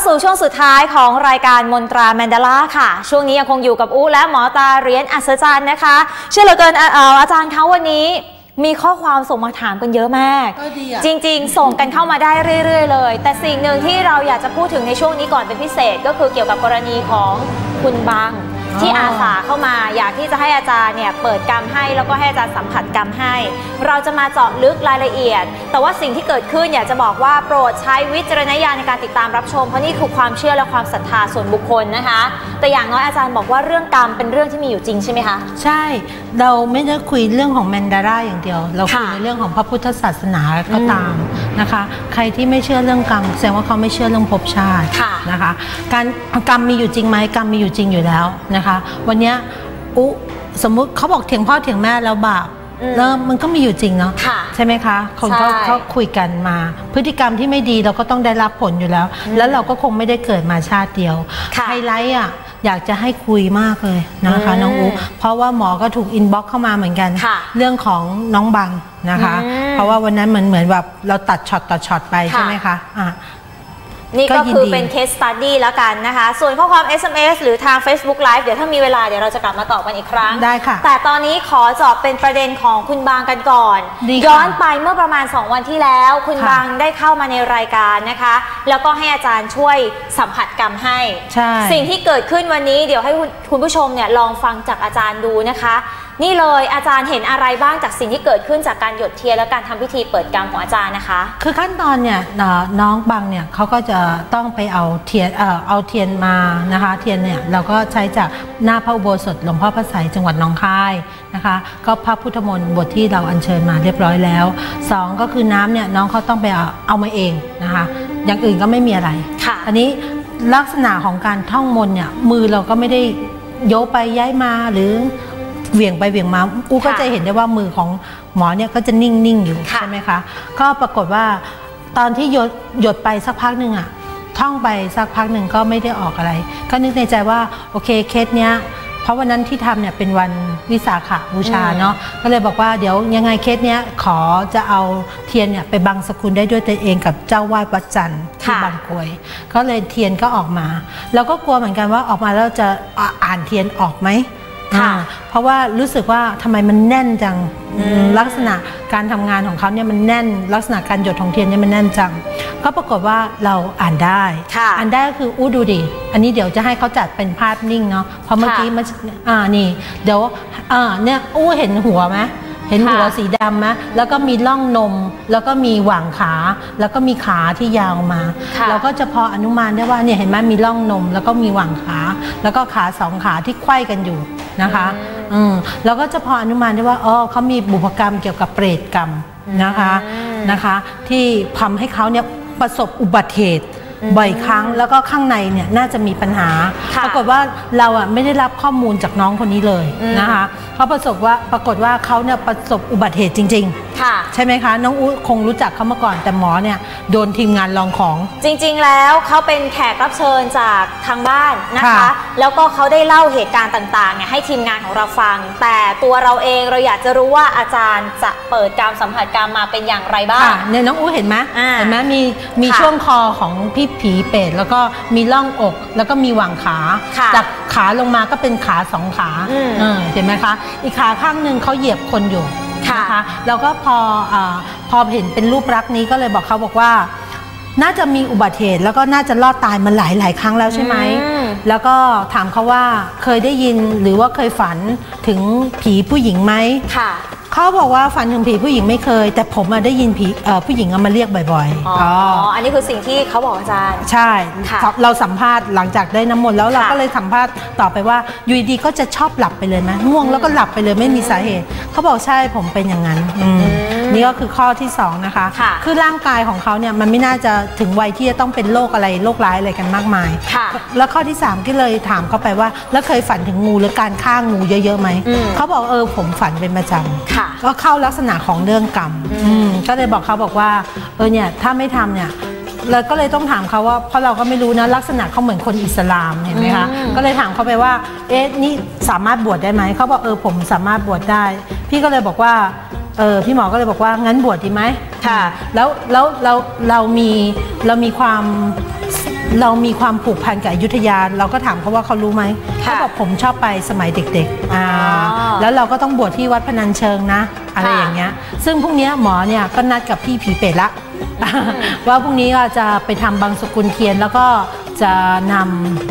สู่ช่วงสุดท้ายของรายการมนตราแมนดาล่าค่ะช่วงนี้ยังคงอยู่กับและหมอตาเหรียญอัศจรรย์นะคะเชื่อเหลือเกินอาจารย์เขาวันนี้มีข้อความส่งมาถามกันเยอะมากจริงๆส่งกันเข้ามาได้เรื่อยๆเลยแต่สิ่งหนึ่งที่เราอยากจะพูดถึงในช่วงนี้ก่อนเป็นพิเศษก็คือเกี่ยวกับกรณีของคุณบังที่อาสาเข้ามาอยากที่จะให้อาจารย์เนี่ยเปิดกรรมให้แล้วก็ให้อาจารย์สัมผัสกรรมให้เราจะมาเจาะลึกรายละเอียดแต่ว่าสิ่งที่เกิดขึ้นอยากจะบอกว่าโปรดใช้วิจารณญาณในการติดตามรับชมเพราะนี่คือความเชื่อและความศรัทธาส่วนบุคคลนะคะแต่อย่างน้อยอาจารย์บอกว่าเรื่องกรรมเป็นเรื่องที่มีอยู่จริงใช่ไหมคะใช่เราไม่ได้คุยเรื่องของแมนดาร่าอย่างเดียวเราคุยในเรื่องของพระพุทธศาสนาก็ตามนะคะใครที่ไม่เชื่อเรื่องกรรมแสดงว่าเขาไม่เชื่อเรื่องภพชาตินะคะการกรรมมีอยู่จริงไหมกรรมมีอยู่จริงอยู่แล้วนะคะวันนี้สมมุติเขาบอกเถียงพ่อเถียงแม่แล้วบาปแล้วมันก็มีอยู่จริงเนาะใช่ไหมคะคนเขาคุยกันมาพฤติกรรมที่ไม่ดีเราก็ต้องได้รับผลอยู่แล้วแล้วเราก็คงไม่ได้เกิดมาชาติเดียวไฮไลท์อ่ะอยากจะให้คุยมากเลยนะคะน้องเพราะว่าหมอก็ถูกอินบ็อกซ์เข้ามาเหมือนกันเรื่องของน้องบังนะคะเพราะว่าวันนั้นเหมือนแบบเราตัดช็อตต่อช็อตไปใช่ไหมคะนี่ก็คือเป็น case study แล้วกันนะคะส่วนข้อความ SMS หรือทาง Facebook Live เดี๋ยวถ้ามีเวลาเดี๋ยวเราจะกลับมาตอบกันอีกครั้งได้ค่ะแต่ตอนนี้ขอเจาะเป็นประเด็นของคุณบางกันก่อนย้อนไปเมื่อประมาณ2วันที่แล้วคุณบางได้เข้ามาในรายการนะคะแล้วก็ให้อาจารย์ช่วยสัมผัสกรรมให้สิ่งที่เกิดขึ้นวันนี้เดี๋ยวให้คุณผู้ชมเนี่ยลองฟังจากอาจารย์ดูนะคะนี่เลยอาจารย์เห็นอะไรบ้างจากสิ่งที่เกิดขึ้นจากการหยดเทียนและการทำพิธีเปิดกรรมของอาจารย์นะคะคือขั้นตอนเนี่ยน้องบังเนี่ยเขาก็จะต้องไปเอาเทียนมานะคะเทียนเนี่ยเราก็ใช้จากหน้าพระอุโบสถหลวงพ่อพระไสยจังหวัดหนองคายนะคะก็พระพุทธมนต์บทที่เราอัญเชิญมาเรียบร้อยแล้ว2ก็คือน้ำเนี่ยน้องเขาต้องไปเอามาเองนะคะอย่างอื่นก็ไม่มีอะไรอันนี้ลักษณะของการท่องมนต์เนี่ยมือเราก็ไม่ได้โยกไปย้ายมาหรือเหวี่ยงไปเหวี่ยงมาก็จะเห็นได้ว่ามือของหมอเนี่ยก็จะนิ่งๆอยู่ใช่ไหมคะก็ปรากฏว่าตอนที่หยดไปสักพักหนึ่งอะท่องไปสักพักหนึ่งก็ไม่ได้ออกอะไรก็นึกในใจว่าโอเคเคสเนี้ยเพราะวันนั้นที่ทำเนี่ยเป็นวันวิสาขบูชาเนาะก็เลยบอกว่าเดี๋ยวยังไงเคสเนี้ยขอจะเอาเทียนเนี่ยไปบังสกุลได้ด้วยตัวเองกับเจ้าวาดวัดจันทร์ที่บางกรวยก็เลยเทียนก็ออกมาแล้วก็กลัวเหมือนกันว่าออกมาแล้วจะอ่านเทียนออกไหมเพราะว่ารู้สึกว่าทำไมมันแน่นจังลักษณะการทำงานของเขาเนี่ยมันแน่นลักษณะการหยดของเทียนเนี่ยมันแน่นจังก็ปรากฏว่าเราอ่านได้ก็คือดูดิอันนี้เดี๋ยวจะให้เขาจัดเป็นภาพนิ่งเนาะเพราะเมื่อกี้มันนี่เดี๋ยวเนี่ยเห็นหัวไหมเห็นหัวสีดำไหมแล้วก็มีร่องนมแล้วก็มีหว่างขาแล้วก็มีขาที่ยาวมาเราก็จะพออนุมานได้ว่าเนี่ยเห็นไหมมีร่องนมแล้วก็มีหว่างขาแล้วก็ขา2ขาที่ไขว้กันอยู่นะคะเราก็จะพออนุมานได้ว่าเขามีบุพกรรมเกี่ยวกับเปรตกรรมนะคะที่ทำให้เขาเนี่ยประสบอุบัติเหตุบ่อยครั้งแล้วก็ข้างในเนี่ยน่าจะมีปัญหาปรากฏว่าเราไม่ได้รับข้อมูลจากน้องคนนี้เลยนะคะเพราะปรากฏว่าเขาเนี่ยประสบอุบัติเหตุจริงๆใช่ไหมคะน้องอุ๊คงรู้จักเขามาก่อนแต่หมอเนี่ยโดนทีมงานลองของจริงๆแล้วเขาเป็นแขกรับเชิญจากทางบ้านนะคะแล้วก็เขาได้เล่าเหตุการณ์ต่างๆเนี่ยให้ทีมงานของเราฟังแต่ตัวเราเองเราอยากจะรู้ว่าอาจารย์จะเปิดกรรมสัมผัสกรรมมาเป็นอย่างไรบ้างเนี่ยน้องอุ๊เห็นไหมมีช่วงคอของพี่ผีเปรตแล้วก็มีร่องอกแล้วก็มีหว่างขาจากขาลงมาก็เป็นขา2ขาเห็นไหมคะอีกขาข้างหนึ่งเขาเหยียบคนอยู่นะคะแล้วก็พอเห็นเป็นรูปลักษณ์นี้ก็เลยบอกว่าน่าจะมีอุบัติเหตุแล้วก็น่าจะรอดตายมาหลายครั้งแล้วใช่ไหมแล้วก็ถามเขาว่าเคยได้ยินหรือว่าเคยฝันถึงผีผู้หญิงไหมเขาบอกว่าฝันถึงผีผู้หญิงไม่เคยแต่ผมได้ยินผีผู้หญิงมาเรียกบ่อยๆอันนี้คือสิ่งที่เขาบอกอาจารย์ใช่เราสัมภาษณ์หลังจากได้น้ำมนต์แล้วเราก็เลยสัมภาษณ์ต่อไปว่าอยู่ดีก็จะชอบหลับไปเลยไหมง่วงแล้วก็หลับไปเลยไม่มีสาเหตุเขาบอกใช่ผมเป็นอย่างนั้นนี่ก็คือข้อที่2นะคะคือร่างกายของเขาเนี่ยมันไม่น่าจะถึงวัยที่จะต้องเป็นโรคอะไรโรคร้ายอะไรกันมากมายแล้วข้อที่3ก็เลยถามเขาไปว่าแล้วเคยฝันถึงงูหรือการฆ่างูเยอะๆไหมเขาบอกผมฝันเป็นประจำก็เข้าลักษณะของเรื่องกรรมก็เลยบอกเขาบอกว่าเนี่ยถ้าไม่ทำเนี่ยเราก็เลยต้องถามเขาว่าเพราะเราก็ไม่รู้นะลักษณะเขาเหมือนคนอิสลามเห็นไหมคะก็เลยถามเขาไปว่านี่สามารถบวชได้ไหมเขาบอกผมสามารถบวชได้พี่ก็เลยบอกว่าพี่หมอก็เลยบอกว่างั้นบวชดีไหมค่ะแล้วเรามีความเรามีความผูกพันกับอยุธยาเราก็ถามเขาว่าเขารู้ไหมเขาบอกผมชอบไปสมัยเด็กๆแล้วเราก็ต้องบวชที่วัดพนัญเชิงนะอะไรอย่างเงี้ยซึ่งพรุ่งนี้หมอเนี่ยก็นัดกับพี่ผีเป็ดละว่าพรุ่งนี้ก็จะไปทำบังสกุลเทียนแล้วก็จะนำ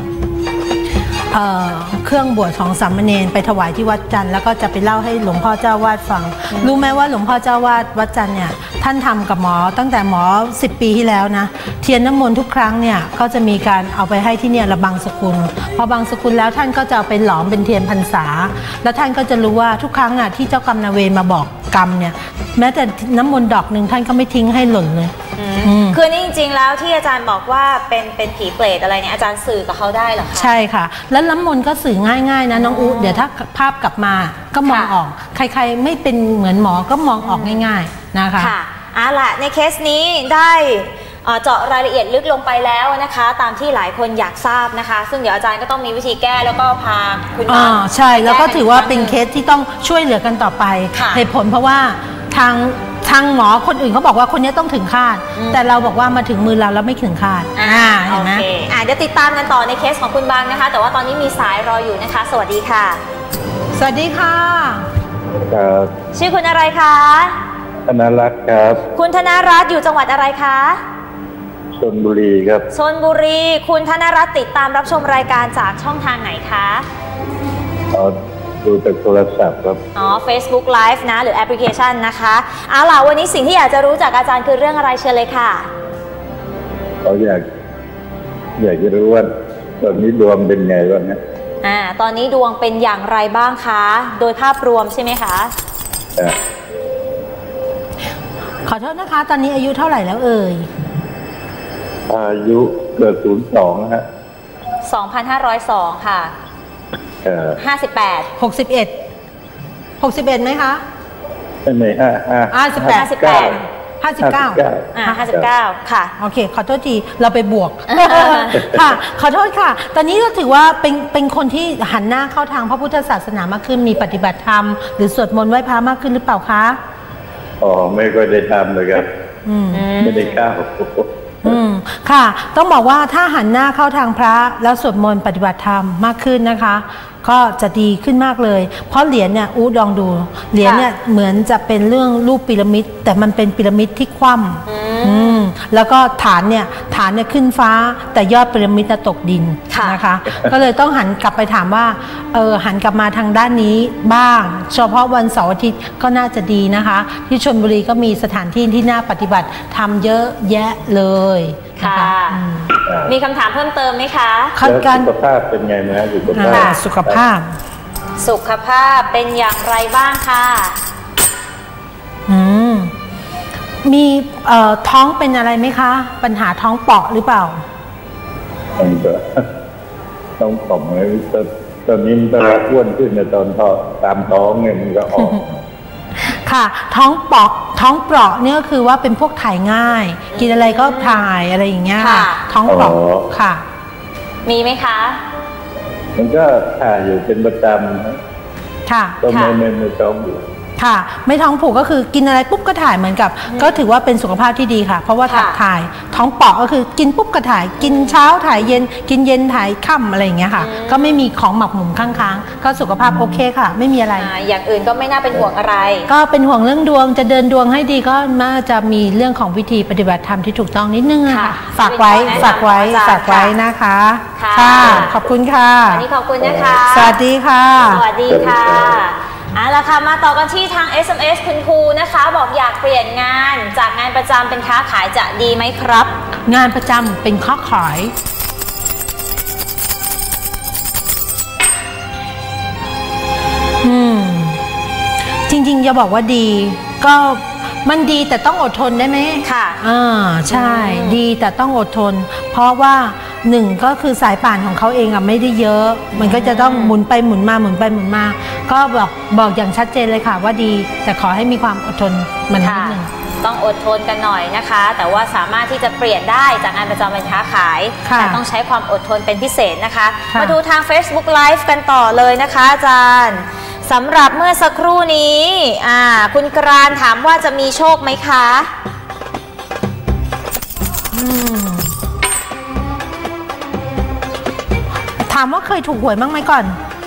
เครื่องบวชของสามเณรไปถวายที่วัดจันทร์แล้วก็จะไปเล่าให้หลวงพ่อเจ้าวาดฟังรู้ไหมว่าหลวงพ่อเจ้าวาดวัดจันทร์เนี่ยท่านทำกับหมอตั้งแต่หมอ10 ปีที่แล้วนะเทียนน้ำมนต์ทุกครั้งเนี่ยก็จะมีการเอาไปให้ที่เนี่ยระบังสกุลพอบังสกุลแล้วท่านก็จะเอาไปหลอมเป็นเทียนพรรษาแล้วท่านก็จะรู้ว่าทุกครั้งน่ะที่เจ้ากรรมนายเวรมาบอกกรรมเนี่ยแม้แต่น้ำมนต์ดอกหนึ่งท่านก็ไม่ทิ้งให้หล่นเลยคือนี่จริงๆแล้วที่อาจารย์บอกว่าเป็นผีเปรตอะไรเนี่ยอาจารย์สื่อกับเขาได้เหรอคะใช่ค่ะแล้วน้ำมนต์ก็สื่อง่ายๆนะน้องอู๋เดี๋ยวถ้าภาพกลับมาก็มองออกใครๆไม่เป็นเหมือนหมอก็มองออกง่ายๆนะคะค่ะล่ะในเคสนี้ได้เจาะรายละเอียดลึกลงไปแล้วนะคะตามที่หลายคนอยากทราบนะคะซึ่งเดี๋ยวอาจารย์ก็ต้องมีวิธีแก้แล้วก็พาคุณมาใช่แล้วก็ถือว่าเป็นเคสที่ต้องช่วยเหลือกันต่อไปเหตุผลเพราะว่าทางหมอคนอื่นเขาบอกว่าคนนี้ต้องถึงคาดแต่เราบอกว่ามาถึงมือเราแล้วไม่ถึงคาดเห็นไหมเดี๋ยวติดตามกันต่อในเคสของคุณบางนะคะแต่ว่าตอนนี้มีสายรออยู่นะคะสวัสดีค่ะสวัสดีค่ะครับชื่อคุณอะไรคะธนรัตน์ครับคุณธนรัตน์อยู่จังหวัดอะไรคะชลบุรีครับชลบุรีคุณธนรัตน์ติดตามรับชมรายการจากช่องทางไหนคะดูจากโทรศัพท์ครับ Facebook Live นะหรือแอปพลิเคชันนะคะล่ะวันนี้สิ่งที่อยากจะรู้จากอาจารย์คือเรื่องอะไรเชิญเลยค่ะเขาอยากจะรู้ว่าตอนนี้ดวงเป็นไงบ้างนะตอนนี้ดวงเป็นอย่างไรบ้างคะโดยภาพรวมใช่ไหมคะขอโทษนะคะตอนนี้อายุเท่าไหร่แล้วเอ่ยอายุเกิด02นะฮะ 2502ค่ะ58 61ไหมคะไม่ 59ค่ะโอเคขอโทษทีเราไปบวกค่ะขอโทษค่ะตอนนี้ก็ถือว่าเป็นคนที่หันหน้าเข้าทางพระพุทธศาสนามากขึ้นมีปฏิบัติธรรมหรือสวดมนต์ไหว้พระมากขึ้นหรือเปล่าคะไม่ค่อยได้ทำเลยครับไม่ได้ก้าวค่ะต้องบอกว่าถ้าหันหน้าเข้าทางพระแล้วสวดมนต์ปฏิบัติธรรมมากขึ้นนะคะก็จะดีขึ้นมากเลยเพราะเหรียญเนี่ยลองดูเหรียญเนี่ยเหมือนจะเป็นเรื่องรูปพีระมิดแต่มันเป็นพีระมิดที่คว่ำแล้วก็ฐานเนี่ยขึ้นฟ้าแต่ยอดพีระมิดตกดินนะคะก็เลยต้องหันกลับไปถามว่าหันกลับมาทางด้านนี้บ้างเฉพาะวันเสาร์อาทิตย์ก็น่าจะดีนะคะที่ชลบุรีก็มีสถานที่ที่น่าปฏิบัติทำเยอะแยะเลยค่ะมีคำถามเพิ่มเติมไหมคะสุขภาพเป็นไงนะสุขภาพเป็นอย่างไรบ้างคะมีท้องเป็นอะไรไหมคะปัญหาท้องเปาะหรือเปล่าท้องป่องเลยตอนนี้มันจะอ้วนขึ้นในตอนตามท้องเนี่ยมันก็ออกค่ะท้องเปราะเนี่ยก็คือว่าเป็นพวกถ่ายง่ายกินอะไรก็ถ่ายอะไรอย่างเงี้ยท้องเปราะค่ะมีไหมคะมันก็ถ่ายอยู่เป็นประจำค่ะก็ไม่ท้องอยู่ค่ะไม่ท้องผูกก็คือกินอะไรปุ๊บก็ถ่ายเหมือนกับก็ถือว่าเป็นสุขภาพที่ดีค่ะเพราะว่าถ่ายท้องเปาะก็คือกินปุ๊บก็ถ่ายกินเช้าถ่ายเย็นกินเย็นถ่ายค่ำอะไรอย่างเงี้ยค่ะก็ไม่มีของหมักหมมค้างๆก็สุขภาพโอเคค่ะไม่มีอะไรอย่างอื่นก็ไม่น่าเป็นห่วงอะไรก็เป็นห่วงเรื่องดวงจะเดินดวงให้ดีก็น่าจะมีเรื่องของวิธีปฏิบัติธรรมที่ถูกต้องนิดนึงค่ะฝากไว้นะคะค่ะขอบคุณค่ะวันนี้ขอบคุณนะคะสวัสดีค่ะสวัสดีค่ะละค่ะมาต่อกันที่ทาง SMS คุณครูนะคะบอกอยากเปลี่ยนงานจากงานประจำเป็นค้าขายจะดีไหมครับงานประจำเป็นค้าขายจริงๆจะบอกว่าดีก็มันดีแต่ต้องอดทนได้ไหมค่ะใช่ดีแต่ต้องอดทนเพราะว่าหนึ่งก็คือสายป่านของเขาเองไม่ได้เยอะมันก็จะต้องหมุนไปหมุนมาก็บอกอย่างชัดเจนเลยค่ะว่าดีแต่ขอให้มีความอดทนมันนิดนึงต้องอดทนกันหน่อยนะคะแต่ว่าสามารถที่จะเปลี่ยนได้จากงานประจำเป็นค้าขายแต่ต้องใช้ความอดทนเป็นพิเศษนะคะมาดูทาง Facebook Live กันต่อเลยนะคะอาจารย์สำหรับเมื่อสักครู่นี้คุณกรานถามว่าจะมีโชคไหมคะถามว่าเคยถูกหวยบ้างไหมก่อน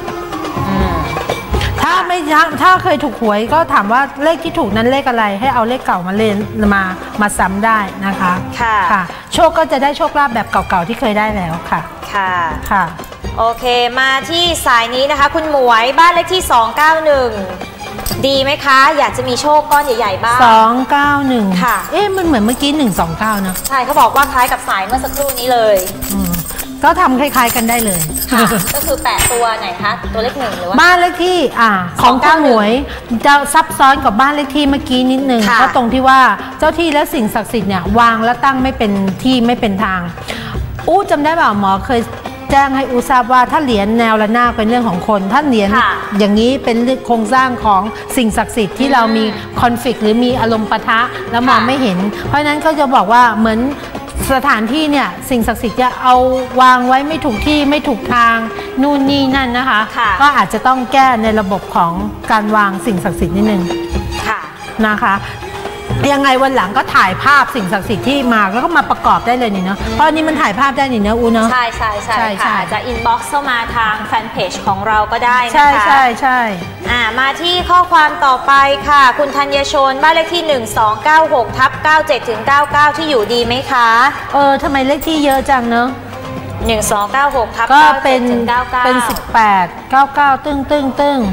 ถ้าเคยถูกหวยก็ถามว่าเลขที่ถูกนั้นเลขอะไรให้เอาเลขเก่ามาเล่นมาซ้ำได้นะคะค่ะโชคก็จะได้โชคลาภแบบเก่าๆที่เคยได้แล้วค่ะค่ะโอเคมาที่สายนี้นะคะคุณหมวยบ้านเลขที่291ดีไหมคะอยากจะมีโชคก้อนใหญ่ๆบ้าง 291ค่ะมันเหมือนเมื่อกี้129นะใช่เขาบอกว่าคล้ายกับสายเมื่อสักครู่นี้เลยก็ทำคล้ายๆกันได้เลยก็คือแปะตัวไหนคะตัวเลข1หรือว่าบ้านเลขที่ของคุณหมวยจะซับซ้อนกับบ้านเลขที่เมื่อกี้นิดนึงก็ตรงที่ว่าเจ้าที่และสิ่งศักดิ์สิทธิ์เนี่ยวางและตั้งไม่เป็นที่ไม่เป็นทางจำได้เปล่าหมอเคยแจ้งให้ทราบว่าถ้าเหรียญแนวระนาบเป็นเรื่องของคนถ้าเหรียญอย่างนี้เป็นโครงสร้างของสิ่งศักดิ์สิทธิ์ที่เรามีคอนฟลิกต์หรือมีอารมณ์ปะทะแล้วมองไม่เห็นเพราะนั้นก็จะบอกว่าเหมือนสถานที่เนี่ยสิ่งศักดิ์สิทธิ์จะเอาวางไว้ไม่ถูกที่ไม่ถูกทางนู่นนี่นั่นนะคะก็อาจจะต้องแก้ในระบบของการวางสิ่งศักดิ์สิทธิ์นิดนึงนะคะยังไงวันหลังก็ถ่ายภาพสิ่งศักดิ์สิทธิ์ที่มาแล้วก็มาประกอบได้เลยนี่เนาะเพราะอันนี้มันถ่ายภาพได้นี่เนาะเนาะใช่ค่ะจะอินบ็อกซ์เข้ามาทางแฟนเพจของเราก็ได้นะคะใช่มาที่ข้อความต่อไปค่ะคุณธัญชนบ้านเลขที่1296/97-99ที่อยู่ดีไหมคะทำไมเลขที่เยอะจังเนาะ 1296/97-99 ก็เป็น18 99ตึ้ง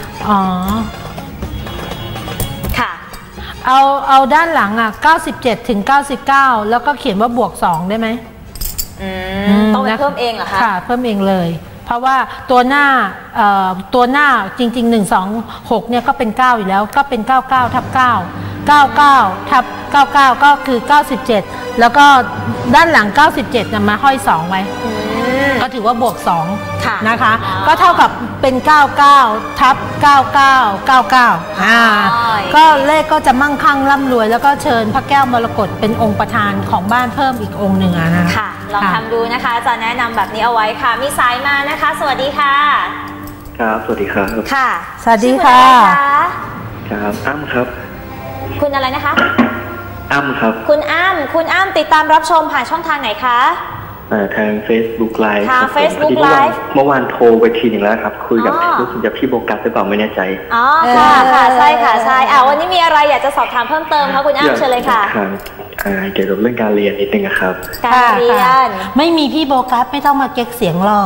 เอาด้านหลัง97-99แล้วก็เขียนว่าบวก2ได้ไหมต้องเพิ่มเองเหรอคะค่ะเพิ่มเองเลยเพราะว่าตัวหน้าจริงๆ126เนี่ยก็เป็น9อยู่แล้วก็เป็น99/9 99/99ก็คือ97แล้วก็ด้านหลัง97นะมาห้อย2ไว้ก็ถือว่าบวก2นะคะก็เท่ากับเป็น99/9999ก็เลขก็จะมั่งคั่งร่ำรวยแล้วก็เชิญพระแก้วมรกตเป็นองค์ประธานของบ้านเพิ่มอีกองค์หนึ่งนะค่ะลองทำดูนะคะจะแนะนำแบบนี้เอาไว้ค่ะมีสายมานะคะสวัสดีค่ะครับสวัสดีครับค่ะสวัสดีค่ะครับอ้ำครับคุณอะไรนะคะอ้ำครับคุณอ้ำติดตามรับชมผ่านช่องทางไหนคะทาง Facebook Live ทาง Facebook Live เมื่อวานโทรไปทีหนึ่งแล้วครับคุยกับรู้สึกจะพี่โบกัสหรือเปล่าไม่แน่ใจค่ะใช่ค่ะใช่วันนี้มีอะไรอยากจะสอบถามเพิ่มเติมคะคุณอ้ำเชิญเลยค่ะเกี่ยวกับเรื่องการเรียนนิดนึงครับการเรียนไม่มีพี่โบกัสไม่ต้องมาเก๊กเสียงหรอก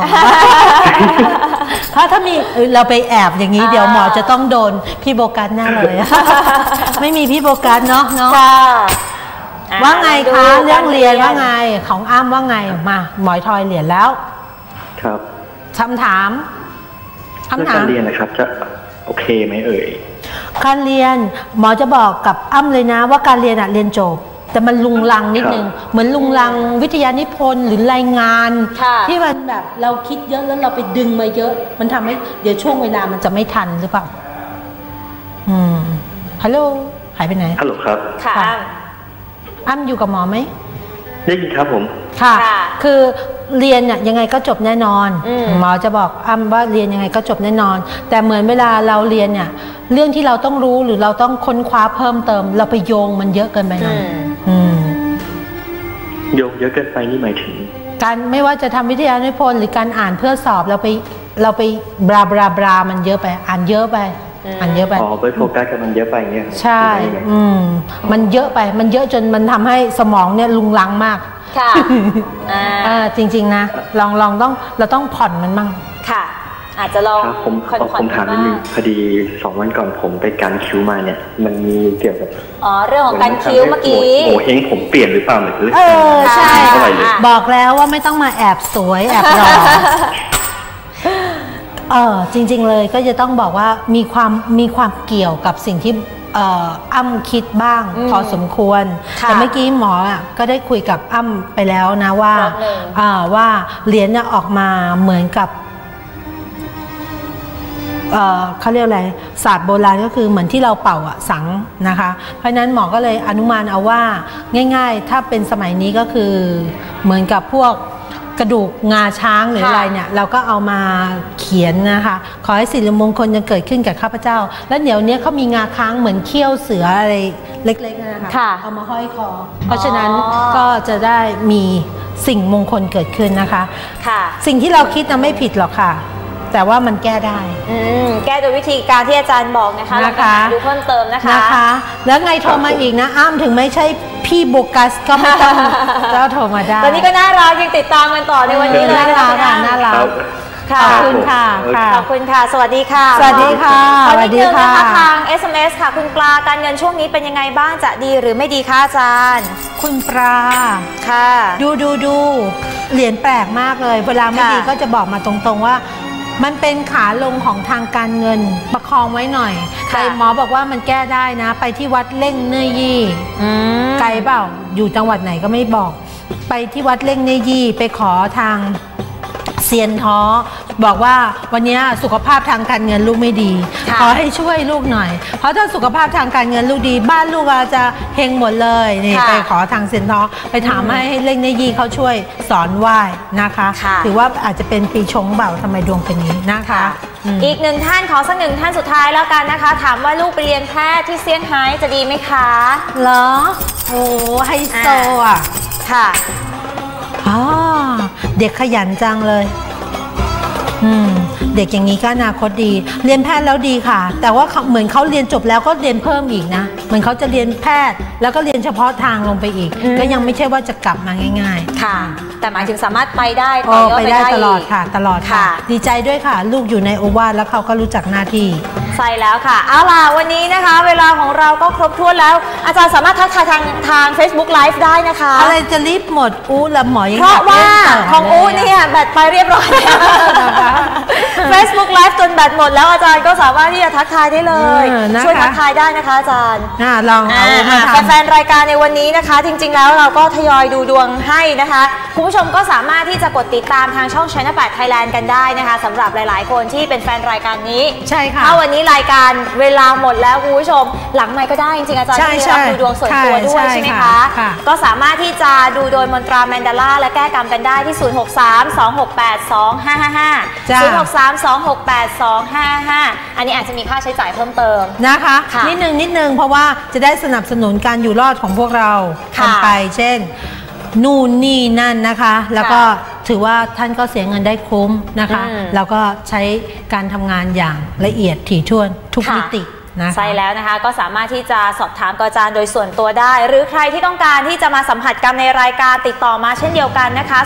ถ้ามีเราไปแอบอย่างนี้เดี๋ยวหมอจะต้องโดนพี่โบกัสแน่เลยไม่มีพี่โบกัสเนาะว่าไงคะเรื่องเรียนว่าไงของอ้ำว่าไงมาหมอยทอยเหรียญแล้วครับคำถามการเรียนนะครับจะโอเคไหมการเรียนหมอจะบอกกับอ้ำเลยนะว่าการเรียนเรียนจบแต่มันลุงลังนิดนึงเหมือนลุงลังวิทยานิพนธ์หรือรายงานที่มันแบบเราคิดเยอะแล้วเราไปดึงมาเยอะมันทำให้เดี๋ยวช่วงเวลามันจะไม่ทันหรือเปล่าฮัลโหลหายไปไหนฮัลโหลครับค่ะอ้ำอยู่กับหมอไหมได้ยินครับผมค่ะคือเรียนเนี่ยยังไงก็จบแน่นอนหมอจะบอกอ้ำว่าเรียนยังไงก็จบแน่นอนแต่เหมือนเวลาเราเรียนเนี่ยเรื่องที่เราต้องรู้หรือเราต้องค้นคว้าเพิ่มเติมเราไปโยงมันเยอะเกินไปหน่อยโยงเยอะเกินไปนี่หมายถึงการไม่ว่าจะทำวิทยานิพนธ์หรือการอ่านเพื่อสอบเราไปบรามันเยอะไปอ่านเยอะไปเยอะไปไปโฟกัสกับมันเยอะไปเงี้ยใช่มันเยอะไปมันเยอะจนมันทำให้สมองเนี่ยลุงลังมากค่ะจริงๆนะลองเราต้องผ่อนมันมั่งค่ะอาจจะลองผมถามนิดนึงพอดี2 วันก่อนผมไปการคิ้วมาเนี่ยมันมีเกี่ยวกับเรื่องของการคิ้วเมื่อกี้โง่เฮงผมเปลี่ยนหรือเปล่าหรือใช่บอกแล้วว่าไม่ต้องมาแอบสวยแอบหล่อจริงๆเลยก็จะต้องบอกว่ามีความเกี่ยวกับสิ่งที่อ้ำคิดบ้างพอสมควรแต่เมื่อกี้หมอก็ได้คุยกับอ้ำไปแล้วนะว่าเหรียญออกมาเหมือนกับเขาเรียกอะไรศาสตร์โบราณก็คือเหมือนที่เราเป่าสังนะคะเพราะนั้นหมอก็เลยอนุมานเอาว่าง่ายๆถ้าเป็นสมัยนี้ก็คือเหมือนกับพวกกระดูกงาช้างหรืออะไรเนี่ยเราก็เอามาเขียนนะคะขอให้สิริมงคลจะเกิดขึ้นกับข้าพเจ้าแล้วเดี๋ยวนี้เขามีงาค้างเหมือนเขี้ยวเสืออะไรเล็กๆนะคะเอามาห้อยคอเพราะฉะนั้นก็จะได้มีสิ่งมงคลเกิดขึ้นนะคะสิ่งที่เราคิดนะไม่ผิดหรอกค่ะแต่ว่ามันแก้ได้แก้โดยวิธีการที่อาจารย์บอกนะคะลองไปหาดูเพิ่มเติมนะคะแล้วไงโทรมาอีกนะอ้ำถึงไม่ใช่พี่โบกัสก็ไม่ต้องก็โทรมาได้ตอนนี้ก็น่ารักยังติดตามกันต่อในวันนี้เลยนะคะน่ารักขอบคุณค่ะขอบคุณค่ะสวัสดีค่ะสวัสดีค่ะสวัสดีค่ะทาง SMS ค่ะคุณปลาการเงินช่วงนี้เป็นยังไงบ้างจะดีหรือไม่ดีคะอาจารย์คุณปลาค่ะดูเหรียญแปลกมากเลยเวลาไม่ดีก็จะบอกมาตรงๆว่ามันเป็นขาลงของทางการเงินประคองไว้หน่อยใครหมอบอกว่ามันแก้ได้นะไปที่วัดเล่งเนยยี่ไกลเปล่าอยู่จังหวัดไหนก็ไม่บอกไปที่วัดเล่งเนยยี่ไปขอทางเซียนท้อบอกว่าวันนี้สุขภาพทางการเงินลูกไม่ดีขอให้ช่วยลูกหน่อยเพราะถ้าสุขภาพทางการเงินลูกดีบ้านลูกจะเฮงหมดเลยนี่ไปขอทางเซียนท้อไปถามให้เล่งเนยยี่เขาช่วยสอนไหว้นะคะถือว่าอาจจะเป็นปีชงเบาทำไมดวงเป็นนี้นะคะอีกหนึ่งท่านขอสักหนึ่งท่านสุดท้ายแล้วกันนะคะถามว่าลูกไปเรียนแพทย์ที่เซี่ยงไฮ้จะดีไหมคะเหรอโอ้ไฮโซอ่ะค่ะเด็กขยันจังเลยเด็กอย่างนี้ก็อนาคตดีเรียนแพทย์แล้วดีค่ะแต่ว่าเหมือนเขาเรียนจบแล้วก็เรียนเพิ่มอีกนะเหมือนเขาจะเรียนแพทย์แล้วก็เรียนเฉพาะทางลงไปอีกก็ยังไม่ใช่ว่าจะกลับมาง่ายๆค่ะแต่หมายถึงสามารถไปได้ไปได้ตลอดค่ะตลอดค่ะดีใจด้วยค่ะลูกอยู่ในโอวาทแล้วเขาก็รู้จักหน้าที่ใช่แล้วค่ะเอาล่ะวันนี้นะคะเวลาของเราก็ครบถ้วนแล้วอาจารย์สามารถทักทายทาง Facebook Live ได้นะคะอะไรจะรีบหมดละหมอยังเพราะว่าของเนี่ยแบตไปเรียบร้อยแล้วนะคะ Facebook Live จนแบตหมดแล้วอาจารย์ก็สามารถที่จะทักทายได้เลยช่วยทักทายได้นะคะอาจารย์ลองแฟนๆรายการในวันนี้นะคะจริงๆแล้วเราก็ทยอยดูดวงให้นะคะคุณผู้ชมก็สามารถที่จะกดติดตามทางช่อง Channel 8 Thailand กันได้นะคะสำหรับหลายๆคนที่เป็นแฟนรายการนี้ใช่ค่ะถ้าวันนี้รายการเวลาหมดแล้วคุณผู้ชมหลังไมค์ก็ได้จริงๆอาจารย์ที่รับดูดวงส่วนตัวด้วยใช่ไหมคะก็สามารถที่จะดูโดยมนตราแมนดาร่าและแก้กรรมกันได้ที่063-268-2555 063-268-255อันนี้อาจจะมีค่าใช้จ่ายเพิ่มเติมนะคะนิดนึงเพราะว่าจะได้สนับสนุนการอยู่รอดของพวกเรากันไปเช่นนู่นนี่นั่นนะคะแล้วก็ถือว่าท่านก็เสียเงินได้คุ้มนะคะแล้วก็ใช้การทำงานอย่างละเอียดถี่ถ้วนทุกมิติใช่แล้วนะคะก็สามารถที่จะสอบถามอาจารย์โดยส่วนตัวได้หรือใครที่ต้องการที่จะมาสัมผัสกรรมในรายการติดต่อมาเช่นเดียวกันนะคะ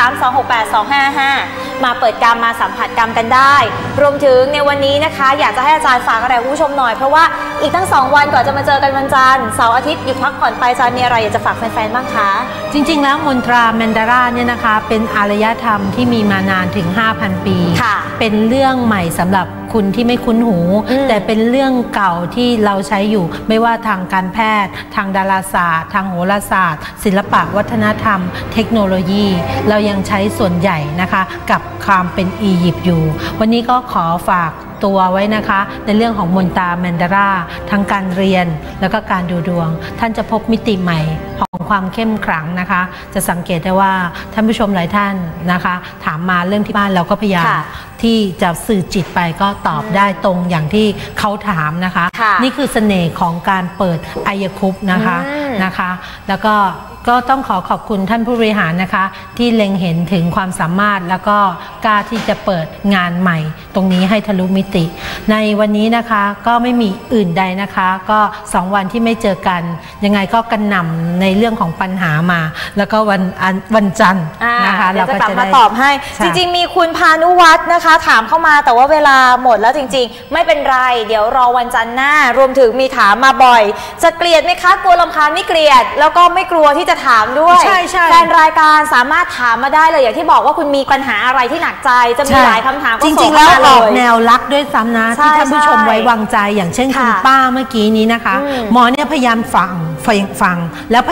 063-268-255มาเปิดกรรมมาสัมผัสกรรมกันได้รวมถึงในวันนี้นะคะอยากจะให้อาจารย์ฝากอะไรคุณผู้ชมหน่อยเพราะว่าอีกตั้ง2วันก่อนจะมาเจอกันวันจันทร์เสาร์อาทิตย์หยุดพักผ่อนไปอาจารย์มีอะไรอยากจะฝากแฟนๆบ้างคะจริงๆแล้วมนตราแมนดาร่าเนี่ยนะคะเป็นอารยธรรมที่มีมานานถึง 5,000 ปีเป็นเรื่องใหม่สำหรับคุณที่ไม่คุ้นหูแต่เป็นเรื่องเก่าที่เราใช้อยู่ไม่ว่าทางการแพทย์ทางดาราศาสตร์ทางโหราศาสตร์ศิลปะวัฒนธรรมเทคโนโลยีเรายังใช้ส่วนใหญ่นะคะกับความเป็นอียิปต์อยู่วันนี้ก็ขอฝากตัวไว้นะคะในเรื่องของมนตราแมนดาร่าทั้งการเรียนแล้วก็การดูดวงท่านจะพบมิติใหม่ของความเข้มขลังนะคะจะสังเกตได้ว่าท่านผู้ชมหลายท่านนะคะถามมาเรื่องที่บ้านเราก็พยายามที่จะสื่อจิตไปก็ตอบได้ตรงอย่างที่เขาถามนะคะนี่คือเสน่ห์ของการเปิดอัยคุปนะคะแล้วก็ต้องขอบคุณท่านผู้บริหารนะคะที่เล็งเห็นถึงความสามารถแล้วก็กล้าที่จะเปิดงานใหม่ตรงนี้ให้ทะลุมิติในวันนี้นะคะก็ไม่มีอื่นใดนะคะก็2วันที่ไม่เจอกันยังไงก็กระหน่ำในเรื่องของปัญหามาแล้วก็วันจันทร์นะคะเราก็จะมาตอบให้จริงๆมีคุณพานุวัฒน์นะคะถามเข้ามาแต่ว่าเวลาหมดแล้วจริงๆไม่เป็นไรเดี๋ยวรอวันจันทร์หน้ารวมถึงมีถามมาบ่อยจะเกลียดไหมคะกลัวรำคาญไม่เกลียดแล้วก็ไม่กลัวที่จะถามด้วยแฟนรายการสามารถถามมาได้เลยอย่างที่บอกว่าคุณมีปัญหาอะไรที่หนักใจจะมีหลายคำถามจริงๆแล้วออกแนวรักด้วยซ้ำนะที่ท่านผู้ชมไว้วางใจอย่างเช่นคุณป้าเมื่อกี้นี้นะคะหมอเนี่ยพยายามฟังแล้วพย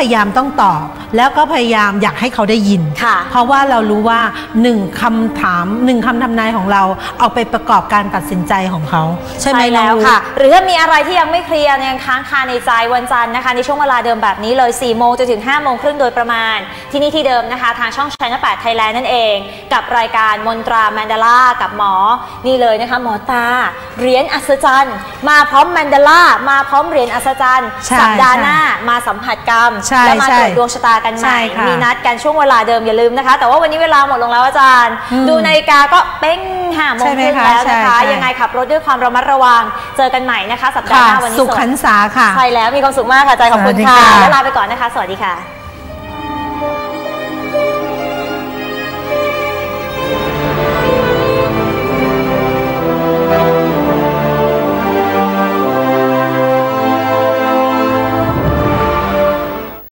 ยายามต้องตอบแล้วก็พยายามอยากให้เขาได้ยินเพราะว่าเรารู้ว่า1 คำถาม1 คำทำนายของเราเอาไปประกอบการตัดสินใจของเขาใช่ไหมแล้วค่ะหรือถ้ามีอะไรที่ยังไม่เคลียร์ยังค้างคาในใจวันจันทร์นะคะในช่วงเวลาเดิมแบบนี้เลย4 โมงจนถึง5 โมงครึ่งโดยประมาณที่นี่ที่เดิมนะคะทางช่อง Channel 8 Thailand นั่นเองกับรายการมนตราแมนดาล่ากับหมอนี่เลยนะคะหมอตาเหรียญอัศจรรย์มาพร้อมแมนดาล่ามาพร้อมเหรียญอัศจรรย์สัปดาห์หน้ามาสัมผัสกรรมแล้วมาตรวจดวงชะตากันใหม่มีนัดกันช่วงเวลาเดิมอย่าลืมนะคะแต่ว่าวันนี้เวลาหมดลงแล้วอาจารย์ดูนาฬิกาก็เป้ง5 โมงครึ่งแล้วนะคะยังไงขับรถด้วยความระมัดระวังเจอกันใหม่นะคะสัปดาห์หน้าวันนี้สุขหันษาค่ะใช่แล้วมีความสุขมากค่ะใจขอบคุณค่ะและลาไปก่อนนะคะสวัสดีค่ะ